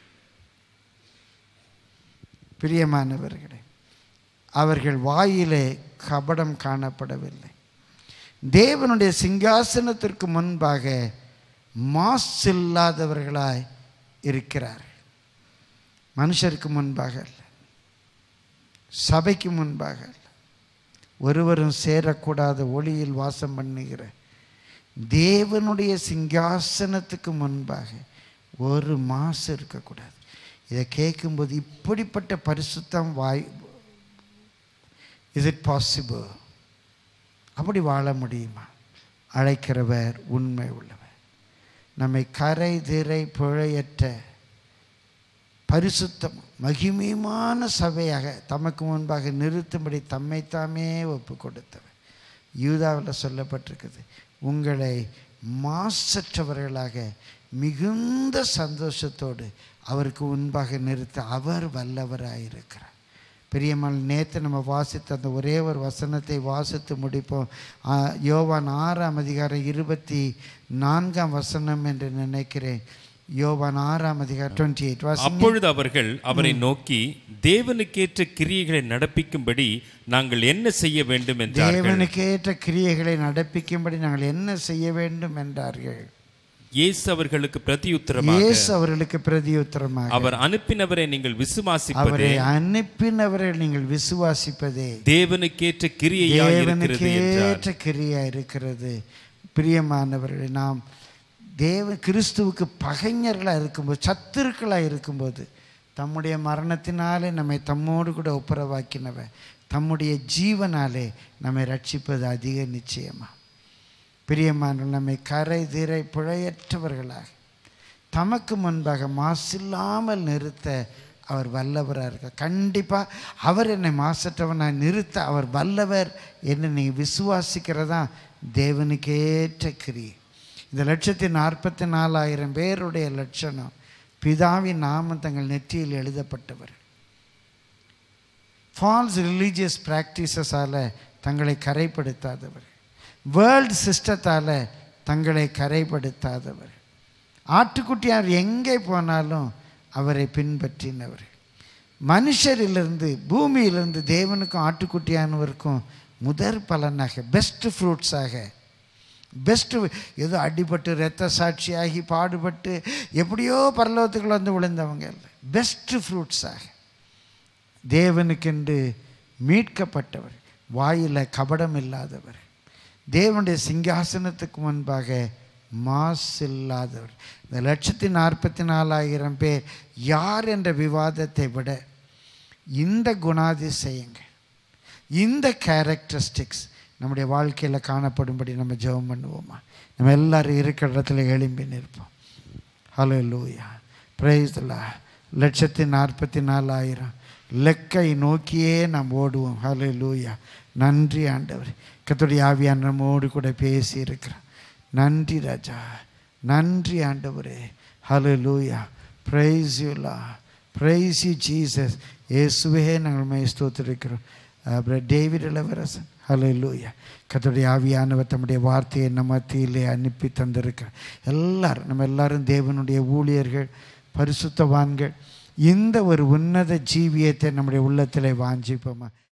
பிரியமானவர்களே, அவர்கள் வாயிலே கபடம் காணப்படவில்லை. தேவனுடைய சிங்காசனத்திற்கு முன்பாக மாசில்லாதவர்களாய் இருக்கிறார். மனுஷருக்கு முன்பாக அல்ல, சபைக்கு முன்பாக அல்ல, ஒருவரும் சேரக்கூடாத ஒளியில் வாசம் பண்ணுகிற தேவனுடைய சிங்காசனத்துக்கு முன்பாக ஒரு மாசு இருக்கக்கூடாது. இதை கேட்கும்போது இப்படிப்பட்ட பரிசுத்தம் வாய் இஸ் இட் பாசிபிள்? அப்படி வாழ முடியுமா? அழைக்கிறவர் உண்மை உள்ளவர். நம்மை கரை திரை பிழையற்ற பரிசுத்தம் மகிமையான சபையாக தமக்கு முன்பாக நிறுத்தும்படி தம்மைத்தாமே ஒப்பு கொடுத்தவர். யூதாவில் சொல்லப்பட்டிருக்குது, உங்களை மாசற்றவர்களாக மிகுந்த சந்தோஷத்தோடு அவருக்கு முன்பாக நிறுத்த அவர் வல்லவராயிருக்கிறார். பெரியம்மாள், நேற்று நம்ம வாசித்த அந்த ஒரே ஒரு வசனத்தை வாசித்து முடிப்போம். யோவான் ஆறாம் அதிகாரம் இருபத்தி நான்காம் வசனம் என்று நினைக்கிறேன். யோவான் ஆறாம் அதிகாரம் டுவெண்ட்டி எயிட். அப்பொழுது அவர்கள் அவரை நோக்கி, தேவனுக்கேற்ற கிரியைகளை நடப்பிக்கும்படி நாங்கள் என்ன செய்ய வேண்டும் என்றார்கள். தேவனுக்கேற்ற கிரியைகளை நடப்பிக்கும்படி நாங்கள் என்ன செய்ய வேண்டும் என்றார்கள். இயேசு அவர்களுக்கு பிரதியுத்தரமாக இயேசு அவர்களுக்கு பிரதியுத்தரமாக அவர் அனுப்பினவரை நீங்கள் விசுவாசிப்பதே, அவரை அனுப்பினவரை நீங்கள் விசுவாசிப்பதே தேவனுக்கேற்ற கிரியையாய் இருக்கிறது என்றார். தேவனுக்கேற்ற கிரியா இருக்கிறது. பிரியமானவர்களே, நாம் தேவ கிறிஸ்துவுக்கு பகைஞர்களாக இருக்கும்போது, சத்துருக்களாக இருக்கும்போது, தம்முடைய மரணத்தினாலே நம்மை தம்மோடு கூட ஒப்புரவாக்கினவர் தம்முடைய ஜீவனாலே நம்மை ரட்சிப்பது அதிக நிச்சயமாக. பிரியமானவர்கள், நம்மை கரை திரை பிழையற்றவர்களாக தமக்கு முன்பாக மாசில்லாமல் நிறுத்த அவர் வல்லவராக இருக்கார். கண்டிப்பாக அவர் என்னை மாசற்றவனாக நிறுத்த அவர் வல்லவர் என்று நீங்கள் விசுவாசிக்கிறதா தேவனுக்கேற்ற கிரியை. இந்த லட்சத்தி நாற்பத்தி நாலாயிரம் பேருடைய லட்சணம் பிதாவின் நாமம் தங்கள் நெற்றியில் எழுதப்பட்டவர். ஃபால்ஸ் ரிலீஜியஸ் ப்ராக்டிசஸால் தங்களை கரைப்படுத்தாதவர், வேர்ல்டு சிஸ்டத்தால் தங்களை கரைப்படுத்தாதவர், ஆட்டுக்குட்டியார் எங்கே போனாலும் அவரை பின்பற்றினவர். மனுஷரிலிருந்து, பூமியிலிருந்து தேவனுக்கும் ஆட்டுக்குட்டியானவருக்கும் முதற் பலனாக, பெஸ்ட் ஃப்ரூட்ஸாக, பெஸ்ட்டு ஏதோ அடிபட்டு இரத்த சாட்சியாகி பாடுபட்டு எப்படியோ பரலோகத்துக்குள்ள வந்து விழுந்தவங்க இல்லை, பெஸ்ட்டு ஃப்ரூட்ஸாக தேவனுக்கென்று மீட்கப்பட்டவர், வாயில் கபடம் இல்லாதவர், தேவனுடைய சிங்காசனத்துக்கு முன்பாக மாசு இல்லாதவர். இந்த லட்சத்தி நாற்பத்தி நாலாயிரம் பேர் யார் என்ற விவாதத்தை விட இந்த குணாதிசயங்கள், இந்த கேரக்டரிஸ்டிக்ஸ் நம்முடைய வாழ்க்கையில் காணப்படும்படி நம்ம ஜெபம் பண்ணுவோமா? நம்ம எல்லாரும் இருக்கிற இடத்துல எழும்பி நிற்போம். Hallelujah, praise the Lord. லட்சத்தி நாற்பத்தி நாலாயிரம் லெக்கை நோக்கியே நாம் ஓடுவோம். ஹல்லேலூயா. நன்றி ஆண்டவர். கர்த்தருடைய ஆவியானவர் நம்மோடு கூட பேசி இருக்கிறார். நன்றி ராஜா, நன்றி ஆண்டவரே. Hallelujah, praise you Lord, praise you Jesus. இயேசுவே நாங்கள் மை ஸ்தோத்திரிக்கிறோம். டேவிட் இளவரசன், ஹல்லேலூயா. கர்த்தருடைய ஆவியானவர் தம்முடைய வார்த்தையை நம்ம மத்தியிலே அனுப்பி தந்திருக்கிறார். எல்லாரும் நம்ம எல்லாரும் தேவனுடைய ஊழியர்கள், பரிசுத்தவான்கள். இந்த ஒரு உன்னத ஜீவியத்தை நம்முடைய உள்ளத்திலே வாஞ்சிப்போமா?